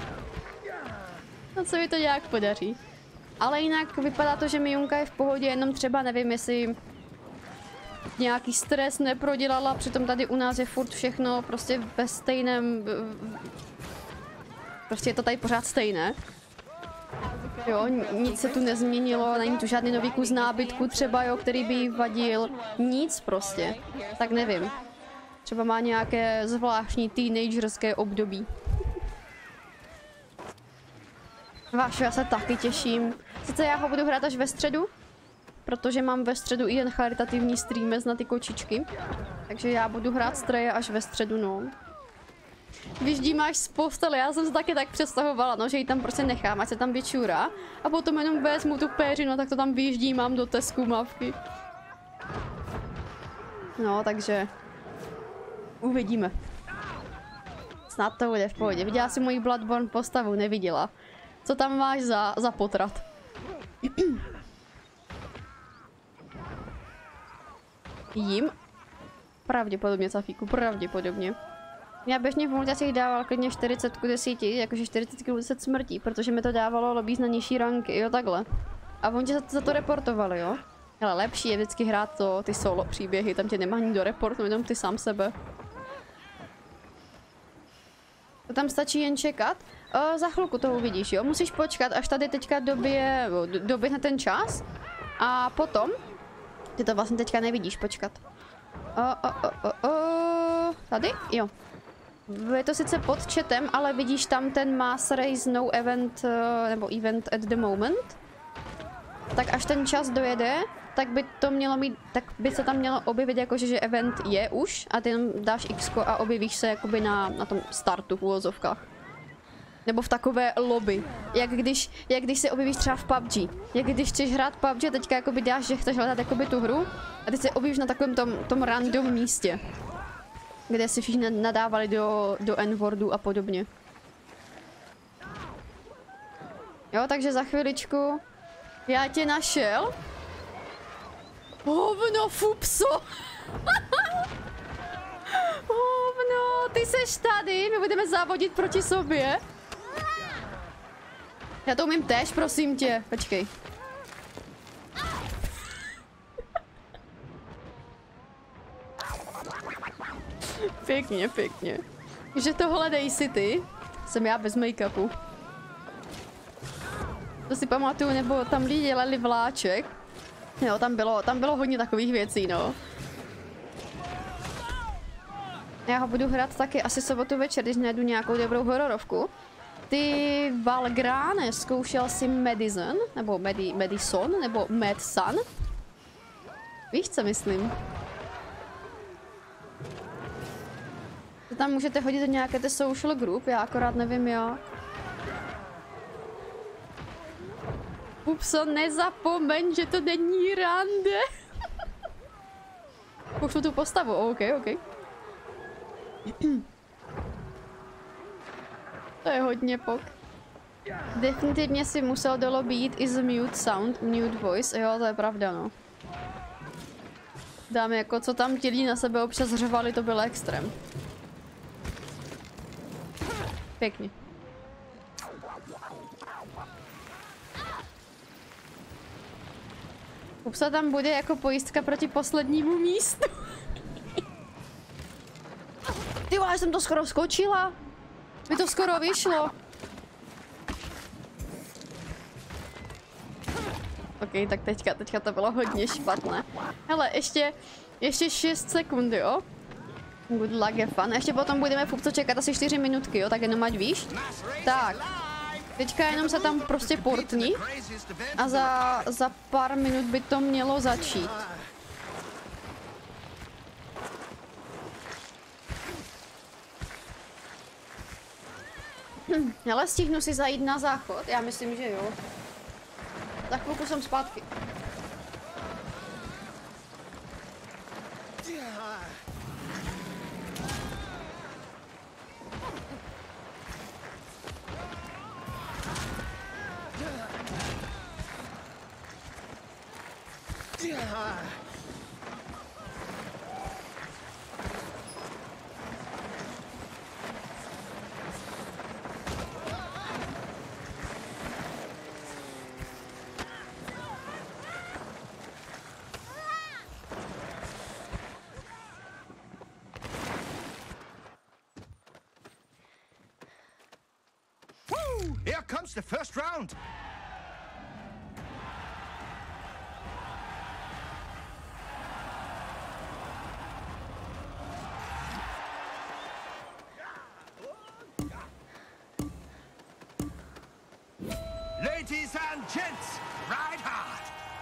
No co mi to nějak podaří. Ale jinak vypadá to, že Mionka je v pohodě, jenom třeba nevím, jestli nějaký stres neprodělala, přitom tady u nás je furt všechno prostě ve stejném... Prostě je to tady pořád stejné. Jo, nic se tu nezměnilo, není tu žádný nový kus nábytku třeba, jo, který by jí vadil. Nic prostě. Tak nevím. Třeba má nějaké zvláštní teenagerské období. Váš, já se taky těším. Sice já ho budu hrát až ve středu, protože mám ve středu i jen charitativní streamers na ty kočičky. Takže já budu hrát Streje až ve středu, no. Vyždímáš z postele, já jsem se taky tak představovala, no, že ji tam prostě nechám, ať se tam vyčurá. A potom jenom vezmu tu péřinu, tak to tam vyždímám do té zkumavky. No, takže... uvidíme. Snad to bude v pohodě. Viděla jsi moji Bloodborne postavu? Neviděla. Co tam máš za, za potrat? Jím? Pravděpodobně, Safíku, pravděpodobně. Já běžně v multicích dával klidně čtyřicet ku deseti, jakože čtyřicet ku deset smrtí, protože mi to dávalo lobby na nižší ranky, jo takhle. A oni tě za, za to reportovali, jo? Ale lepší je vždycky hrát to, ty solo příběhy, tam tě nemá nikdo reportnout, jenom ty sám sebe. To tam stačí jen čekat. O, za chvilku to uvidíš, jo? Musíš počkat, až tady teďka době, doběhne ten čas. A potom, ty to vlastně teďka nevidíš, počkat. O, o, o, o, o. Tady? Jo. Je to sice pod chatem, ale vidíš tam ten Mass Race No Event, nebo Event at the Moment. Tak až ten čas dojede, tak by to mělo mít, tak by se tam mělo objevit jakože, že event je už a ty jenom dáš X a objevíš se jakoby na, na tom startu v úvozovkách. Nebo v takové lobby. Jak když, jak když se objevíš třeba v P U B G. Jak když chceš hrát P U B G a teďka jakoby dáš, že chceš hledat jakoby tu hru a teď se objevíš na takovém tom, tom random místě. Kde si všichni nadávali do, do N-wordu a podobně. Jo, takže za chviličku já tě našel. Hovno, Fupso! seš tady, my budeme závodit proti sobě. Já to umím též, prosím tě. Počkej. Pěkně, pěkně. Že tohle dej si ty. Jsem já bez make-upu. To si pamatuju, nebo tam lidi dělali vláček. Jo, tam bylo, tam bylo hodně takových věcí, no. Já ho budu hrát taky asi sobotu večer, když najdu nějakou dobrou hororovku. Ty Valgráne, zkoušel jsi Madison, nebo Medi, Madison, nebo Madson? Víš, co myslím? To tam můžete hodit do nějaké té social group, já akorát nevím jak. Upso, nezapomeň, že to není rande. Pošlu tu postavu, ok, ok. To je hodně pok. Definitivně si musel do lobby jít i z mute sound, mute voice, jo, to je pravda, no. Dáme jako, co tam ti lidi na sebe občas řvali, to byl extrém. Pěkně. Upsa tam bude jako pojistka proti poslednímu místu. Ty já jsem to skoro skočila. Mi to skoro vyšlo. Ok, tak teďka, teďka to bylo hodně špatné. Hele, ještě, ještě šest sekund, jo? Good luck, have fun. Ještě potom budeme furt čekat asi čtyři minutky, jo? Tak jenom ať víš. Tak. Teďka jenom se tam prostě portni. A za, za pár minut by to mělo začít. Hm, ale stihnu si zajít na záchod? Já myslím, že jo. Za chvilku jsem zpátky. Here comes the first round. Ladies and gents, ride hard.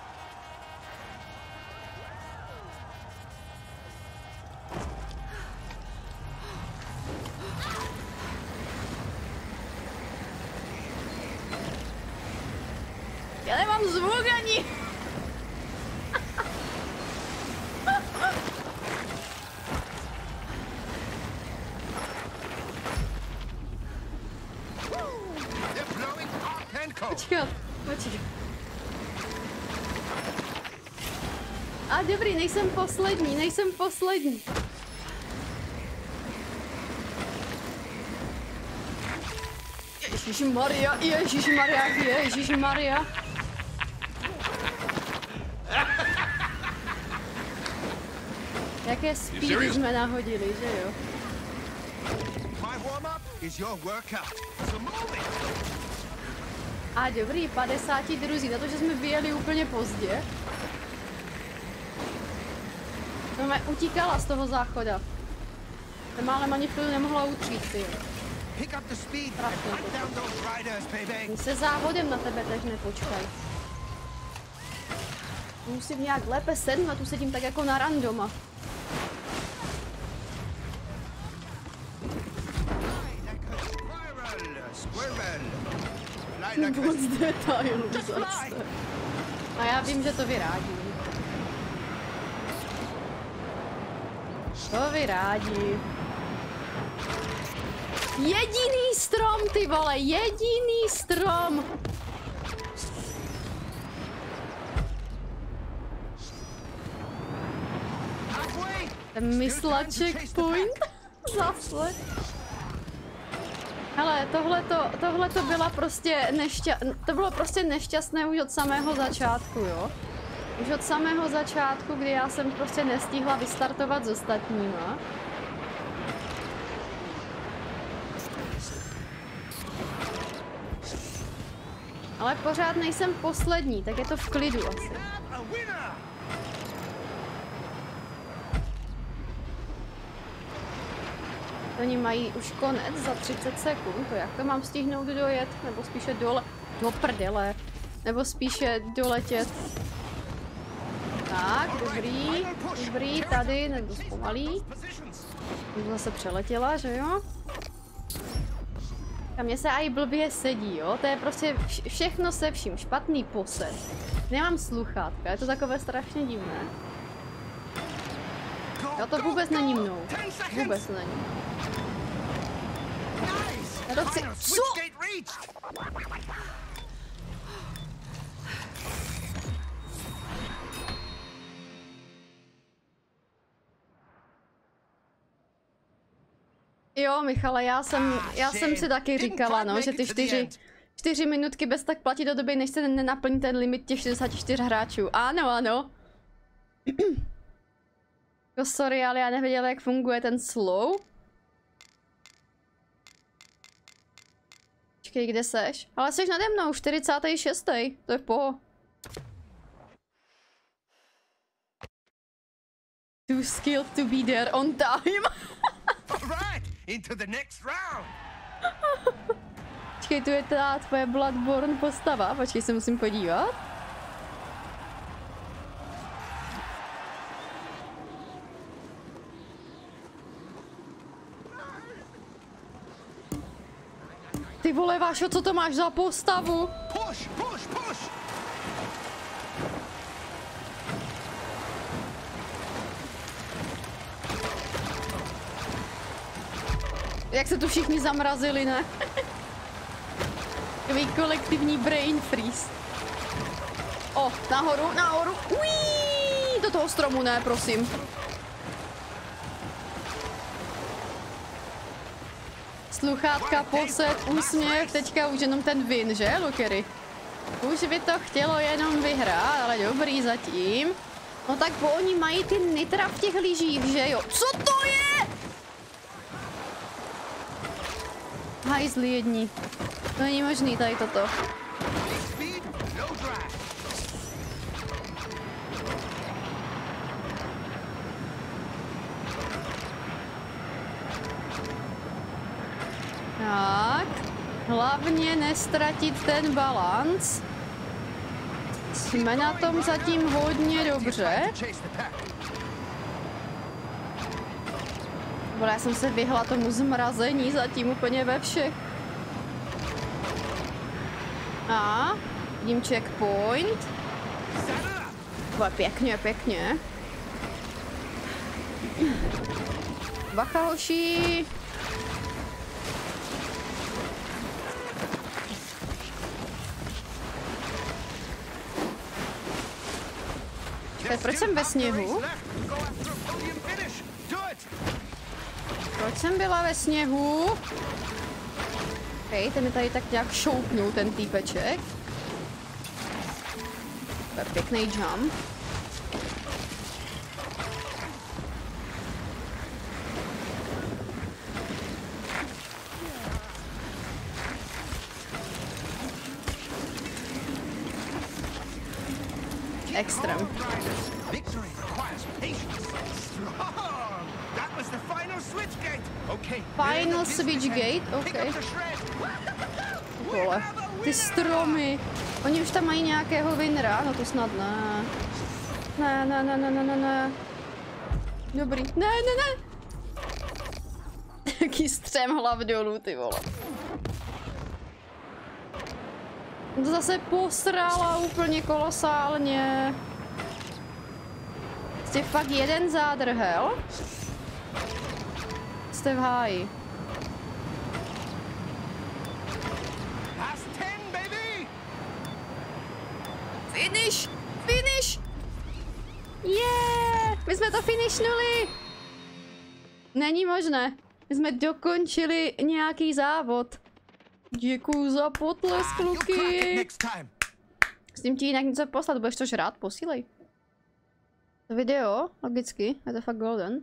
Já nemám zvuk ani. Počkat, počkat. A dobrý, nejsem poslední, nejsem poslední. Ježišmarja, Ježišmarja, Ježišmarja. Jaké speedy jsme nahodili, že jo? A dobrý, padesát druzí, za to, že jsme vyjeli úplně pozdě. Jsme utíkala z toho záchoda. Jsem málem ani chvíli nemohla utřít, ty. Oni se závodem na tebe teď nepočkaj. Musím nějak lépe sednout, tu sedím tak jako na randoma. Moc detailů zase. A já vím, že to vyrádím. To vyrádí. Jediný strom, ty vole, jediný strom. Ten mysla checkpoint. Zase. Hele, tohleto, tohleto byla prostě nešťa... to bylo prostě nešťastné už od samého začátku, jo. Už od samého začátku, kdy já jsem prostě nestihla vystartovat s ostatníma. Ale pořád nejsem poslední, tak je to v klidu asi. Oni mají už konec za třicet sekund, to jak to mám stihnout dojet, nebo spíše dole, do prdele, nebo spíše doletět. Tak, dobrý, dobrý, tady, nebo zpomalí. Jsem zase přeletěla, že jo? A mně se aj blbě sedí, jo? To je prostě vš všechno se vším, špatný posed. Nemám sluchátka, je to takové strašně divné. Jo, to vůbec není mnou. Vůbec to není. Já to chci... Co? Jo, Michale, já jsem, já jsem si taky říkala, no, že ty čtyři, čtyři minutky bez tak platí do doby, než se nenaplní ten limit těch šedesát čtyři hráčů. Ano, ano. No sorry, ale já nevěděla, jak funguje ten slow. Počkej, kde seš? Ale seš nade mnou, čtyřicátý šestý To je poho. Too skilled to be there on time. Into the next round. Počkej, tu je ta tvoje Bloodborne postava. Počkej, se musím podívat. Ty vole, Vášo, co to máš za postavu? Push, push, push. Jak se tu všichni zamrazili, ne? Takový kolektivní brain freeze. O, nahoru, nahoru. Uííí, do toho stromu ne, prosím. Sluchátka, posed, úsměv, teďka už jenom ten win, že, Lukery? Už by to chtělo jenom vyhrát, ale dobrý zatím. No tak bo oni mají ty nitra v těch lyžích, že jo? Co to je? Hajzli jedni. To není možný tady toto. Tak. Hlavně nestratit ten balanc. Jsme na tom zatím hodně dobře. Vole, já jsem se vyhla tomu zmrazení zatím úplně ve všech. A vidím checkpoint. Vole, pěkně, pěkně. Bacha, hoší. Čekaj, proč jsem ve sněhu? Proč jsem byla ve sněhu? Hej, ten mi tady tak nějak šoupnul, ten týpeček. To je pěkný jump. Extrém. Final switch gate, ok. Vole, ty stromy. Oni už tam mají nějakého winra, no to snad ne. Ne, ne, ne, ne, ne, ne, ne. Dobrý, ne, ne, ne. Jaký střem hlav dolů, ty vole. To zase posrala úplně kolosálně. Jste fakt jeden zádrhel? Jste v háji. Finish! Finish! Yeah! My jsme to finishnuli! Není možné. My jsme dokončili nějaký závod. Děkuju za potlesk, Ah, you'll crack it kluky. next time. S tím ti jinak něco poslat, budeš to žrát? Posílej. To video, logicky, je to fakt golden.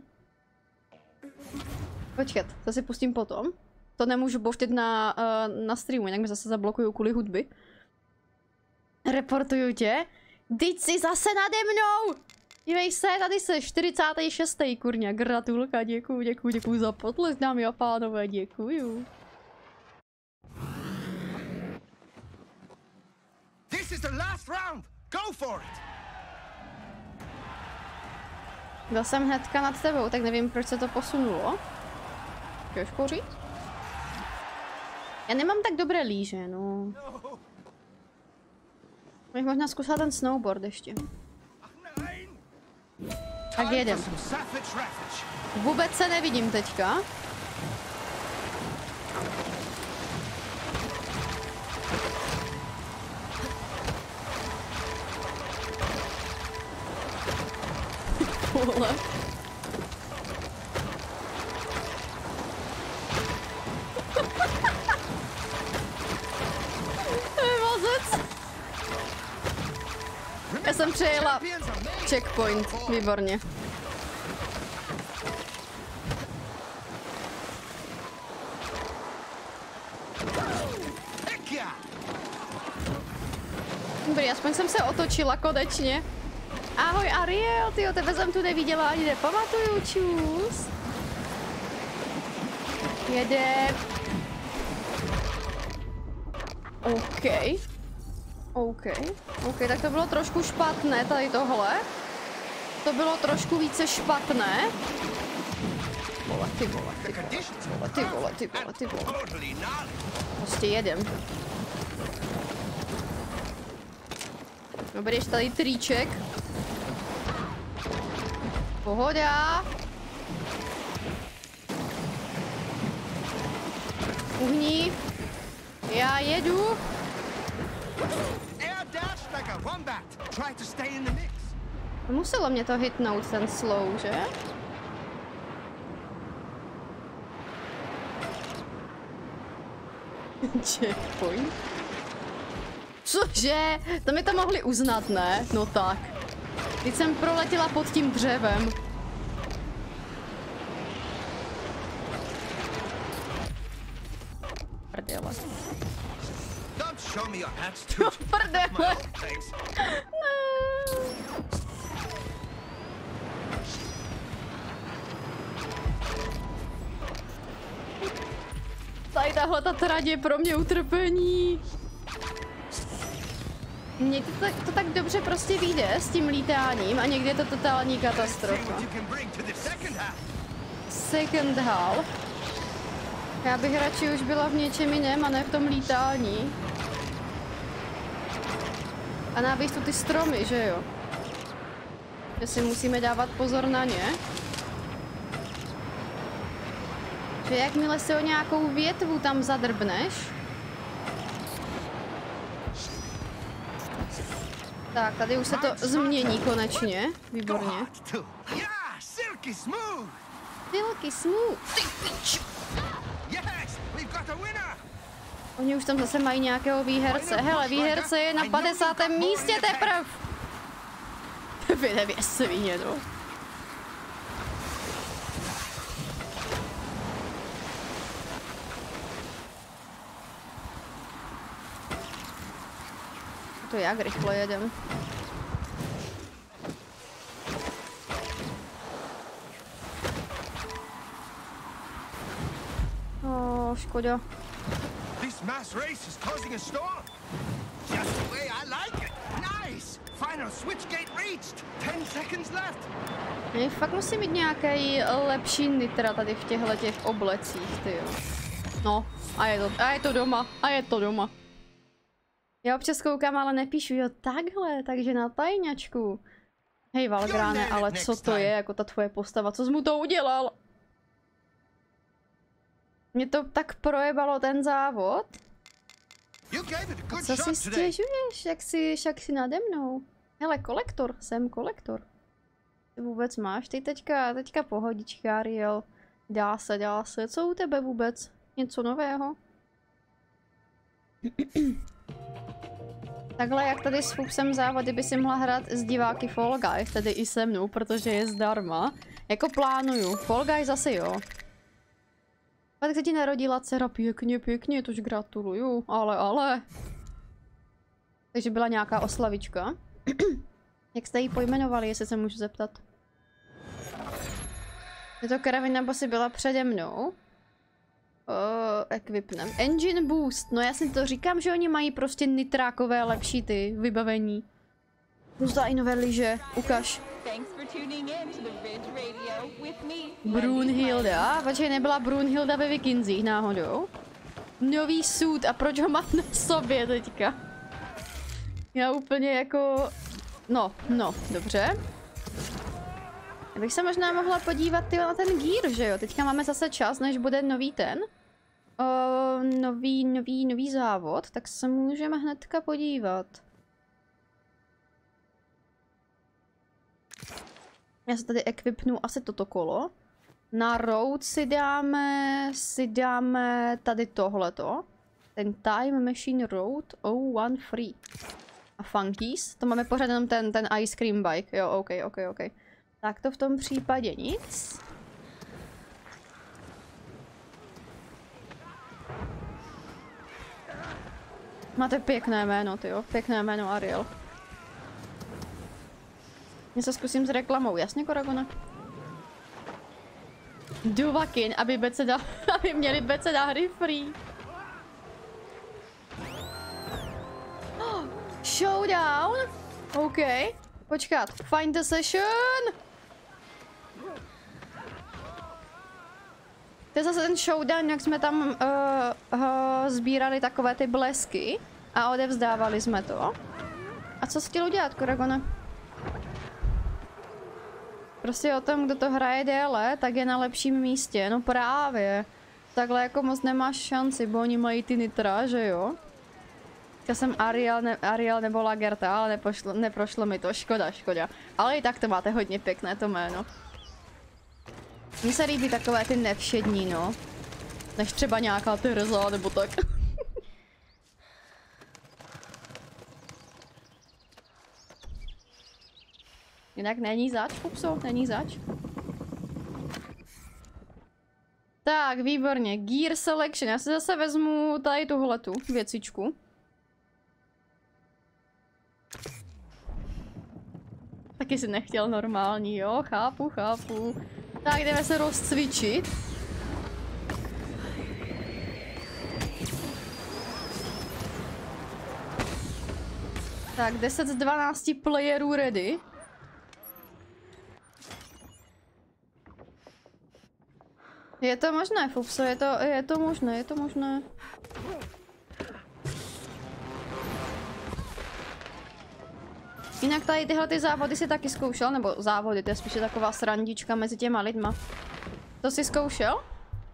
Počkat, to si pustím potom. To nemůžu pouštět na, uh, na streamu, jinak mi zase zablokují kvůli hudby. Reportuju tě. Teď jsi zase nade mnou! Dívej se, tady se čtyřicátý šestý kurňa, gratulka, děkuju, děkuju, děkuju za potlesk, dámy a pánové, děkuju. This is the last round. Go for it. Byl jsem hnedka nad tebou, tak nevím, proč se to posunulo. Těžko říct. Já nemám tak dobré líže, no. Bych možná zkusila ten snowboard ještě. Tak Time jedem. for some savage ravage. Vůbec se nevidím teďka. Vole. To je mazec. Já jsem přejela Champions are made. checkpoint, výborně. Heck yeah. Dobrý, aspoň jsem se otočila konečně. Ahoj Ariel, tyjo, tebe jsem tu neviděla ani nepamatuju, čus. Jede. OK. OK. OK, tak to bylo trošku špatné, tady tohle. To bylo trošku více špatné. Vole, ty vole, ty vole, ty vole, ty vole, ty vole. Totally gnarly. Prostě jedem. Dobrý, ještě tady triček. Pohoda. Uhni. Já jedu. Air dash like a wombat. Try to stay in the mix. Muselo mě to hitnout ten slow, že? Checkpoint. Cože? To mi to mohli uznat, ne? No tak. Teď jsem proletěla pod tím dřevem. Prdele. Don't show me your attitude. Prdele. Thanks. Tady tahle ta trať je pro mě utrpení. Mně to tak, to tak dobře prostě vyjde s tím lítáním a někdy je to totální See katastrofa. what you can bring to the second half. Second half. Já bych radši už byla v něčem jiném a ne v tom lítání. A navíc tu ty stromy, že jo? Že si musíme dávat pozor na ně. Že jakmile si o nějakou větvu tam zadrbneš. Tak, tady už se to změní konečně. Go Výborně. hard too. Yeah, silky smooth. Silky smooth. Ty pič. Yes, we've got a winner. Oni už tam zase mají nějakého výherce. Hele, výherce je na padesátém místě teprv. Vy nevě svině, no. To jak rychle jedem. Oh, škoda. This mass race is causing a storm. Just the way I like it. Nice. Final switch gate reached. Ten seconds left. Já fakt musím mít nějaký lepší nitra tady v těchto těch oblecích, tyjo. No, a je to, a je to doma, a je to doma. Já občas koukám, ale nepíšu, jo takhle, takže na tajňačku. Hej Valgráne, ale co to je, jako ta tvoje postava, co jsi mu to udělal? Mě to tak projebalo ten závod. You gave it a good Co si shot today. stěžuješ, jak jsi, jak jsi nade mnou? Hele, kolektor, jsem kolektor. Ty vůbec máš, ty teďka, teďka pohodička, Ariel. Dá se, dá se. Co u tebe vůbec? Něco nového? Takhle jak tady s Fupsem závody by si mohla hrát s diváky Fall Guys, tedy i se mnou, protože je zdarma. Jako plánuju. Fall Guys zase jo. A tak se ti narodila dcera, pěkně, pěkně, tož gratuluju, ale, ale. Takže byla nějaká oslavička. Jak jste ji pojmenovali, jestli se můžu zeptat? Je to Karavina, nebo si byla přede mnou? Uh, equipnem. Engine boost, no já si to říkám, že oni mají prostě nitrákové lepší ty vybavení. Možná i nové lyže, ukaž. Brunhilda, počkej, nebyla Brunhilda ve Vikinzích náhodou? Nový suit, a proč ho mám na sobě teďka? Já úplně jako... No, no, dobře. Já bych se možná mohla podívat tyjo, na ten gear, že jo? Teďka máme zase čas, než bude nový ten. O, nový, nový, nový závod, tak se můžeme hnedka podívat. Já se tady equipnu asi toto kolo. Na road si dáme, si dáme tady tohleto. Ten Time Machine Road oh one free. A Funkies, to máme pořád jenom ten, ten Ice Cream Bike, jo, ok, ok, ok. Tak to v tom případě nic. Máte pěkné jméno, tyjo, pěkné jméno Ariel. Já se zkusím s reklamou, jasně, Koragona? Duvakin, aby beceda, aby měli beceda hry free. Oh, showdown? OK. Počkat, find the session. To je zase ten showdown, jak jsme tam uh, uh, sbírali takové ty blesky a odevzdávali jsme to. A co jsi chtěl udělat, Koragone? Prostě o tom, kdo to hraje déle, tak je na lepším místě. No právě. Takhle jako moc nemáš šanci, bo oni mají ty nitra, že jo? Já jsem Ariel, ne, Ariel nebo Lagerta, ale nepošlo, neprošlo mi to. Škoda, škoda. Ale i tak to máte hodně pěkné to jméno. Mně se líbí takové ty nevšední, no. Než třeba nějaká Tereza, nebo tak. Jinak není zač, Pupso, není zač. Tak, výborně. Gear selection. Já si zase vezmu tady tuhletu věcičku. Taky si nechtěl normální, jo? Chápu, chápu. Tak, jdeme se rozcvičit. Tak, deset z dvanácti playerů ready. Je to možné, Fupso, je to, je to možné, je to možné. Jinak tady tyhle ty závody si taky zkoušel, nebo závody, to je spíše taková srandička mezi těma lidma. To si zkoušel?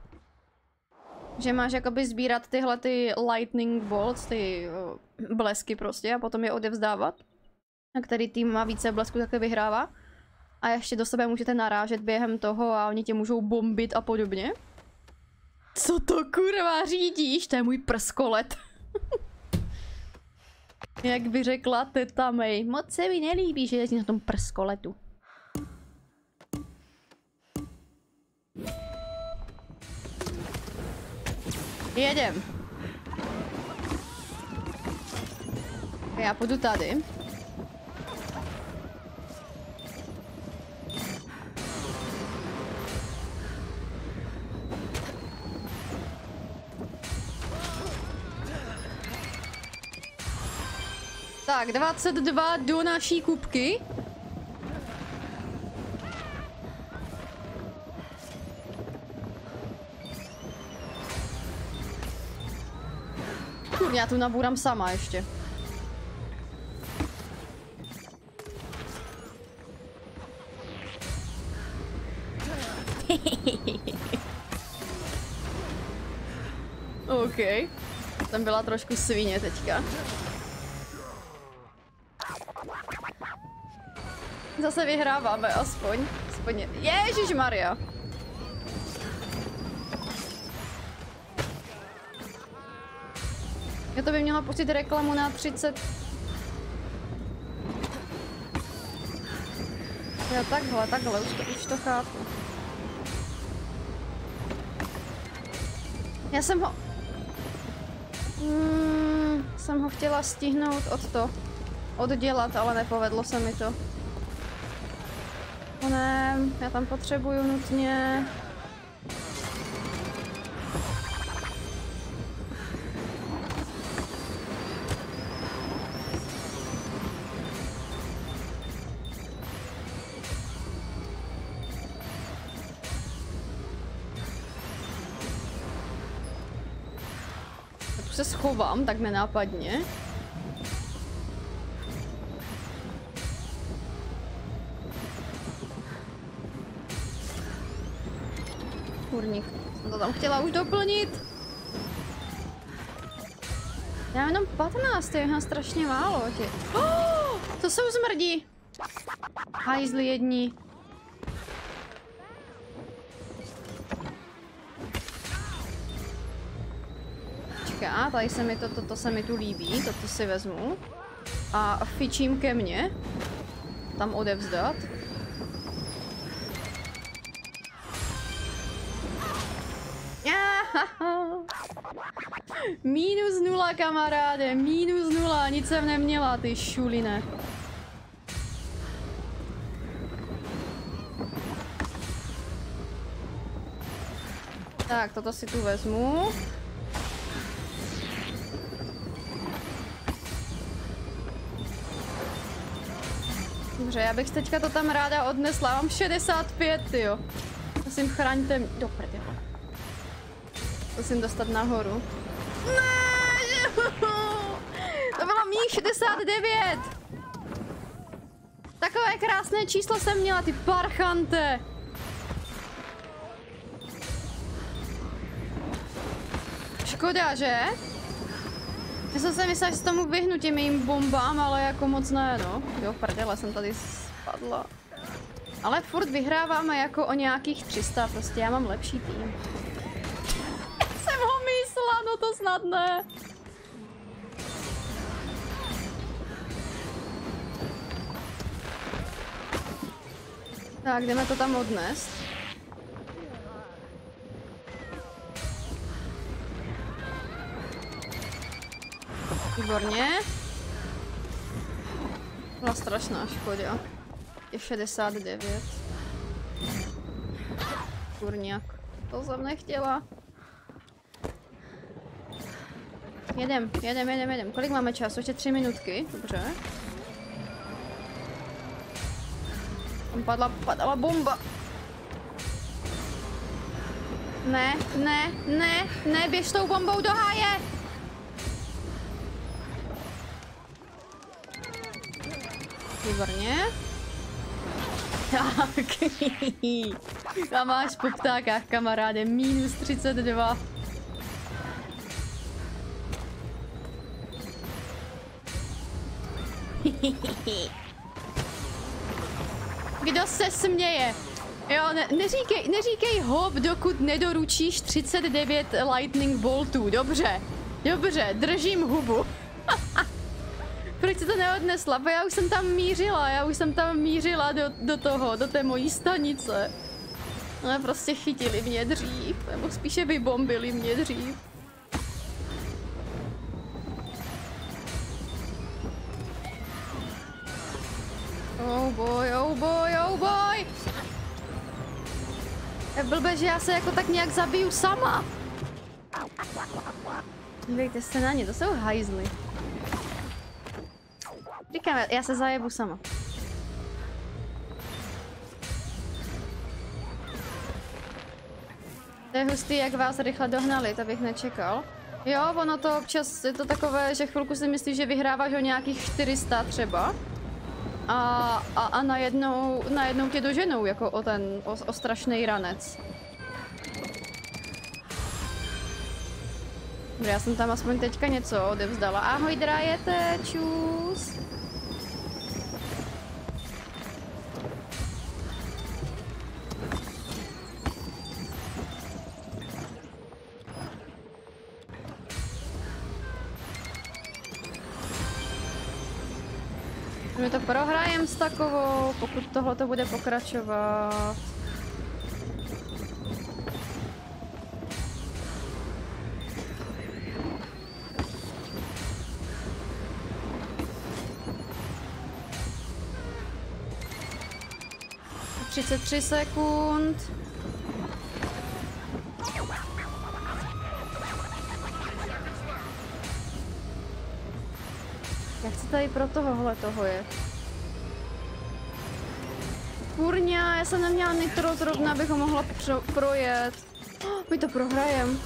Že máš jakoby sbírat tyhle ty lightning bolts, ty uh, blesky prostě a potom je odevzdávat. A který tým má více blesků, tak to vyhrává. A ještě do sebe můžete narážet během toho a oni tě můžou bombit a podobně. Co to kurva řídíš? To je můj prskolet. Jak by řekla teta May. Moc se mi nelíbí, že jezdí na tom prskoletu. Jedem. Já půjdu tady. Tak, dvacet dva do naší kupky. Kurňa, já tu nabůrám sama ještě. OK. Tam byla trošku svině teďka. Zase vyhráváme, aspoň. aspoň. Ježišmarja. Já to by měla pustit reklamu na třicet. Jo, takhle, takhle, už to, už to chápu. Já jsem ho... Hmm, jsem ho chtěla stihnout od to. Oddělat, ale nepovedlo se mi to. O ne, já tam potřebuju nutně... se schovám tak nenápadně. Kurník, jsem to tam chtěla už doplnit. Já mám jenom patnáct, to je strašně málo. Tě. Oh, to jsou zmrdí. Hajzli jedni. A tady se mi to, to, to se mi tu líbí, toto si vezmu. A fičím ke mně. Tam odevzdat. Minus nula, kamaráde, minus nula, nic jsem neměla, ty šuline. Tak, toto si tu vezmu. Dobře, já bych teďka to tam ráda odnesla. Mám šedesát pět, jo. Prosím, chraňte mě. Do prdě. Musím dostat nahoru. Ne! To bylo mý šedesát devět! Takové krásné číslo jsem měla, ty parchante! Škoda, že? Já jsem se myslela, že se tomu vyhnu těm mým bombám, ale jako moc ne, no. Jo, prdele, jsem tady spadla. Ale furt vyhráváme jako o nějakých tři sta, prostě já mám lepší tým. Jsem ho myslela, no to snad ne. Tak, jdeme to tam odnést. Výborně. Byla strašná škoda. Je šedesát devět. Kurňák. To jsem nechtěla. Jedem, jedem, jedem, jedem. Kolik máme času? Ještě tři minutky. Dobře. Tam padla, padala bomba. Ne, ne, ne, ne, běž tou bombou do háje. Výborně. Tak. Tam máš po ptákách, kamaráde. Minus třicet dva. Kdo se směje? Jo, ne, neříkej, neříkej hop, dokud nedoručíš třicet devět lightning boltů. Dobře, dobře, držím hubu. Proč jsi to neodnesla? Bo já už jsem tam mířila, já už jsem tam mířila do, do toho, do té mojí stanice. Ale prostě chytili mě dřív, nebo spíše vybombili mě dřív. Oh boy, oh boy, oh boy! Je blbé, že já se jako tak nějak zabiju sama. Dívejte se na ně, to jsou hajzly. Říkám, já se zajebu sama. To je hustý, jak vás rychle dohnali, to bych nečekal. Jo, ono to občas je to takové, že chvilku si myslíš, že vyhráváš o nějakých čtyři sta třeba. A, a, a najednou, najednou tě doženou jako o ten, o, o strašný ranec. Dobře, já jsem tam aspoň teďka něco odevzdala. Ahoj, drajete, čus. my to prohrajeme s takovou, pokud tohle to bude pokračovat. třicet tři sekund. Jak se tady pro tohohle toho je? Kurňa, já jsem neměla nitro zrovna, abych ho mohla projet. Oh, my to prohrajem.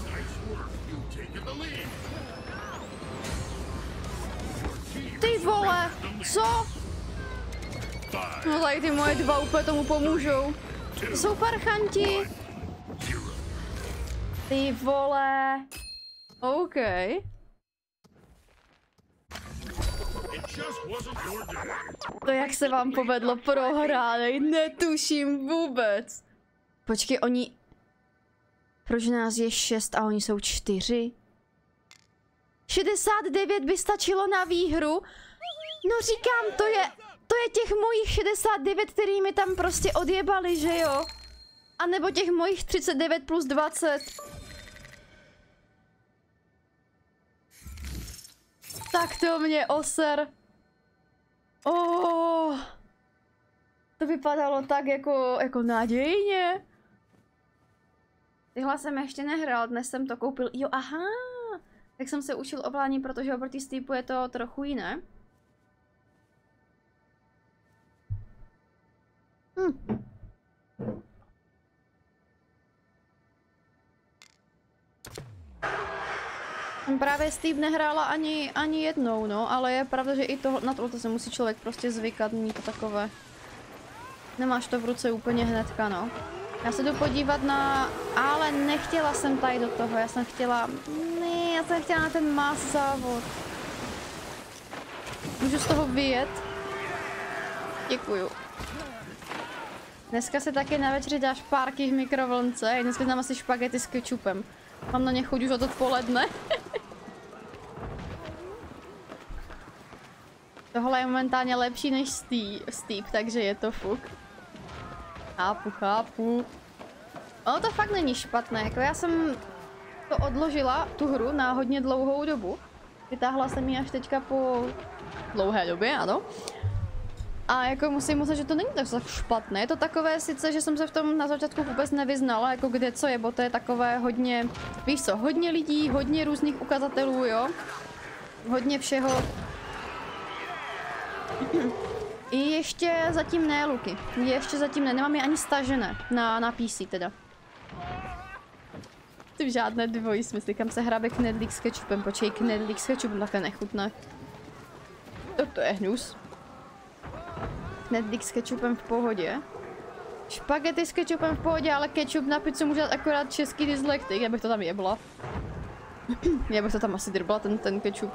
Ty vole, co? No tady ty moje dva úplně tomu pomůžou. To jsou parchanti. Ty vole. OK. To jak se vám povedlo prohrát, netuším vůbec. Počkej, oni... Proč nás je šest a oni jsou čtyři? šedesát devět by stačilo na výhru? No říkám, to je... To je těch mojich šedesát devět, který mi tam prostě odjebali, že jo? A nebo těch mojich třicet devět plus dvacet. Tak to mě oser. Oh, to vypadalo tak jako, jako nadějně. Tyhle jsem ještě nehrál, dnes jsem to koupil. Jo, aha. Tak jsem se učil ovládání, protože oproti Steepu je to trochu jiné. Hm. Jsem právě Steep nehrála ani, ani jednou, no, ale je pravda, že i to, na tohle se musí člověk prostě zvykat, není to takové. Nemáš to v ruce úplně hnedka, no. Já se jdu podívat na... Ale nechtěla jsem tady do toho, já jsem chtěla... Ne, já jsem chtěla na ten más závod. Můžu z toho vyjet? Děkuju. Dneska se taky na večeři dáš párky v mikrovlnce, dneska znám asi špagety s kečupem. Mám na ně chuť už od odpoledne. Tohle je momentálně lepší než Steep, takže je to fuk. Chápu, chápu. Ono to fakt není špatné, jako já jsem to odložila, tu hru, na hodně dlouhou dobu. Vytáhla jsem ji až teďka po dlouhé době, ano. A jako musím muset, že to není tak špatné, je to takové sice, že jsem se v tom na začátku vůbec nevyznala, jako kde co je, bo to je takové hodně, víš co, hodně lidí, hodně různých ukazatelů, jo. Hodně všeho. I ještě zatím ne, Luky. Ještě zatím ne, nemám je ani stažené na, na P C teda. Ty žádné dvojí smysly, kam se hrabe knedlík s kečupem, počkej, knedlík s kečupem také nechutné. To, to je hnus. Knedlík s kečupem v pohodě. Špagety s kečupem v pohodě, ale kečup na pizzu může dát akorát český dyslektik, já bych to tam jebla. Já bych to tam asi drbla, ten, ten kečup.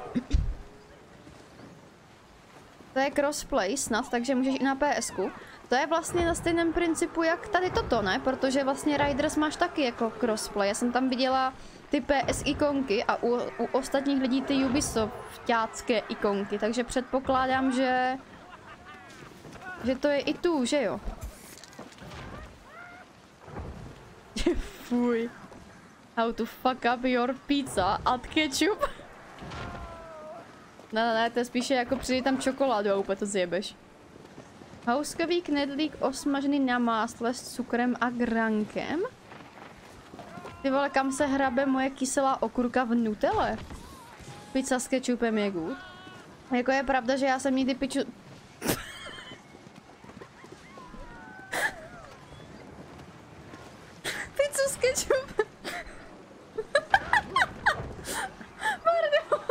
To je crossplay snad, takže můžeš i na PSku. To je vlastně na stejném principu jak tady toto, ne? Protože vlastně Riders máš taky jako crossplay. Já jsem tam viděla ty P S ikonky a u, u ostatních lidí ty Ubisoftácké ikonky, takže předpokládám, že... Že to je i tu, že jo? Fuj. How to fuck up your pizza at ketchup? Ne, ne, ne, to je spíše jako přijde tam čokoládu a úplně to zjebeš. Houskový knedlík osmažený na másle s cukrem a grankem? Ty vole, kam se hrabe moje kyselá okurka v nutelle? Pizza s kečupem je good. Jako je pravda, že já jsem nikdy piču... Pizzu s kečupem. Pardon.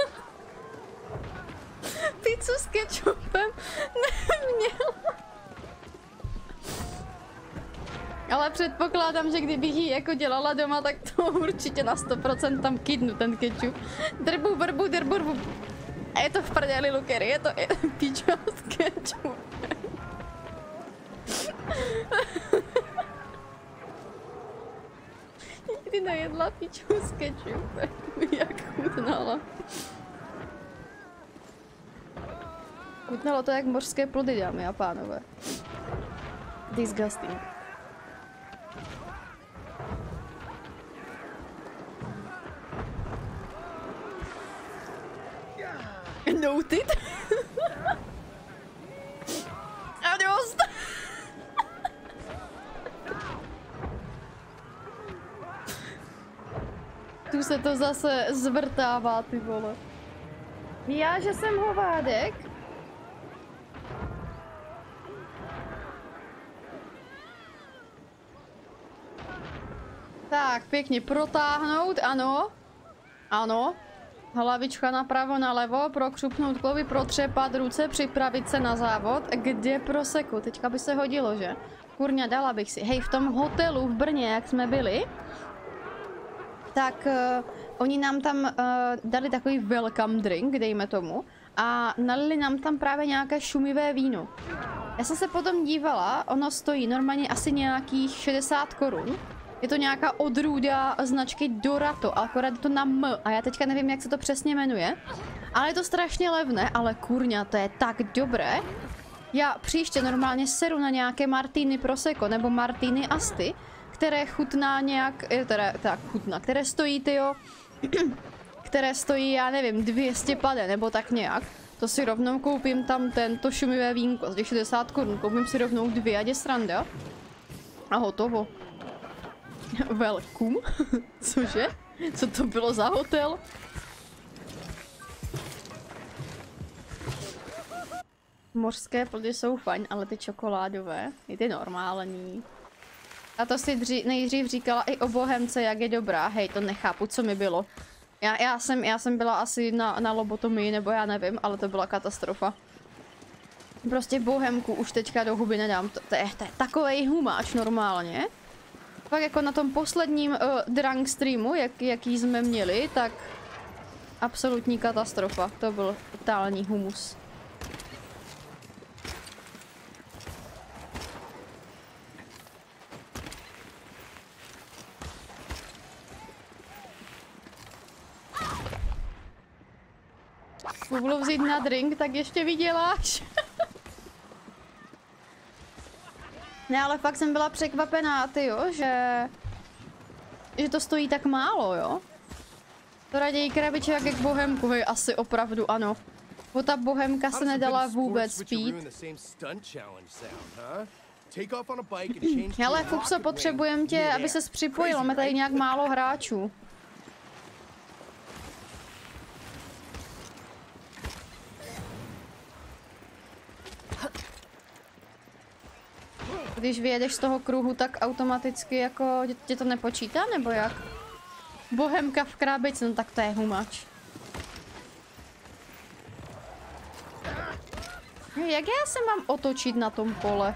Pizzu s kečupem neměla. Ale předpokládám, že kdybych ji jako dělala doma, tak to určitě na sto procent tam kydnu ten kečup. Drbu, brbu, drbu, drbu. A je to v prdeli, Lukery, je to pizza s kečupem. Nikdy nejedla pizzu s kečupem, jak chutnala. Chutnalo to jak mořské plody, dámy a pánové. Disgusting. Noted. A dost. Tu se to zase zvrtává, ty vole. Já, že jsem hovádek. Tak, pěkně protáhnout, ano. Ano. Hlavička napravo, nalevo, prokřupnout klovy, protřepat ruce, připravit se na závod. Kde proseku? Teďka by se hodilo, že? Kurňa, dala bych si. Hej, v tom hotelu v Brně, jak jsme byli, tak uh, oni nám tam uh, dali takový welcome drink, dejme tomu, a nalili nám tam právě nějaké šumivé víno. Já jsem se potom dívala, ono stojí normálně asi nějakých šedesát korun. Je to nějaká odrůda značky Dorato, akorát je to na M a já teďka nevím, jak se to přesně jmenuje. Ale je to strašně levné, ale kurňa, to je tak dobré. Já příště normálně seru na nějaké Martini Prosecco nebo Martini Asti, které chutná nějak, které, tak chutná, které stojí, tyjo, které stojí, já nevím, dvě stě pade nebo tak nějak. To si rovnou koupím tam tento šumivé vínko, z těch šedesát korun, koupím si rovnou dvě, ať je sranda. A hotovo. Welcome? Cože? Co to bylo za hotel? Mořské plody jsou fajn, ale ty čokoládové, i ty normální. A to si dří, nejdřív říkala i o Bohemce, jak je dobrá. Hej, to nechápu, co mi bylo. Já, já, jsem, já jsem byla asi na, na lobotomii, nebo já nevím, ale to byla katastrofa. Prostě Bohemku už teďka do huby nedám. To, to, je, to je takovej humáč normálně. Pak jako na tom posledním uh, drunk streamu, jak, jaký jsme měli, tak absolutní katastrofa. To byl totální humus. Budu vzít na drink, tak ještě vyděláš. Ne, ale fakt jsem byla překvapená, tyjo, že... že to stojí tak málo, jo? To raději krabiček jak Bohemku, hej, asi opravdu ano. Bo ta Bohemka se nedala vůbec pít. Hele, Kupso, potřebujem tě, aby ses připojil, máme tady nějak málo hráčů. Když vyjedeš z toho kruhu, tak automaticky jako tě to nepočítá, nebo jak? Bohemka v krabici, no tak to je humač. Jak já se mám otočit na tom pole?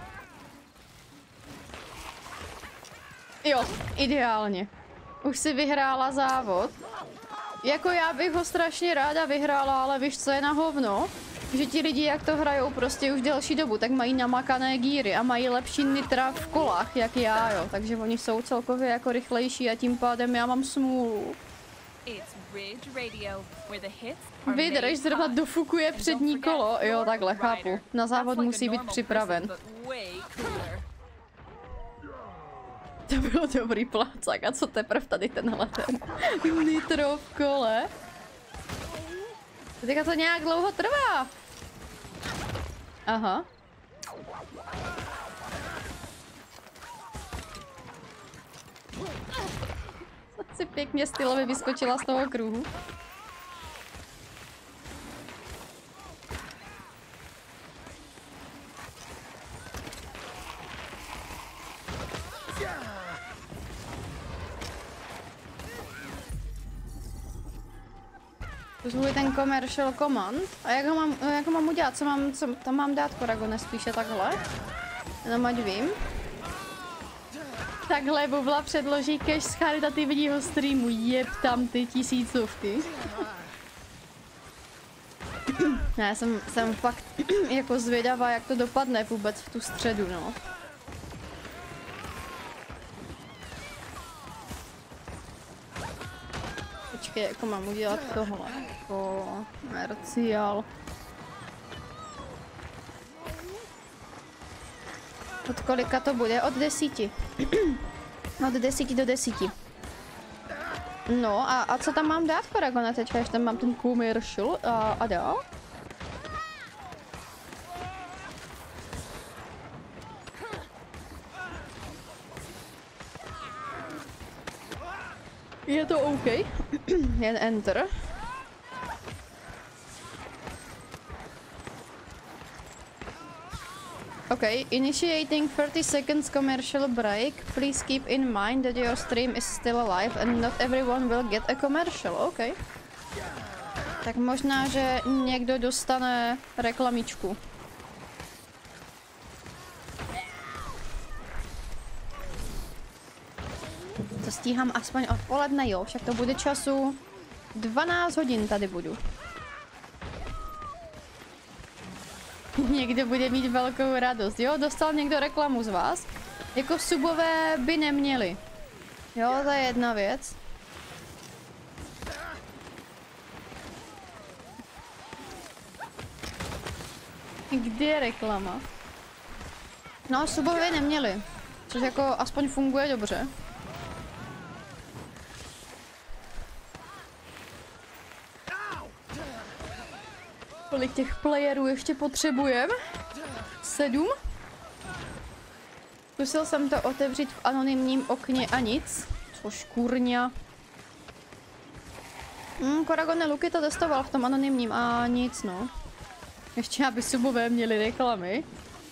Jo, ideálně. Už si vyhrála závod. Jako já bych ho strašně ráda vyhrála, ale víš, co je na hovno? Že ti lidi, jak to hrajou prostě už delší dobu, tak mají namakané gíry a mají lepší nitra v kolách, jak já, jo. Takže oni jsou celkově jako rychlejší a tím pádem já mám smůlu. Vydrž zrovna dofukuje přední kolo, jo, takhle, chápu. Na závod musí být připraven. To bylo dobrý plácak, a co teprve tady tenhle ten nitro v kole? Teďka to nějak dlouho trvá. Aha. Si pěkně stylově vyskočila z toho kruhu. Zvůj ten commercial command. A jak ho mám, jak ho mám udělat? Co mám, co tam mám dát, Koragone? Spíše takhle? Jenom ať vím. Takhle Bubla předloží cash z charitativního streamu. Jeb tam ty tisícovky. Já jsem, jsem fakt jako zvědavá, jak to dopadne vůbec v tu středu, no. Počkej, jako mám udělat tohle, jako Mercial. Od kolika to bude? Od desíti. Od desíti do desíti. No a, a co tam mám dát, Paragone, teďka, ještě tam mám ten commercial a, a dál? Je to OK. Jen enter. Okay, initiating thirty seconds commercial break. Please keep in mind that your stream is still alive and not everyone will get a commercial. Okay. Tak možná, že někdo dostane reklamičku. To stíhám aspoň odpoledne, jo, však to bude času. dvanáct hodin tady budu. Někdo bude mít velkou radost, jo? Dostal někdo reklamu z vás? Jako subové by neměli. Jo, to je jedna věc. Kde je reklama? No, subové neměli. Což jako aspoň funguje dobře. Kolik těch playerů ještě potřebujeme? Sedm? Zkusil jsem to otevřít v anonymním okně a nic. Což kurňa. Hmm, Paragone Luky to testoval v tom anonymním a nic, no. Ještě aby subové měli reklamy.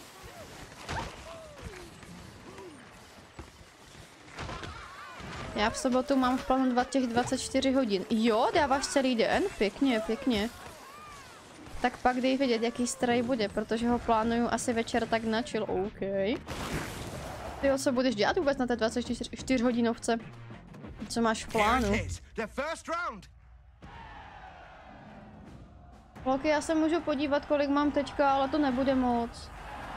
Já v sobotu mám v plánu dva těch dvacet čtyři hodin. Jo, dáváš celý den? Pěkně, pěkně. Tak pak dej vědět, jaký straj bude, protože ho plánuju asi večer tak na chill. OK. Ty co budeš dělat vůbec na té dvacet čtyři hodinovce? Co máš v plánu? Ok, já se můžu podívat, kolik mám teďka, ale to nebude moc.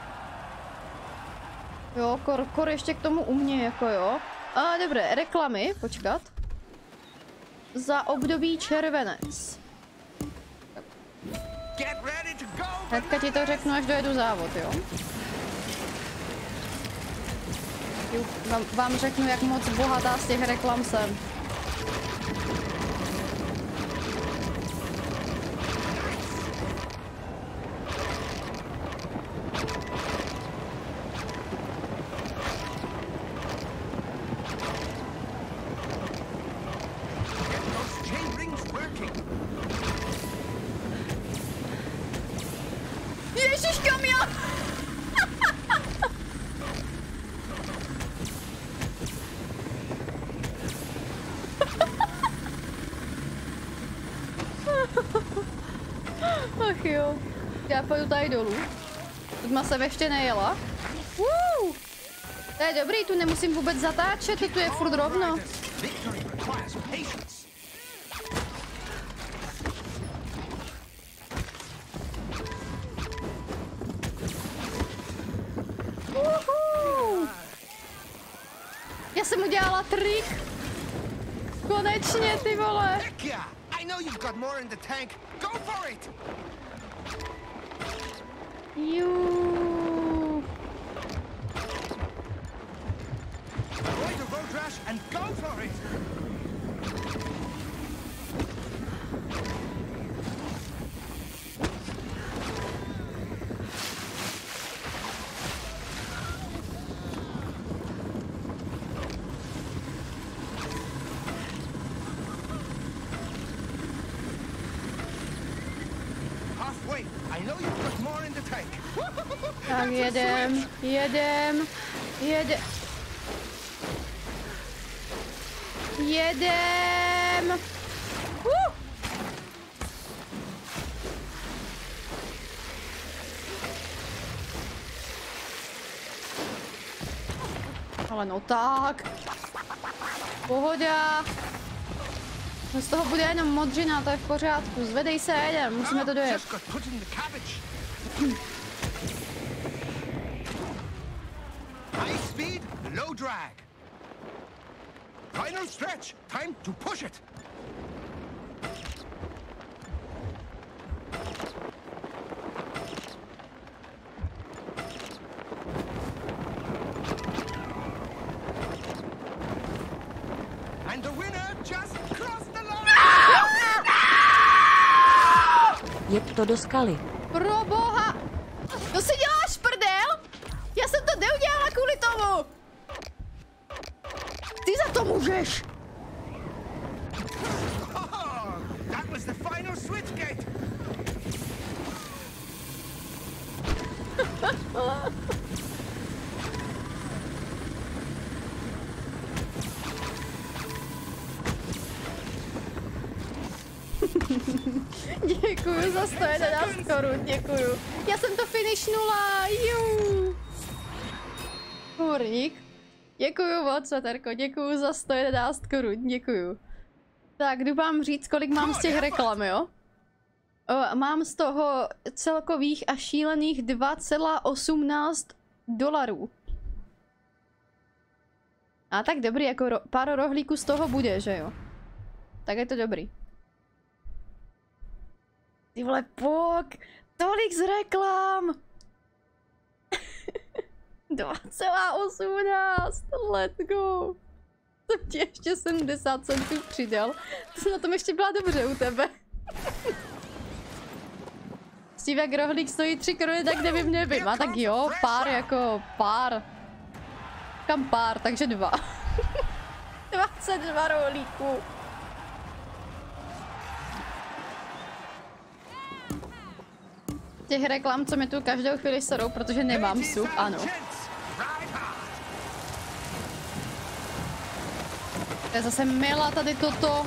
Jo, kor, kor ještě k tomu u mě, jako jo. A dobré, reklamy, počkat. Za období červenec. Hnedka ti to řeknu, až dojedu závod, jo? Vám, vám řeknu, jak moc bohatá z těch reklam jsem. Ježiš, kam já? Ach jo. Já půjdu tady dolů. Tudma jsem ještě nejela. Uh! To je dobrý, tu nemusím vůbec zatáčet, to tu je furt rovno. Uhu. Já jsem udělala trik. Konečně, ty vole. Juuu. Tak jedem, jedem, jedem. Jedem. Uh! Ale no tak. Pohoda. Z toho bude jenom modřina, to je v pořádku. Zvedej se, jedem, musíme to dojet. High speed, low drag. Final stretch. Time to push it. And the winner just crossed the line. Jeb to do skaly. Pro boha! To si děláš prdel? Já jsem to neudělala kvůli tomu! Ty za to můžeš! Oh, that was the final switch gate. Děkuju za sto jedenáct korun, děkuju. Já jsem to finishnula, jú. Kurník. Děkuju moc, Veterko, děkuju za sto jedenáct korun, děkuju. Tak, jdu vám říct, kolik mám z těch reklam, jo? O, mám z toho celkových a šílených dva celá osmnáct dolarů. A tak dobrý, jako ro pár rohlíků z toho bude, že jo? Tak je to dobrý. Ty vole, pok! Tolik z reklam! dva celá osmnáct, let's go! To ti ještě sedmdesát centů přidal. To jsem na tom ještě byla dobře u tebe. S tím, jak rohlík stojí tři koruny, tak nevím, nevím. A tak jo, pár jako pár. Kam pár, takže dva. dvacet dva rohlíků. Těch reklam, co mi tu každou chvíli serou, protože nemám sup, ano. To je zase mila tady toto.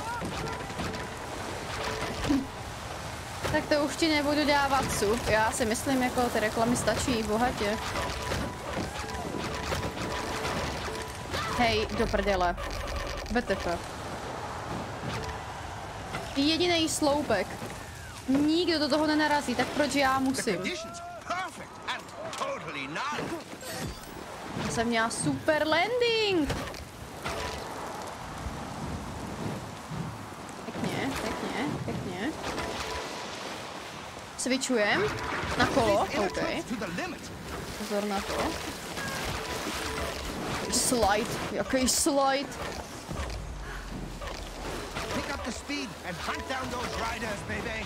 Tak to už ti nebudu dávat sup. Já si myslím, jako ty reklamy stačí bohatě. Hej, do prdele. W T F. Jedinej sloupek. Nikdo do toho nenarazí, tak proč já musím? Já jsem měla super landing. Pěkně, pěkně, pěkně. Switchujem na kolo, OK. Pozor na to. Slide, jaký slide. Pick up the speed and hunt down those riders, baby.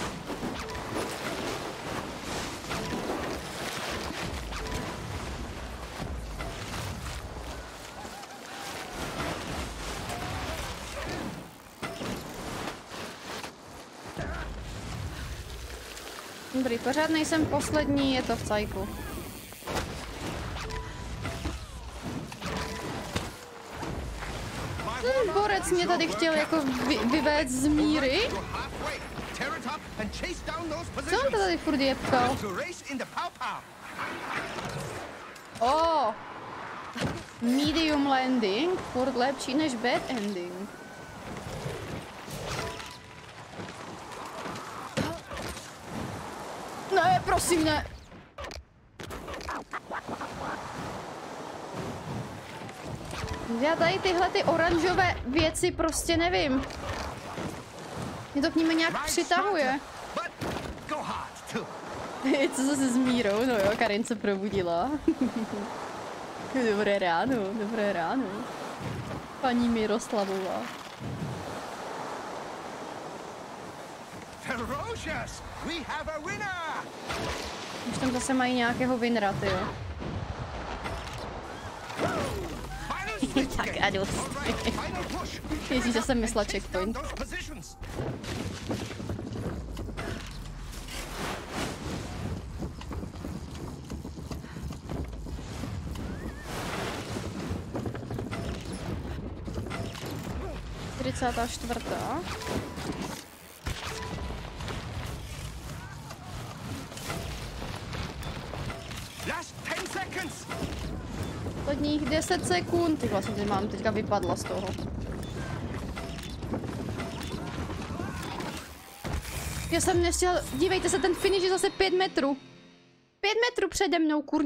Dobrý, pořád nejsem poslední, je to v cajku. Ten borec mě tady chtěl jako vy, vyvést z míry. Co on to tady furt jebkal? Oh. Medium landing, furt lepší než bad ending. Ne, prosím, ne. Já tady tyhle ty oranžové věci prostě nevím. Mě to k nimi nějak přitahuje. Co zase s Mírou? No jo, Karin se probudila. Dobré ráno, dobré ráno. Paní Miroslavová. Už tam zase mají nějakého winra, tyjo. Tak a dost. Ježíš, že jsem myslela checkpoint. čtyřicátá čtvrtá. Posledních deset sekund. Ty vlastně teď mám teďka vypadla z toho. Já jsem nechtěla... Dívejte se, ten finish je zase pět metrů. Pět metrů přede mnou, kur...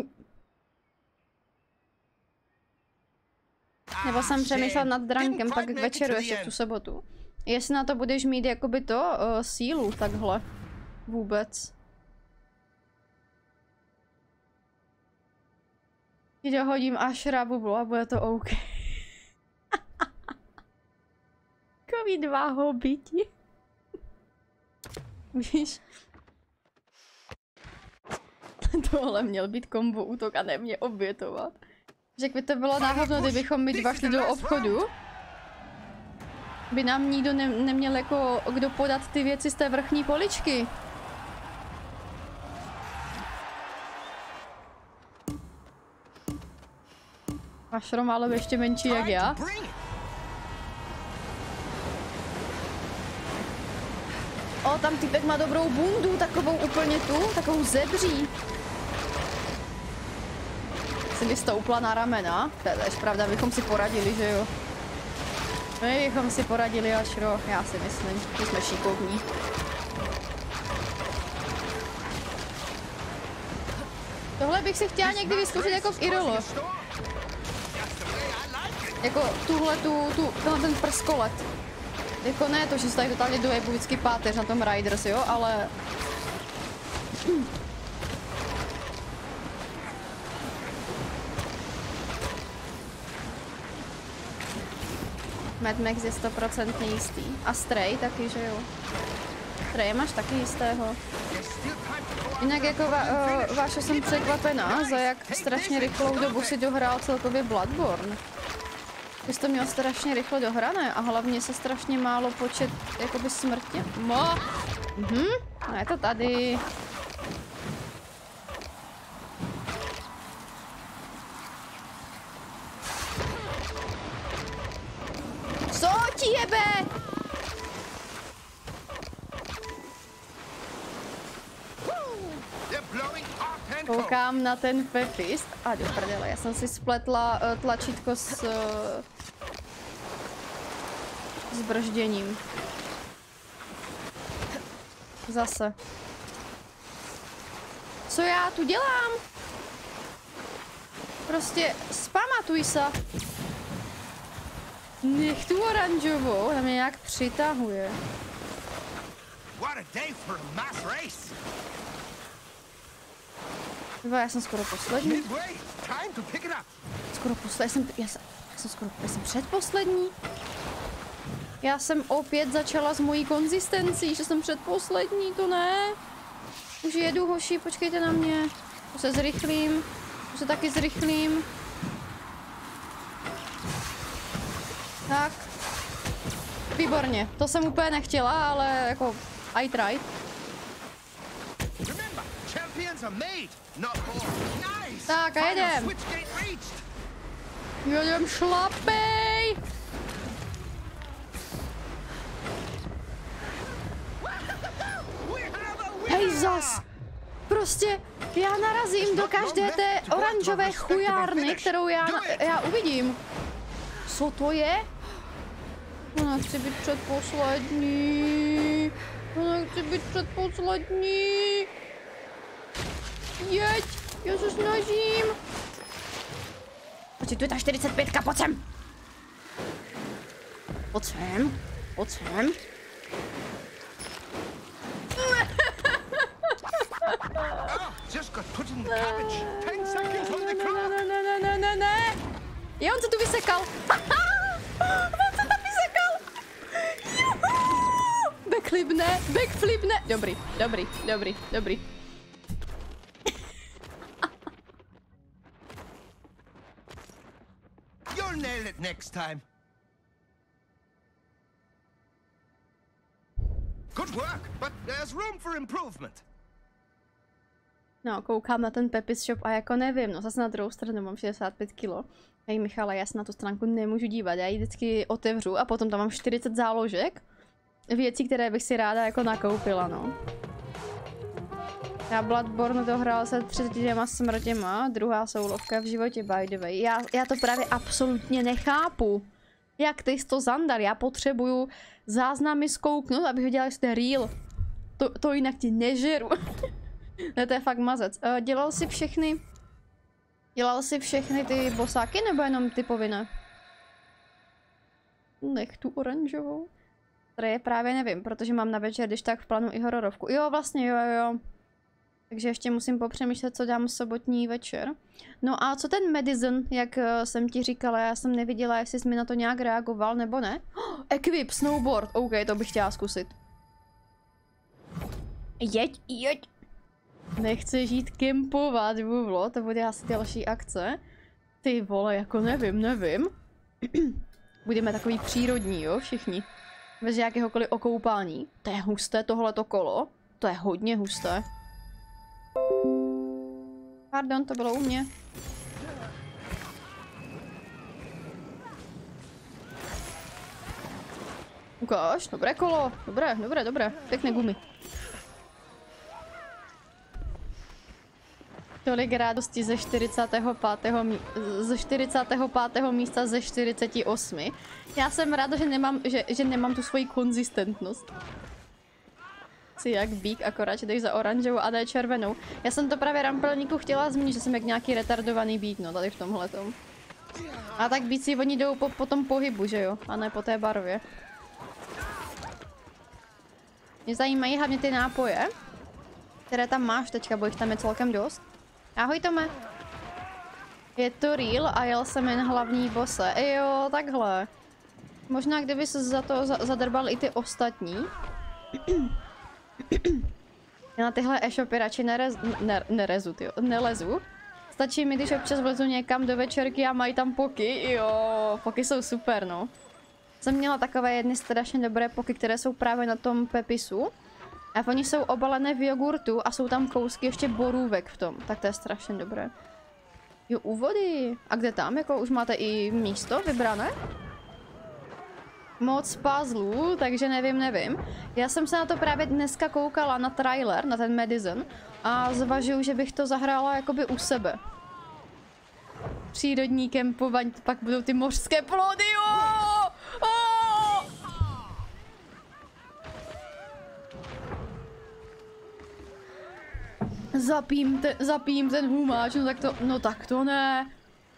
Nebo jsem přemýšlela nad drankem, pak k večeru ještě v tu sobotu. Jestli na to budeš mít jakoby to, uh, sílu, takhle. Vůbec. Ti dohodím až rábublu a bude to OK. Takový dva hobiti. Víš? Tohle měl být kombo útok a ne mě obětovat. Že by to bylo náhodno, kdybychom my dva šli do obchodu. By nám nikdo ne neměl jako kdo podat ty věci z té vrchní poličky. Ašro málo ještě menší jak já. O, tam typek má dobrou bundu, takovou úplně tu, takovou zebří. Jsem mi stoupla na ramena. To je pravda, bychom si poradili, že jo? My bychom si poradili, Ašro, já si myslím, že jsme šikovní. Tohle bych si chtěla někdy vyzkoušet jako v Irolo. Jako tuhle tu, tu, ten prskolet. Jako ne to, že se tady totálně dojebu vždycky páteř na tom Riders, jo, ale... Mad Max je sto procent jistý. A Stray taky, že jo. Stray máš taky jistého. Jinak jako va, uh, Váša jsem překvapená, za jak strašně rychlou dobu si dohrál celkově Bloodborne. Ty jsi to měl strašně rychle dohrané a hlavně se strašně málo počet jakoby smrtě. Mo! Mhm, no je to tady. Co ti jebe? Koukám na ten Pepis a do prdele, já jsem si spletla uh, tlačítko s, uh, s bržděním. Zase. Co já tu dělám? Prostě zpamatuj se. Nech tu oranžovou, tam mě nějak přitahuje. Dva, já jsem skoro poslední. Skoro poslední, jsem, já jsem, já jsem skoro, já jsem předposlední. Já jsem opět začala s mojí konzistencí, že jsem předposlední, to ne. Už jedu, hoši, počkejte na mě. Už se zrychlím, už se taky zrychlím. Tak. Výborně, to jsem úplně nechtěla, ale jako I tried. Tak a jedem. Jedem šlapej. Hej zas. Prostě já narazím do každé té oranžové chujárny, kterou já, já uvidím. Co to je? No, nechci být předposlední. No, nechci být předposlední. Jeď, já se snažím. Pojď, tu je ta čtyřicet pět, pojď sem. Pojď sem, pojď sem. Ne, ne, ne, ne, ne, ne. Je, on se tu vysekal. On se tam vysekal. Backflipne, backflipne. Dobrý, dobrý, dobrý, dobrý. You'll nail it next time. Good work, but there's room for improvement. No, koukám na ten Pepis Shop a jako nevím, no zase na druhou stranu mám šedesát pět kilo. Hej Michala, já se na tu stránku nemůžu dívat, já ji vždycky otevřu a potom tam mám čtyřicet záložek. Věcí, které bych si ráda jako nakoupila, no. Já Bloodborne dohrál se třiceti smrtěma, druhá soulovka v životě by the way. Já, já to právě absolutně nechápu. Jak ty jsi to zandal, já potřebuju záznamy zkouknout, abych dělal, že to je real. To, to jinak ti nežeru. Ne, to je fakt mazec. Uh, dělal jsi všechny... Dělal jsi všechny ty bosáky, nebo jenom ty povinné? Nech tu oranžovou. Tady je právě nevím, protože mám na večer, když tak v plánu i hororovku. Jo, vlastně, jo, jo. Takže ještě musím popřemýšlet, co dám sobotní večer. No a co ten Madison, jak jsem ti říkala, já jsem neviděla, jestli jsi mi na to nějak reagoval, nebo ne. Oh, equip, snowboard, OK, to bych chtěla zkusit. Jeď, jeď. Nechceš jít kempovat, buvlo, to bude asi další akce. Ty vole, jako nevím, nevím. Budeme takový přírodní, jo, všichni. Bez jakéhokoliv okoupání. To je husté tohleto kolo. To je hodně husté. Pardon, to bylo u mě. Ukáž, dobré kolo. Dobré, dobré, dobré. Pěkné gumy. Tolik rádosti ze čtyřicátého pátého ze čtyřicátého pátého místa ze čtyřiceti osmi. Já jsem ráda, že nemám, že, že nemám tu svoji konzistentnost. Si jak bík, akorát, že jdeš za oranžovou a ne červenou. Já jsem to právě rampelníku chtěla zmínit, že jsem jak nějaký retardovaný bík, no, tady v tomhletom. A tak bíci oni jdou po, po tom pohybu, že jo? A ne po té barvě. Mě zajímají hlavně ty nápoje, které tam máš teďka, bo jich tam je celkem dost. Ahoj Tome. Je to real a jel jsem jen hlavní bose. Jo, takhle. Možná kdyby se za to za zadrbal i ty ostatní. Já na tyhle e-shopy radši nerez, ne, nerezu, tyjo, nelezu. Stačí mi, když občas vlezu někam do večerky a mají tam poky. Jo, poky jsou super, no. Jsem měla takové jedny strašně dobré poky, které jsou právě na tom Pepisu. A oni jsou obalené v jogurtu a jsou tam kousky ještě borůvek v tom. Tak to je strašně dobré. Jo, u vody. A kde tam? Jako už máte i místo vybrané? Moc puzzlů, takže nevím, nevím. Já jsem se na to právě dneska koukala na trailer, na ten Madison. A zvažuju, že bych to zahrála jakoby u sebe. Přírodní kempování, pak budou ty mořské plody. Oh! Oh! Zapím, te, zapím ten humáč, no tak to, no tak to ne.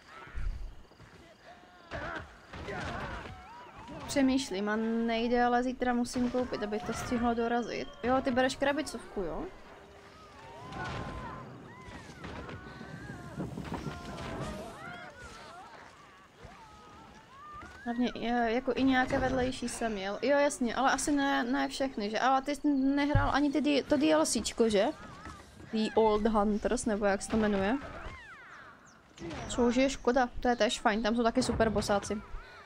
Přemýšlím a nejde, ale zítra musím koupit, abych to stihlo dorazit. Jo, ty bereš krabicovku, jo? Hlavně jako i nějaké vedlejší jsem měl. Jo, jasně, ale asi ne, ne všechny, že? Ale ty jsi nehrál ani ty, to DLCčko, že? The Old Hunters, nebo jak se to jmenuje. Což je škoda, to je tež fajn, tam jsou taky super bosáci.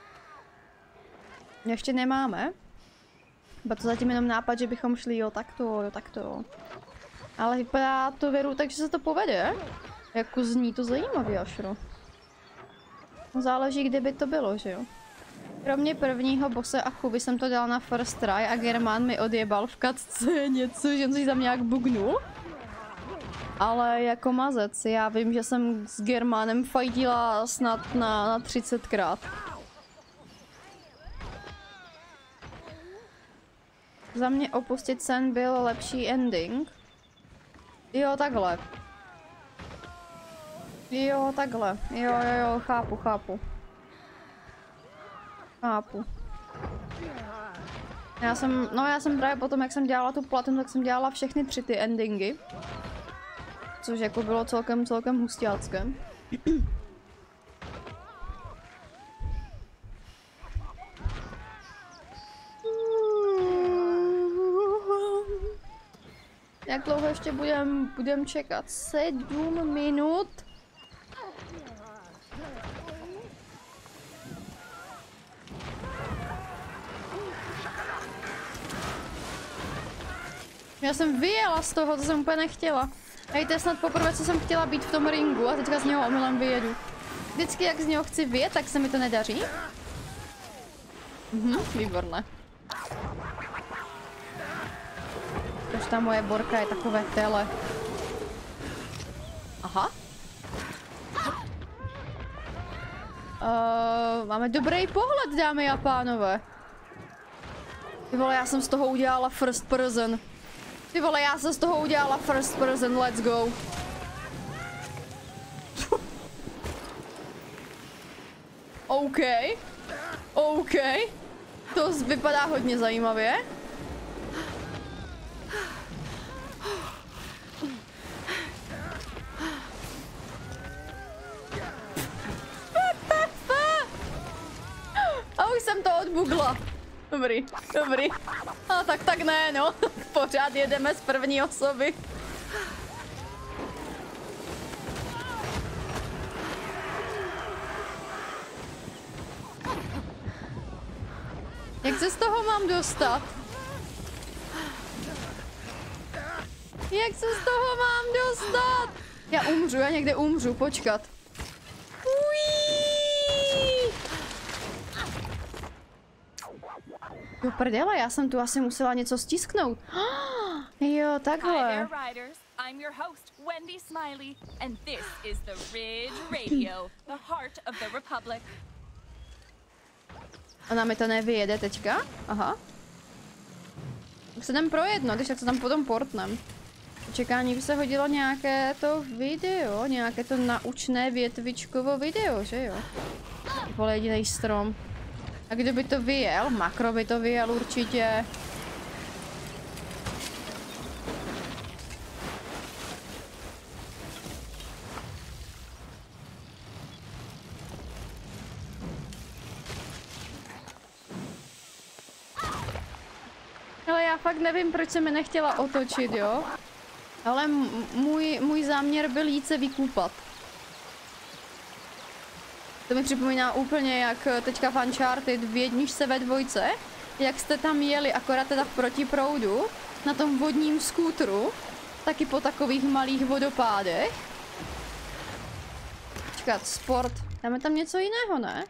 Ještě nemáme. Byla to zatím jenom nápad, že bychom šli, jo takto, jo takto. Ale vypadá to věru, takže se to povede. Jako zní to zajímavě, Ašro. Záleží, kde by to bylo, že jo. Kromě prvního bose a chuby jsem to dal na first try a Germán mi odjebal v katce něco, že on si tam nějak bugnul. Ale jako mazec, já vím, že jsem s Germánem fajtila snad na, na třicetkrát. Za mě opustit sen byl lepší ending. Jo, takhle. Jo, takhle. Jo, jo, jo, chápu, chápu. Chápu. Já jsem, no já jsem právě potom, jak jsem dělala tu platinu, tak jsem dělala všechny tři ty endingy. Což jako bylo celkem, celkem hustělacké. Jak dlouho ještě budem, budem čekat? Sedm minut? Já jsem vyjela z toho, to jsem úplně nechtěla. Hej, to je snad poprvé, co jsem chtěla být v tom ringu a teďka z něho omylem vyjedu. Vždycky, jak z něho chci vyjet, tak se mi to nedaří. Mhm, výborné. Už ta moje borka je takové tele. Aha. Uh, máme dobrý pohled, dámy a pánové. Ty vole, já jsem z toho udělala first person. Ty vole, já jsem z toho udělala first person, let's go. OK. OK. To vypadá hodně zajímavě. jsem to odbugla. Dobrý, dobrý. A tak tak ne, no. Pořád jedeme z první osoby. Jak se z toho mám dostat? Jak se z toho mám dostat? Já umřu, já někde umřu, počkat. Uííí. Jo prdele, já jsem tu asi musela něco stisknout. Jo, takhle. I'm your host, Wendy Smiley, and this is the Ridge Radio, the heart of the Republic. Ona mi to nevyjede teďka? Aha. Tak se jdem pro jedno, když tak se tam potom portnem. Čekání by se hodilo nějaké to video, nějaké to naučné větvičkovo video, že jo? Vole, jedinej strom. A kdo by to vyjel? Makro by to vyjel určitě. Ale já fakt nevím, proč se mi nechtěla otočit, jo? Ale můj, můj záměr byl jít se vykúpat. To mi připomíná úplně jak teďka v Uncharted v jedničce ve dvojce, jak jste tam jeli akorát teda v protiproudu, na tom vodním skútru, taky po takových malých vodopádech. Počkat, sport. Dáme tam něco jiného, ne?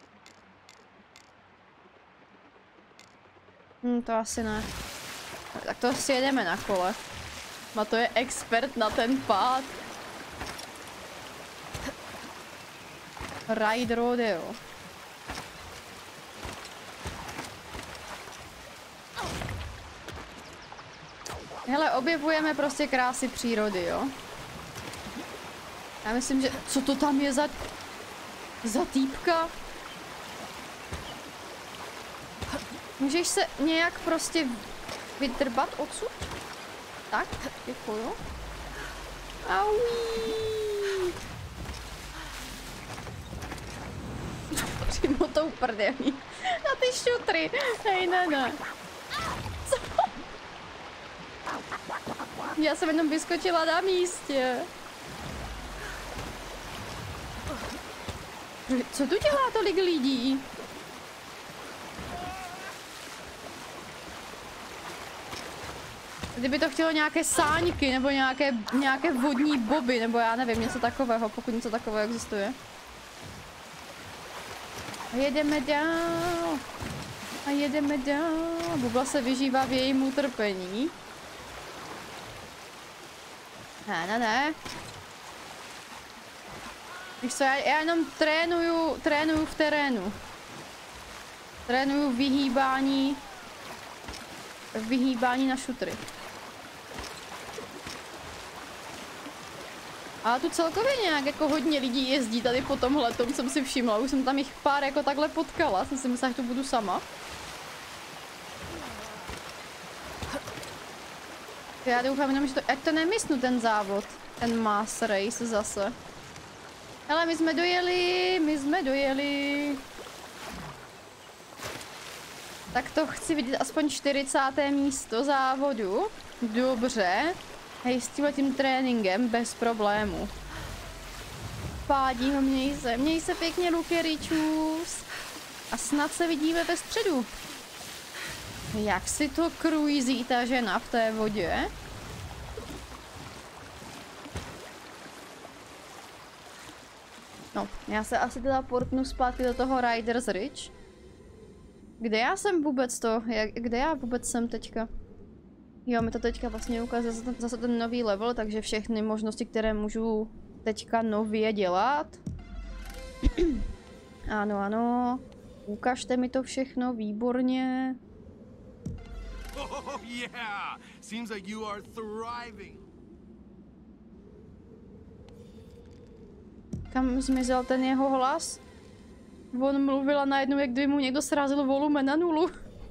Hm, to asi ne. Tak to si jedeme na kole. A to je expert na ten pád. Ride Rodeo. Hele, objevujeme prostě krásy přírody, jo? Já myslím, že... Co to tam je za... za týpka? Můžeš se nějak prostě vytrbat odsud? Tak, děkuju. Auí. Přímo tou prdelí. Na ty šutry. Hej, ne, ne. Co? Já jsem jenom vyskočila na místě. Co tu dělá tolik lidí? Kdyby to chtělo nějaké sáňky, nebo nějaké, nějaké vodní boby, nebo já nevím, něco takového, pokud něco takového existuje. A jedeme dál. A jedeme dál. Bubla se vyžívá v jejím utrpení. Ne, ne, ne. Víš co, já, já jenom trénuju, trénuju v terénu. Trénuju vyhýbání, vyhýbání na šutry. Ale tu celkově nějak jako hodně lidí jezdí tady po tomhletom, jsem si všimla. Už jsem tam jich pár jako takhle potkala, jsem si myslela, že tu budu sama. Já doufám jenom, že to, ať to nemysnu ten závod, ten mass race zase. Hele, my jsme dojeli, my jsme dojeli. Tak to chci vidět aspoň čtyřicáté místo závodu. Dobře. Hej, s tímhletím tréninkem bez problému. Pádího, měj se, měj se pěkně, Luke Richus. A snad se vidíme ve středu. Jak si to cruisí ta žena v té vodě? No, já se asi teda portnu zpátky do toho Riders Ridge. Kde já jsem vůbec to? Jak, kde já vůbec jsem teďka? Jo, mi to teďka vlastně ukazuje zase, zase ten nový level, takže všechny možnosti, které můžu teďka nově dělat. Ano, ano. Ukažte mi to všechno, výborně. Oh yeah! Seems like you are thriving. Kam zmizel ten jeho hlas? On mluvil a najednou, jak kdyby mu někdo srazil volumen na nulu.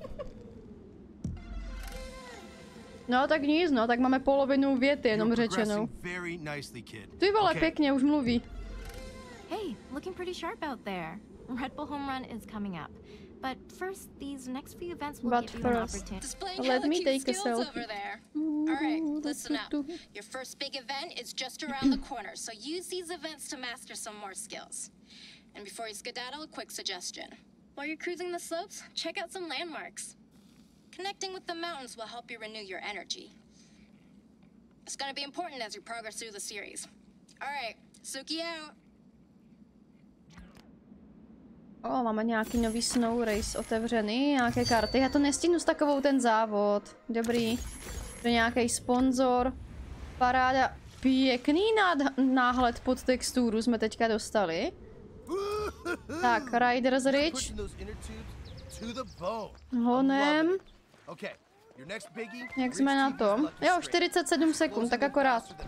No tak nic, no, tak máme polovinu věty jenom řečenou. Ty vole, pěkně, už mluví. Hey, looking pretty sharp out there. Red Bull home run is coming up. But first, these next few events will But give you an first, opportunity. Displaying let hella me cute take a skills selfie. over there. All right, listen up. Your first big event is just around the corner, so use these events to master some more skills. And before you skedaddle, a quick suggestion. While you're cruising the slopes, check out some landmarks. Connecting with the mountains will help you renew your energy. It's gonna be important as you progress through the series. All right, Suki out. O, máme nějaký nový snow race otevřený, nějaké karty. Já to nestihnu s takovou ten závod. Dobrý. To je nějaký sponzor. Paráda. Pěkný náhled pod texturu jsme teďka dostali. Tak, Riders Ridge. Honem. Jak jsme na tom? Jo, čtyřicet sedm sekund, tak akorát.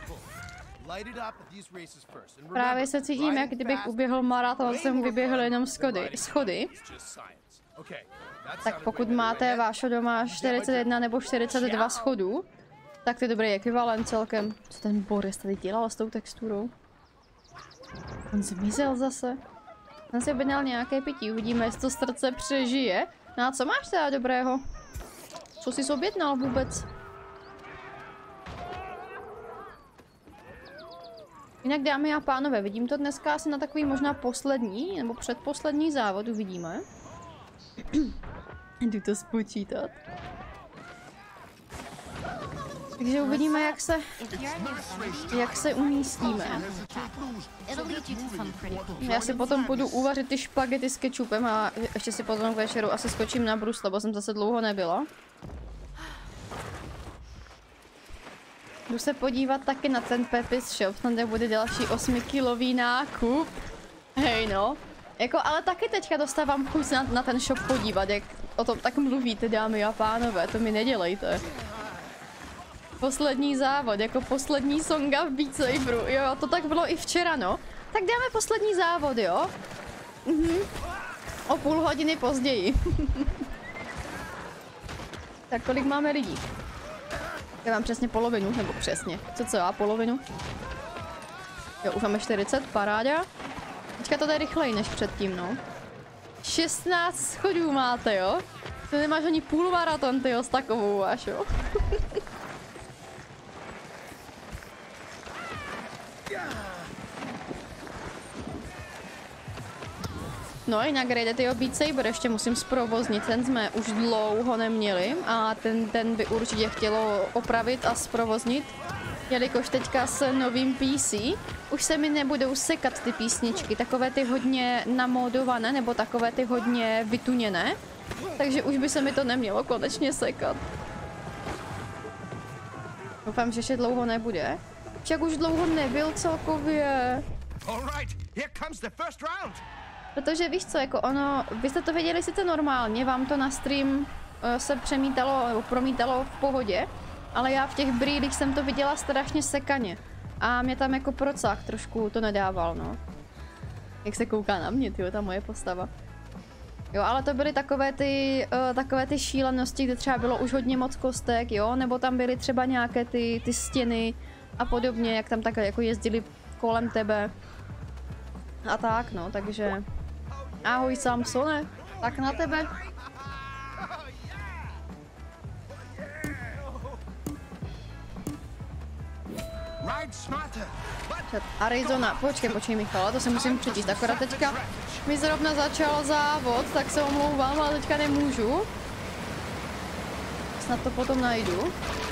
Právě se cítím, jak kdybych uběhl maraton, jsem vyběhl jenom schody. schody. Tak pokud máte vášho doma čtyřicet jedna nebo čtyřicet dva schodů, tak to je dobrý ekvivalent celkem. Co ten Boris tady dělal s tou texturou? On zmizel zase. Jsem si objednal nějaké pití, uvidíme, jestli to srdce přežije. No a co máš teda dobrého? Co jsi objednal vůbec? Jinak, dámy a pánové, vidím to dneska asi na takový možná poslední, nebo předposlední závod, uvidíme. Jdu to spočítat. Takže uvidíme, jak se, jak se umístíme. Já si potom půjdu uvařit ty špagety s kečupem a ještě si potom k večeru asi skočím na brusle, bo jsem zase dlouho nebyla. Jdu se podívat taky na ten Peppi's Shop, tam kde bude další osmikilový nákup. Hej no. Jako, ale taky teďka dostávám chuť na, na ten shop podívat, jak o tom tak mluvíte, dámy a pánové, to mi nedělejte. Poslední závod, jako poslední songa v Beat Saberu, jo, to tak bylo i včera, no. Tak dáme poslední závod, jo. Mhm. O půl hodiny později. Tak kolik máme lidí? Já mám přesně polovinu, nebo přesně, co co já, polovinu. Jo, už máme čtyřicet, paráda. Teďka to jde rychleji než předtím, no. šestnáct schodů máte, jo? To nemáš ani půl maraton, tyjo, s takovou až, jo? No jinak Rejde, tyjo, Beat Saber ještě musím zprovoznit, ten jsme už dlouho neměli a ten, ten by určitě chtělo opravit a zprovoznit, jelikož teďka s novým P C už se mi nebudou sekat ty písničky, takové ty hodně namódované nebo takové ty hodně vytuněné, takže už by se mi to nemělo konečně sekat. Doufám, že ještě dlouho nebude. Však už dlouho nebyl celkově. Protože víš co, jako ono, vy jste to věděli sice normálně, vám to na stream uh, se přemítalo, nebo promítalo v pohodě, ale já v těch brýlích jsem to viděla strašně sekaně. A mě tam jako procák trošku to nedával, no. Jak se kouká na mě, tyjo, ta moje postava. Jo, ale to byly takové ty, uh, takové ty šílenosti, kde třeba bylo už hodně moc kostek, jo, nebo tam byly třeba nějaké ty, ty stěny a podobně, jak tam takhle jako jezdili kolem tebe. A tak, no, takže... Ahoj Samsone, tak na tebe. Arizona, počkej, počkej Michala, to si musím přečíst, akorát teďka mi zrovna začal závod, tak se omlouvám, ale teďka nemůžu. Snad to potom najdu.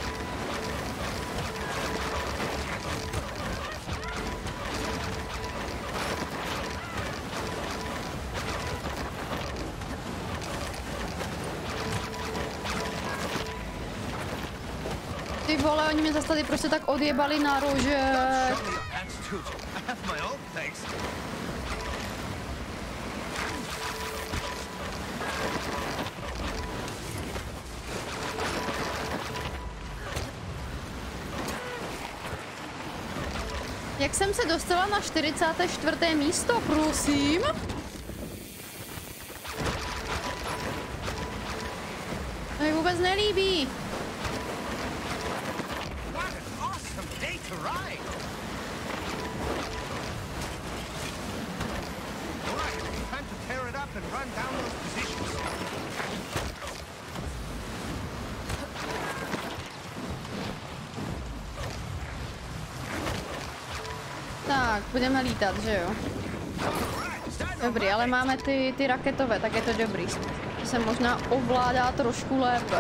Ty vole, oni mě zase tady prostě tak odjebali na rožek. Jak jsem se dostala na čtyřicáté čtvrté místo, prosím? To mi vůbec nelíbí. And run down those positions. Tak, budeme lítat, že jo? Dobrý, ale máme ty, ty raketové, tak je to dobrý. To se možná ovládá trošku lépe.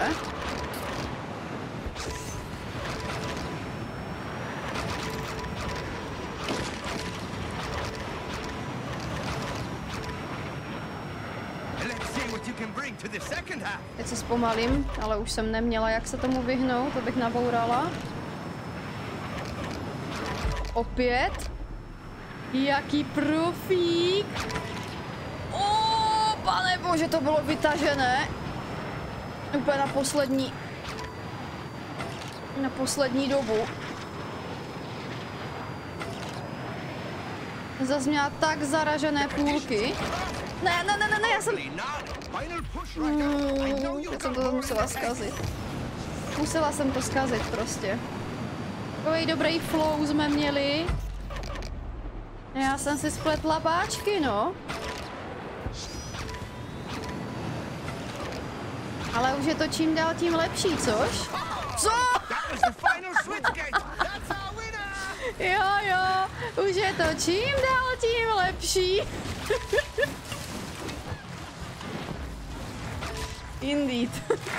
Teď se zpomalím, ale už jsem neměla jak se tomu vyhnout, to bych nabourala. Opět. Jaký profík. O, pane bože, to bylo vytažené. Úplně na poslední. Na poslední dobu. Zas měla tak zaražené půlky. Ne, ne, ne, ne, ne, já jsem... Mm, teď jsem to musela zkazit. Musela jsem to zkazit prostě. Takový dobrý flow jsme měli. Já jsem si spletla páčky, no. Ale už je to čím dál tím lepší, což? Co? Jo, jo, už je to čím dál tím lepší. Indeed.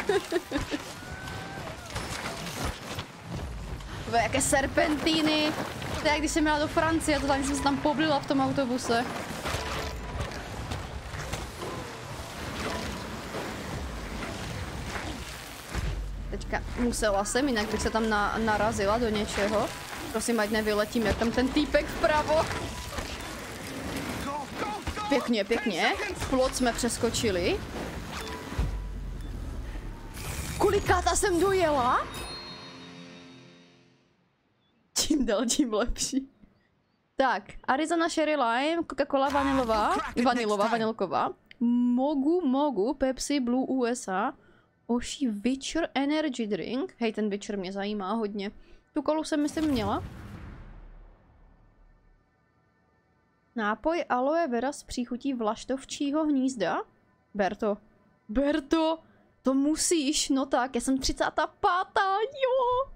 Tvoje, jaké serpentíny. To je, když jsem jela do Francie, to tam jsem se tam poblila v tom autobuse. Teďka musela jsem, jinak bych se tam na, narazila do něčeho. Prosím, ať nevyletím, jak tam ten týpek vpravo. Pěkně, pěkně. Plot jsme přeskočili. Kolikáta jsem dojela? Čím dál tím lepší. Tak, Arizona Cherry Lime, Coca-Cola vanilová, vanilová, vanilková. Mogu, Mogu, Pepsi Blue U S A, Oshi Witcher Energy Drink. Hej, ten Witcher mě zajímá hodně. Tu kolu jsem myslím měla. Nápoj aloe vera s příchutí vlaštovčího hnízda. Berto. Berto, to musíš. No tak, já jsem třicátá pátá Jo.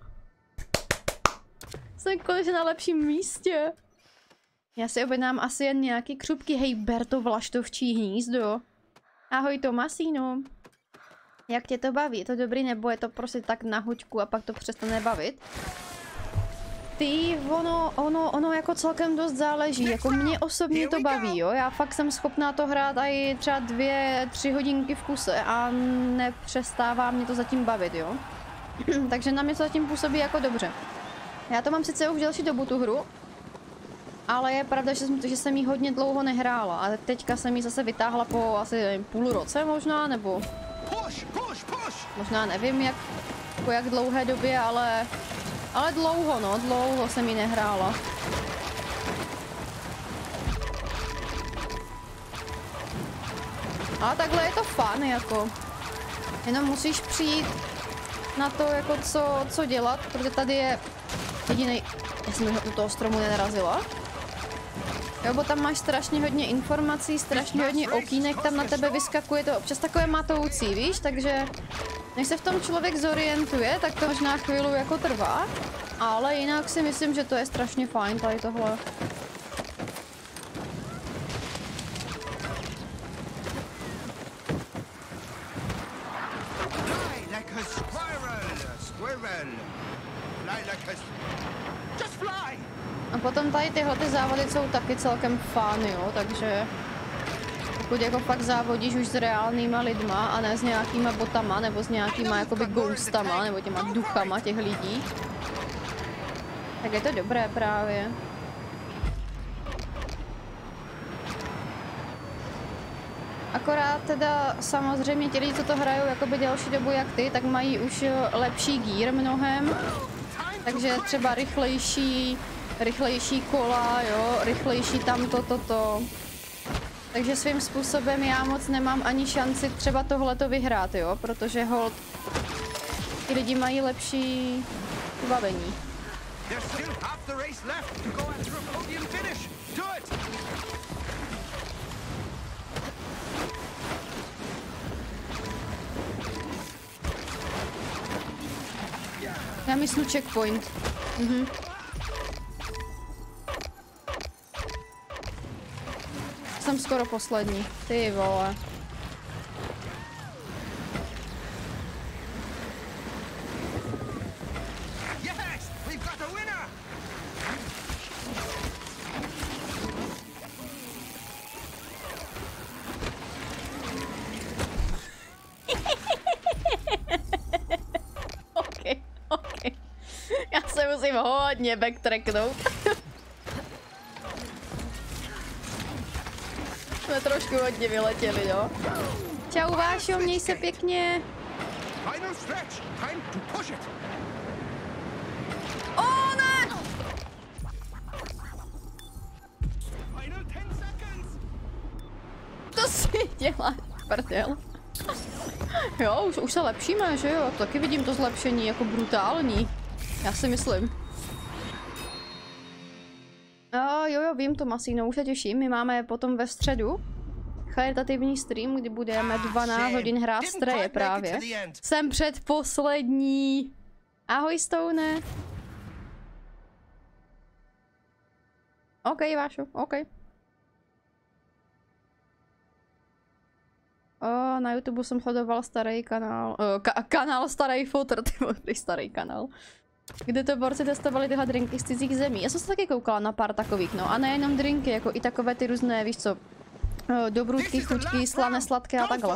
Jsem konečně na lepším místě. Já si objednám asi jen nějaký křupky. Hej, Berto, vlaštovčí hnízdo. Ahoj, Tomasíno. Jak tě to baví? Je to dobrý, nebo je to prostě tak na hoďku a pak to přestane bavit? Ty, ono, ono, ono jako celkem dost záleží. Jako mě osobně to baví, jo. Já fakt jsem schopná to hrát i třeba dvě, tři hodinky v kuse a nepřestává mě to zatím bavit, jo. Takže na mě to zatím působí jako dobře. Já to mám sice už delší dobu tu hru, ale je pravda, že jsem, že jsem jí hodně dlouho nehrála a teďka jsem ji zase vytáhla po asi nevím, půl roce možná, nebo možná nevím jak, po jak dlouhé době, ale, ale dlouho no, dlouho jsem ji nehrála. Ale takhle je to fun, jako, jenom musíš přijít na to, jako co, co dělat, protože tady je jedinej... Já jsem do toho stromu nenarazila. Jo, bo tam máš strašně hodně informací, strašně hodně okýnek, tam na tebe vyskakuje, to občas takové matoucí, víš, takže než se v tom člověk zorientuje, tak to možná chvíli jako trvá, ale jinak si myslím, že to je strašně fajn tady tohle. A potom tady tyhle ty závody jsou taky celkem fun, jo, takže pokud jako fakt závodíš už s reálnýma lidma a ne s nějakýma botama nebo s nějakýma jakoby ghostama nebo těma duchama těch lidí, tak je to dobré právě. Akorát teda samozřejmě ti lidi, co to hrajou jakoby delší dobu jak ty, tak mají už lepší gear mnohem, takže třeba rychlejší rychlejší kola, jo, rychlejší tamto, toto. Takže svým způsobem já moc nemám ani šanci třeba tohleto vyhrát, jo, protože hold ti lidi mají lepší vybavení. Já myslu checkpoint. Mhm. jsem skoro poslední. Ty vole. Yes, we've got a winner. OK, OK. Já se musím hodně backtracknout. Jsme trošku hodně vyletěli, no. Čau Vášo, měj se pěkně. Final stretch. Time to push it. O ne! Final ten seconds. To si děláš, prdel. Jo, už, už se lepšíme, že jo? Taky vidím to zlepšení jako brutální. Já si myslím. A jo, jo, vím to, Masíno, už se těším. My máme potom ve středu charitativní stream, kdy budeme dvanáct hodin hrát Straye právě. Jsem předposlední. Ahoj, Stone. OK, Vášo, OK. O, na YouTube jsem sledoval starý kanál, o, ka kanál Starý Fotr, ty starý kanál. Kde to borci testovali tyhle drinky z cizích zemí. Já jsem se taky koukala na pár takových, no a nejenom drinky, jako i takové ty různé, víš co, dobrůdky, chuťky, slané, sladké a takhle.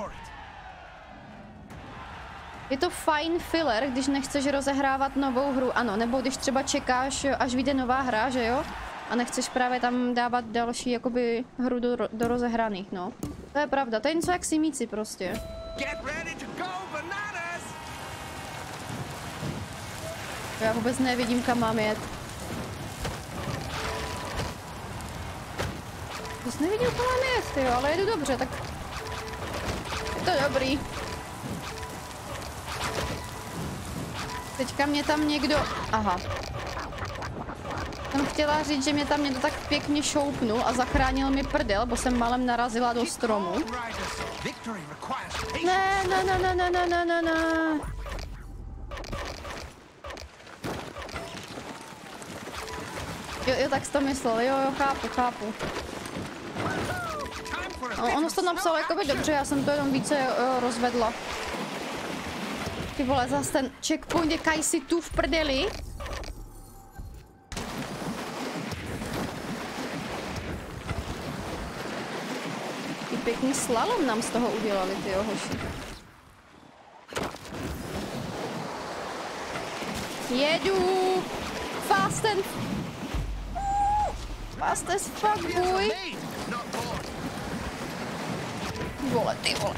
Je to fajn filler, když nechceš rozehrávat novou hru, ano, nebo když třeba čekáš, až vyjde nová hra, že jo? A nechceš právě tam dávat další, jakoby, hru do, do rozehraných, no. To je pravda, to je něco jak simíci prostě. Já vůbec nevidím, kam mám jet. Vůbec nevidím, kam mám jet, tyjo, ale jedu dobře, tak... Je to dobrý. Teďka mě tam někdo... Aha. Jsem chtěla říct, že mě tam někdo tak pěkně šoupnul a zachránil mi prdel, bo jsem malem narazila do stromu. Ne, ne, ne, ne, ne, ne, ne, ne, ne. Jo, jo, tak jsi to myslel, jo, jo, chápu, chápu. No, ono to napsalo jakoby dobře, já jsem to jenom více jo, rozvedla. Ty vole, zase ten checkpoint je kajsi tu v prdeli. Ty pěkný slalom nám z toho udělali, ty hoši. Jedu! Fast and... Fast as fuck, boy! Vole, ty vole.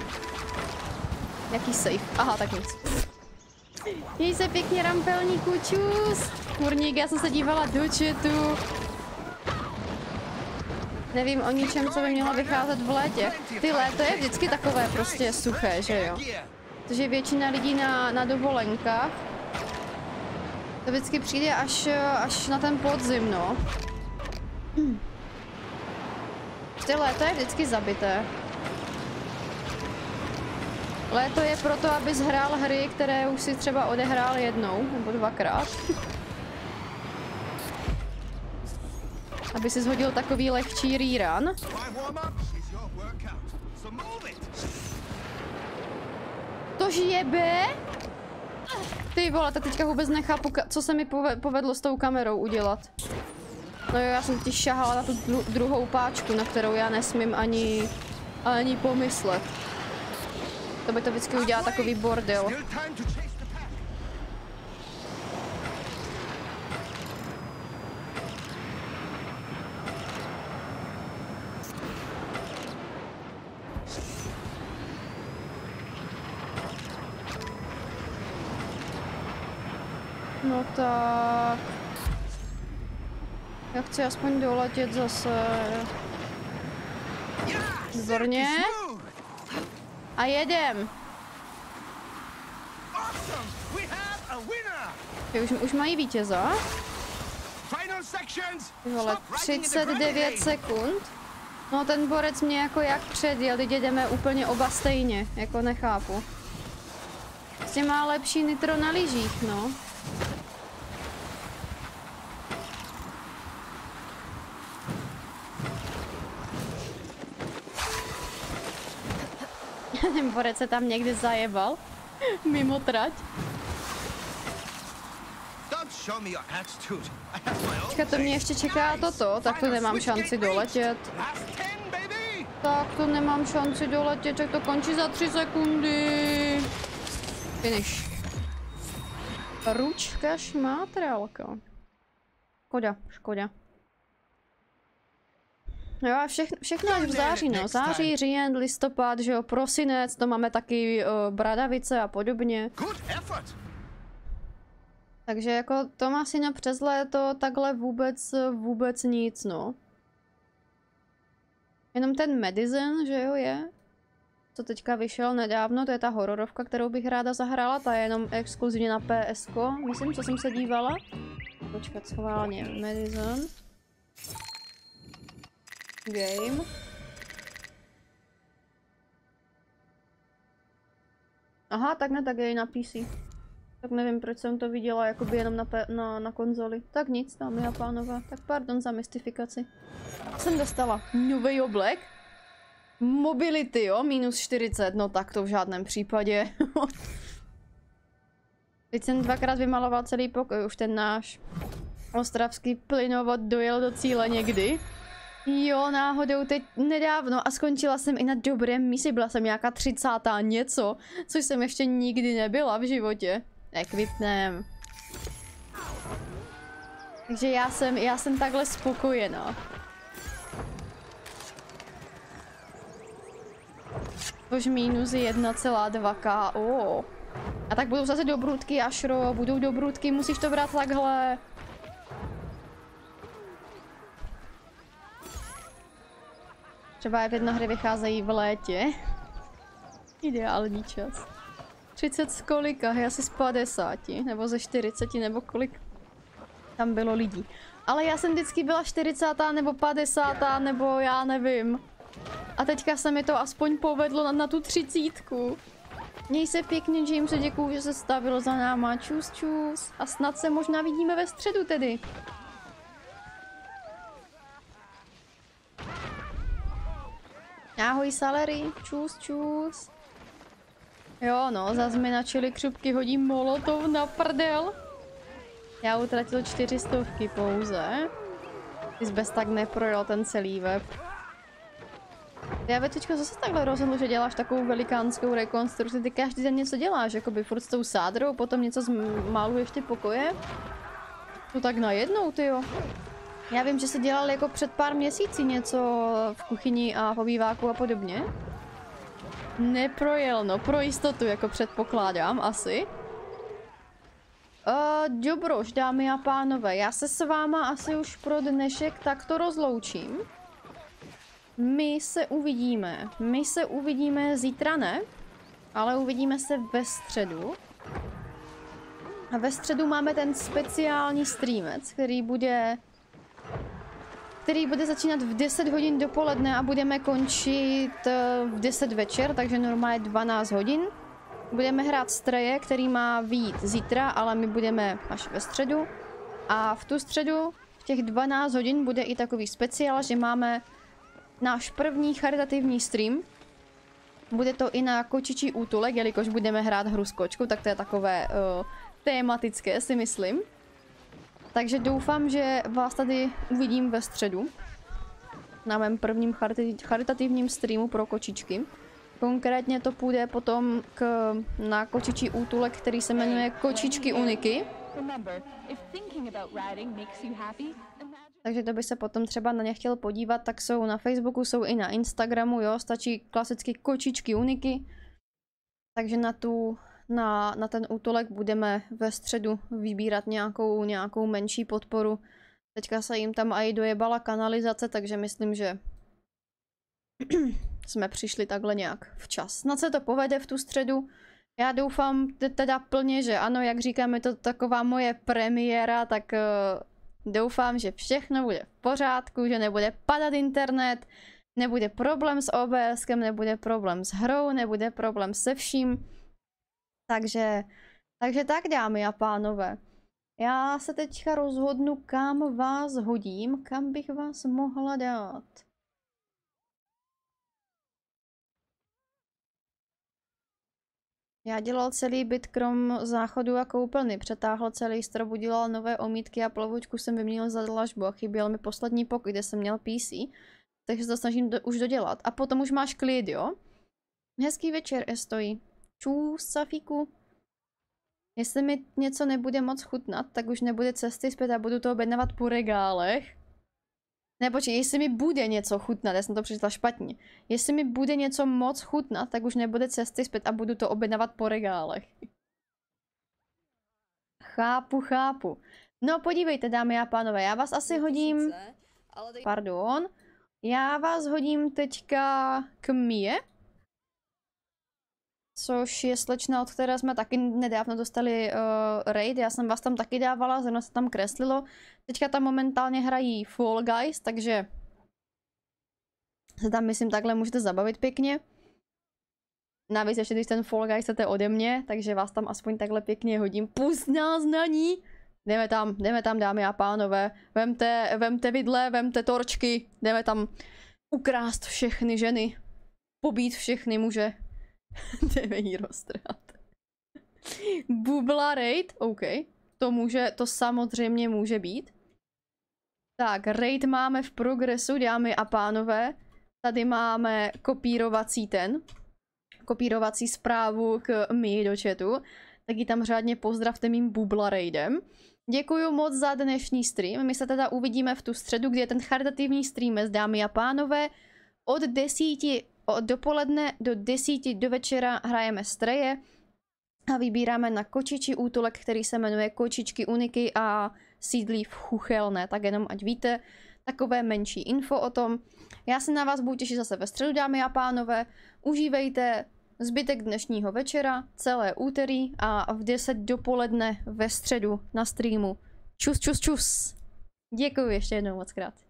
Jaký safe? Aha, tak nic. Jej se pěkně, rampelníku, čus! Kurník, já jsem se dívala do chatu. Nevím o ničem, co by mělo vycházet v létě. Ty léto je vždycky takové prostě suché, že jo? Protože většina lidí na, na dovolenkách to vždycky přijde až, až na ten podzim, no. Hm. Ty léto je vždycky zabité. Léto je proto, abys hrál hry, které už si třeba odehrál jednou nebo dvakrát. Aby si shodil takový lehčí rerun. To jebe? Ty vole, tak teďka vůbec nechápu, co se mi povedlo s tou kamerou udělat. No jo, já jsem ti šahala na tu dru druhou páčku, na kterou já nesmím ani, ani pomyslet. To by to vždycky udělá takový bordel. No tak... Já chci aspoň doletět zase. Výborně. A jedem. Je, už, už mají vítěza. Vole, třicet devět sekund. No ten borec mě jako jak předjel, teď jedeme úplně oba stejně, jako nechápu. Prostě má lepší nitro na lyžích, no. Ten borec se tam někdy zajebal. Mimo trať. Počka, to mě ještě čeká toto, tak to nemám šanci doletět. Tak to nemám šanci doletět, tak to končí za tři sekundy. Finish. Ručka šmátrálka. Škoda, škoda. Jo a všechno, všechno až v září, no. Září, říjen, listopad, že jo, prosinec, to máme taky uh, bradavice a podobně. Takže jako to má si na přes léto takhle vůbec, vůbec nic, no. Jenom ten Medicine, že jo, je. Co teďka vyšel nedávno, to je ta hororovka, kterou bych ráda zahrála, ta je jenom exkluzivně na P S ko, myslím, co jsem se dívala. Počkat, schválně, Medicine. Game. Aha, tak ne, tak je i na P C. Tak nevím, proč jsem to viděla jakoby jenom na, na, na konzoli. Tak nic, dámy a pánové. Tak pardon za mystifikaci. Jsem dostala nový oblek. Mobility, jo, minus čtyřicet, no tak to v žádném případě. Teď jsem dvakrát vymaloval celý pokoj, už ten náš ostravský plynovod dojel do cíle někdy. Jo, náhodou teď nedávno a skončila jsem i na dobrém místě, byla jsem nějaká třicátá něco, což jsem ještě nikdy nebyla v životě. Equipnem. Takže já jsem, já jsem takhle spokojená. Už minus jedna celá dva ká ó. A tak budou zase dobrůdky, Ašro, budou dobrůdky, musíš to brát takhle. Třeba jednohry vycházejí v létě. Ideální čas. třicet z kolika? Je asi z padesáti, nebo ze čtyřiceti, nebo kolik tam bylo lidí. Ale já jsem vždycky byla čtyřicátá nebo padesátá, nebo já nevím. A teďka se mi to aspoň povedlo na, na tu třicítku. Měj se pěkně, James, děkuju, že se stavilo za náma. Čus, čus. A snad se možná vidíme ve středu tedy. Ahoj, Salery. Čus, čus. Jo, no, zase mi na čili křupky hodí molotov na prdel. Já utratil čtyři stovky pouze. Ty jsi bez tak neprojel ten celý web. Já večečko zase takhle rozhodl, že děláš takovou velikánskou rekonstrukci. Ty každý den něco děláš, jakoby furt s tou sádrou, potom něco zmaluješ ty pokoje. To tak najednou, tyjo. Já vím, že jsi dělal jako před pár měsíci něco v kuchyni a v obýváku a podobně. Neprojel, no, pro jistotu, jako předpokládám, asi. Uh, dobrož, dámy a pánové, já se s váma asi už pro dnešek takto rozloučím. My se uvidíme. My se uvidíme zítra, ne? Ale uvidíme se ve středu. A ve středu máme ten speciální streamec, který bude... který bude začínat v deset hodin dopoledne a budeme končit v deset večer, takže normálně dvanáct hodin. Budeme hrát Straye, který má vyjít zítra, ale my budeme až ve středu. A v tu středu, v těch dvanáct hodin, bude i takový speciál, že máme náš první charitativní stream. Bude to i na kočičí útulek, jelikož budeme hrát hru s kočkou, tak to je takové uh, tématické, si myslím. Takže doufám, že vás tady uvidím ve středu. Na mém prvním charitativním streamu pro kočičky. Konkrétně to půjde potom k, na kočičí útulek, který se jmenuje Kočičky Uniky. Takže to by se potom třeba na ně chtěl podívat, tak jsou na Facebooku, jsou i na Instagramu, jo, stačí klasicky Kočičky Uniky. Takže na tu, na, na ten útulek budeme ve středu vybírat nějakou, nějakou menší podporu. Teďka se jim tam i dojebala kanalizace, takže myslím, že jsme přišli takhle nějak včas. Snad se to povede v tu středu. Já doufám teda plně, že ano, jak říkám, je to taková moje premiéra, tak uh, doufám, že všechno bude v pořádku, že nebude padat internet, nebude problém s OBSkem, nebude problém s hrou, nebude problém se vším. Takže, takže tak, dámy a pánové. Já se teďka rozhodnu, kam vás hodím, kam bych vás mohla dát. Já dělal celý byt krom záchodu a koupelny. Přetáhl celý strop, udělal nové omítky a plovoučku jsem vyměnil za dlažbu a chyběl mi poslední pokoj, kde jsem měl P C. Takže se to snažím do, už dodělat. A potom už máš klid, jo? Hezký večer, Estoji. Čus, Safíku. Jestli mi něco nebude moc chutnat, tak už nebude cesty zpět a budu to objednávat po regálech. Ne, počkej, jestli mi bude něco chutnat, já jsem to přečetla špatně. Jestli mi bude něco moc chutnat, tak už nebude cesty zpět a budu to objednávat po regálech. Chápu, chápu. No podívejte, dámy a pánové, já vás asi hodím... Pardon. Já vás hodím teďka k Mie. Což je slečna, od které jsme taky nedávno dostali uh, raid. Já jsem vás tam taky dávala, zrovna se tam kreslilo. Teďka tam momentálně hrají Fall Guys, takže se tam, myslím, takhle můžete zabavit pěkně. Navíc ještě, když ten Fall Guys chcete ode mě, takže vás tam aspoň takhle pěkně hodím. Pust nás na ní! Jdeme tam, jdeme tam, dámy a pánové. Vemte, vemte vidle, vemte torčky. Jdeme tam ukrást všechny ženy. Pobít všechny muže. Jdeme jí roztrhat. Bubla raid, OK. To může, to samozřejmě může být. Tak, raid máme v progresu, dámy a pánové. Tady máme kopírovací ten. Kopírovací zprávu k mi do chatu. Tak ji tam řádně pozdravte mým bubla raidem. Děkuju moc za dnešní stream. My se teda uvidíme v tu středu, kdy je ten charitativní stream, dámy a pánové. Od desíti od dopoledne do desíti do večera hrajeme Streje a vybíráme na kočičí útulek, který se jmenuje Kočičky Uniky a sídlí v Chuchelné. Tak jenom ať víte takové menší info o tom. Já se na vás budu těšit zase ve středu, dámy a pánové. Užívejte zbytek dnešního večera, celé úterý a v deset dopoledne ve středu na streamu. Čus, čus, čus. Děkuji ještě jednou moc krát.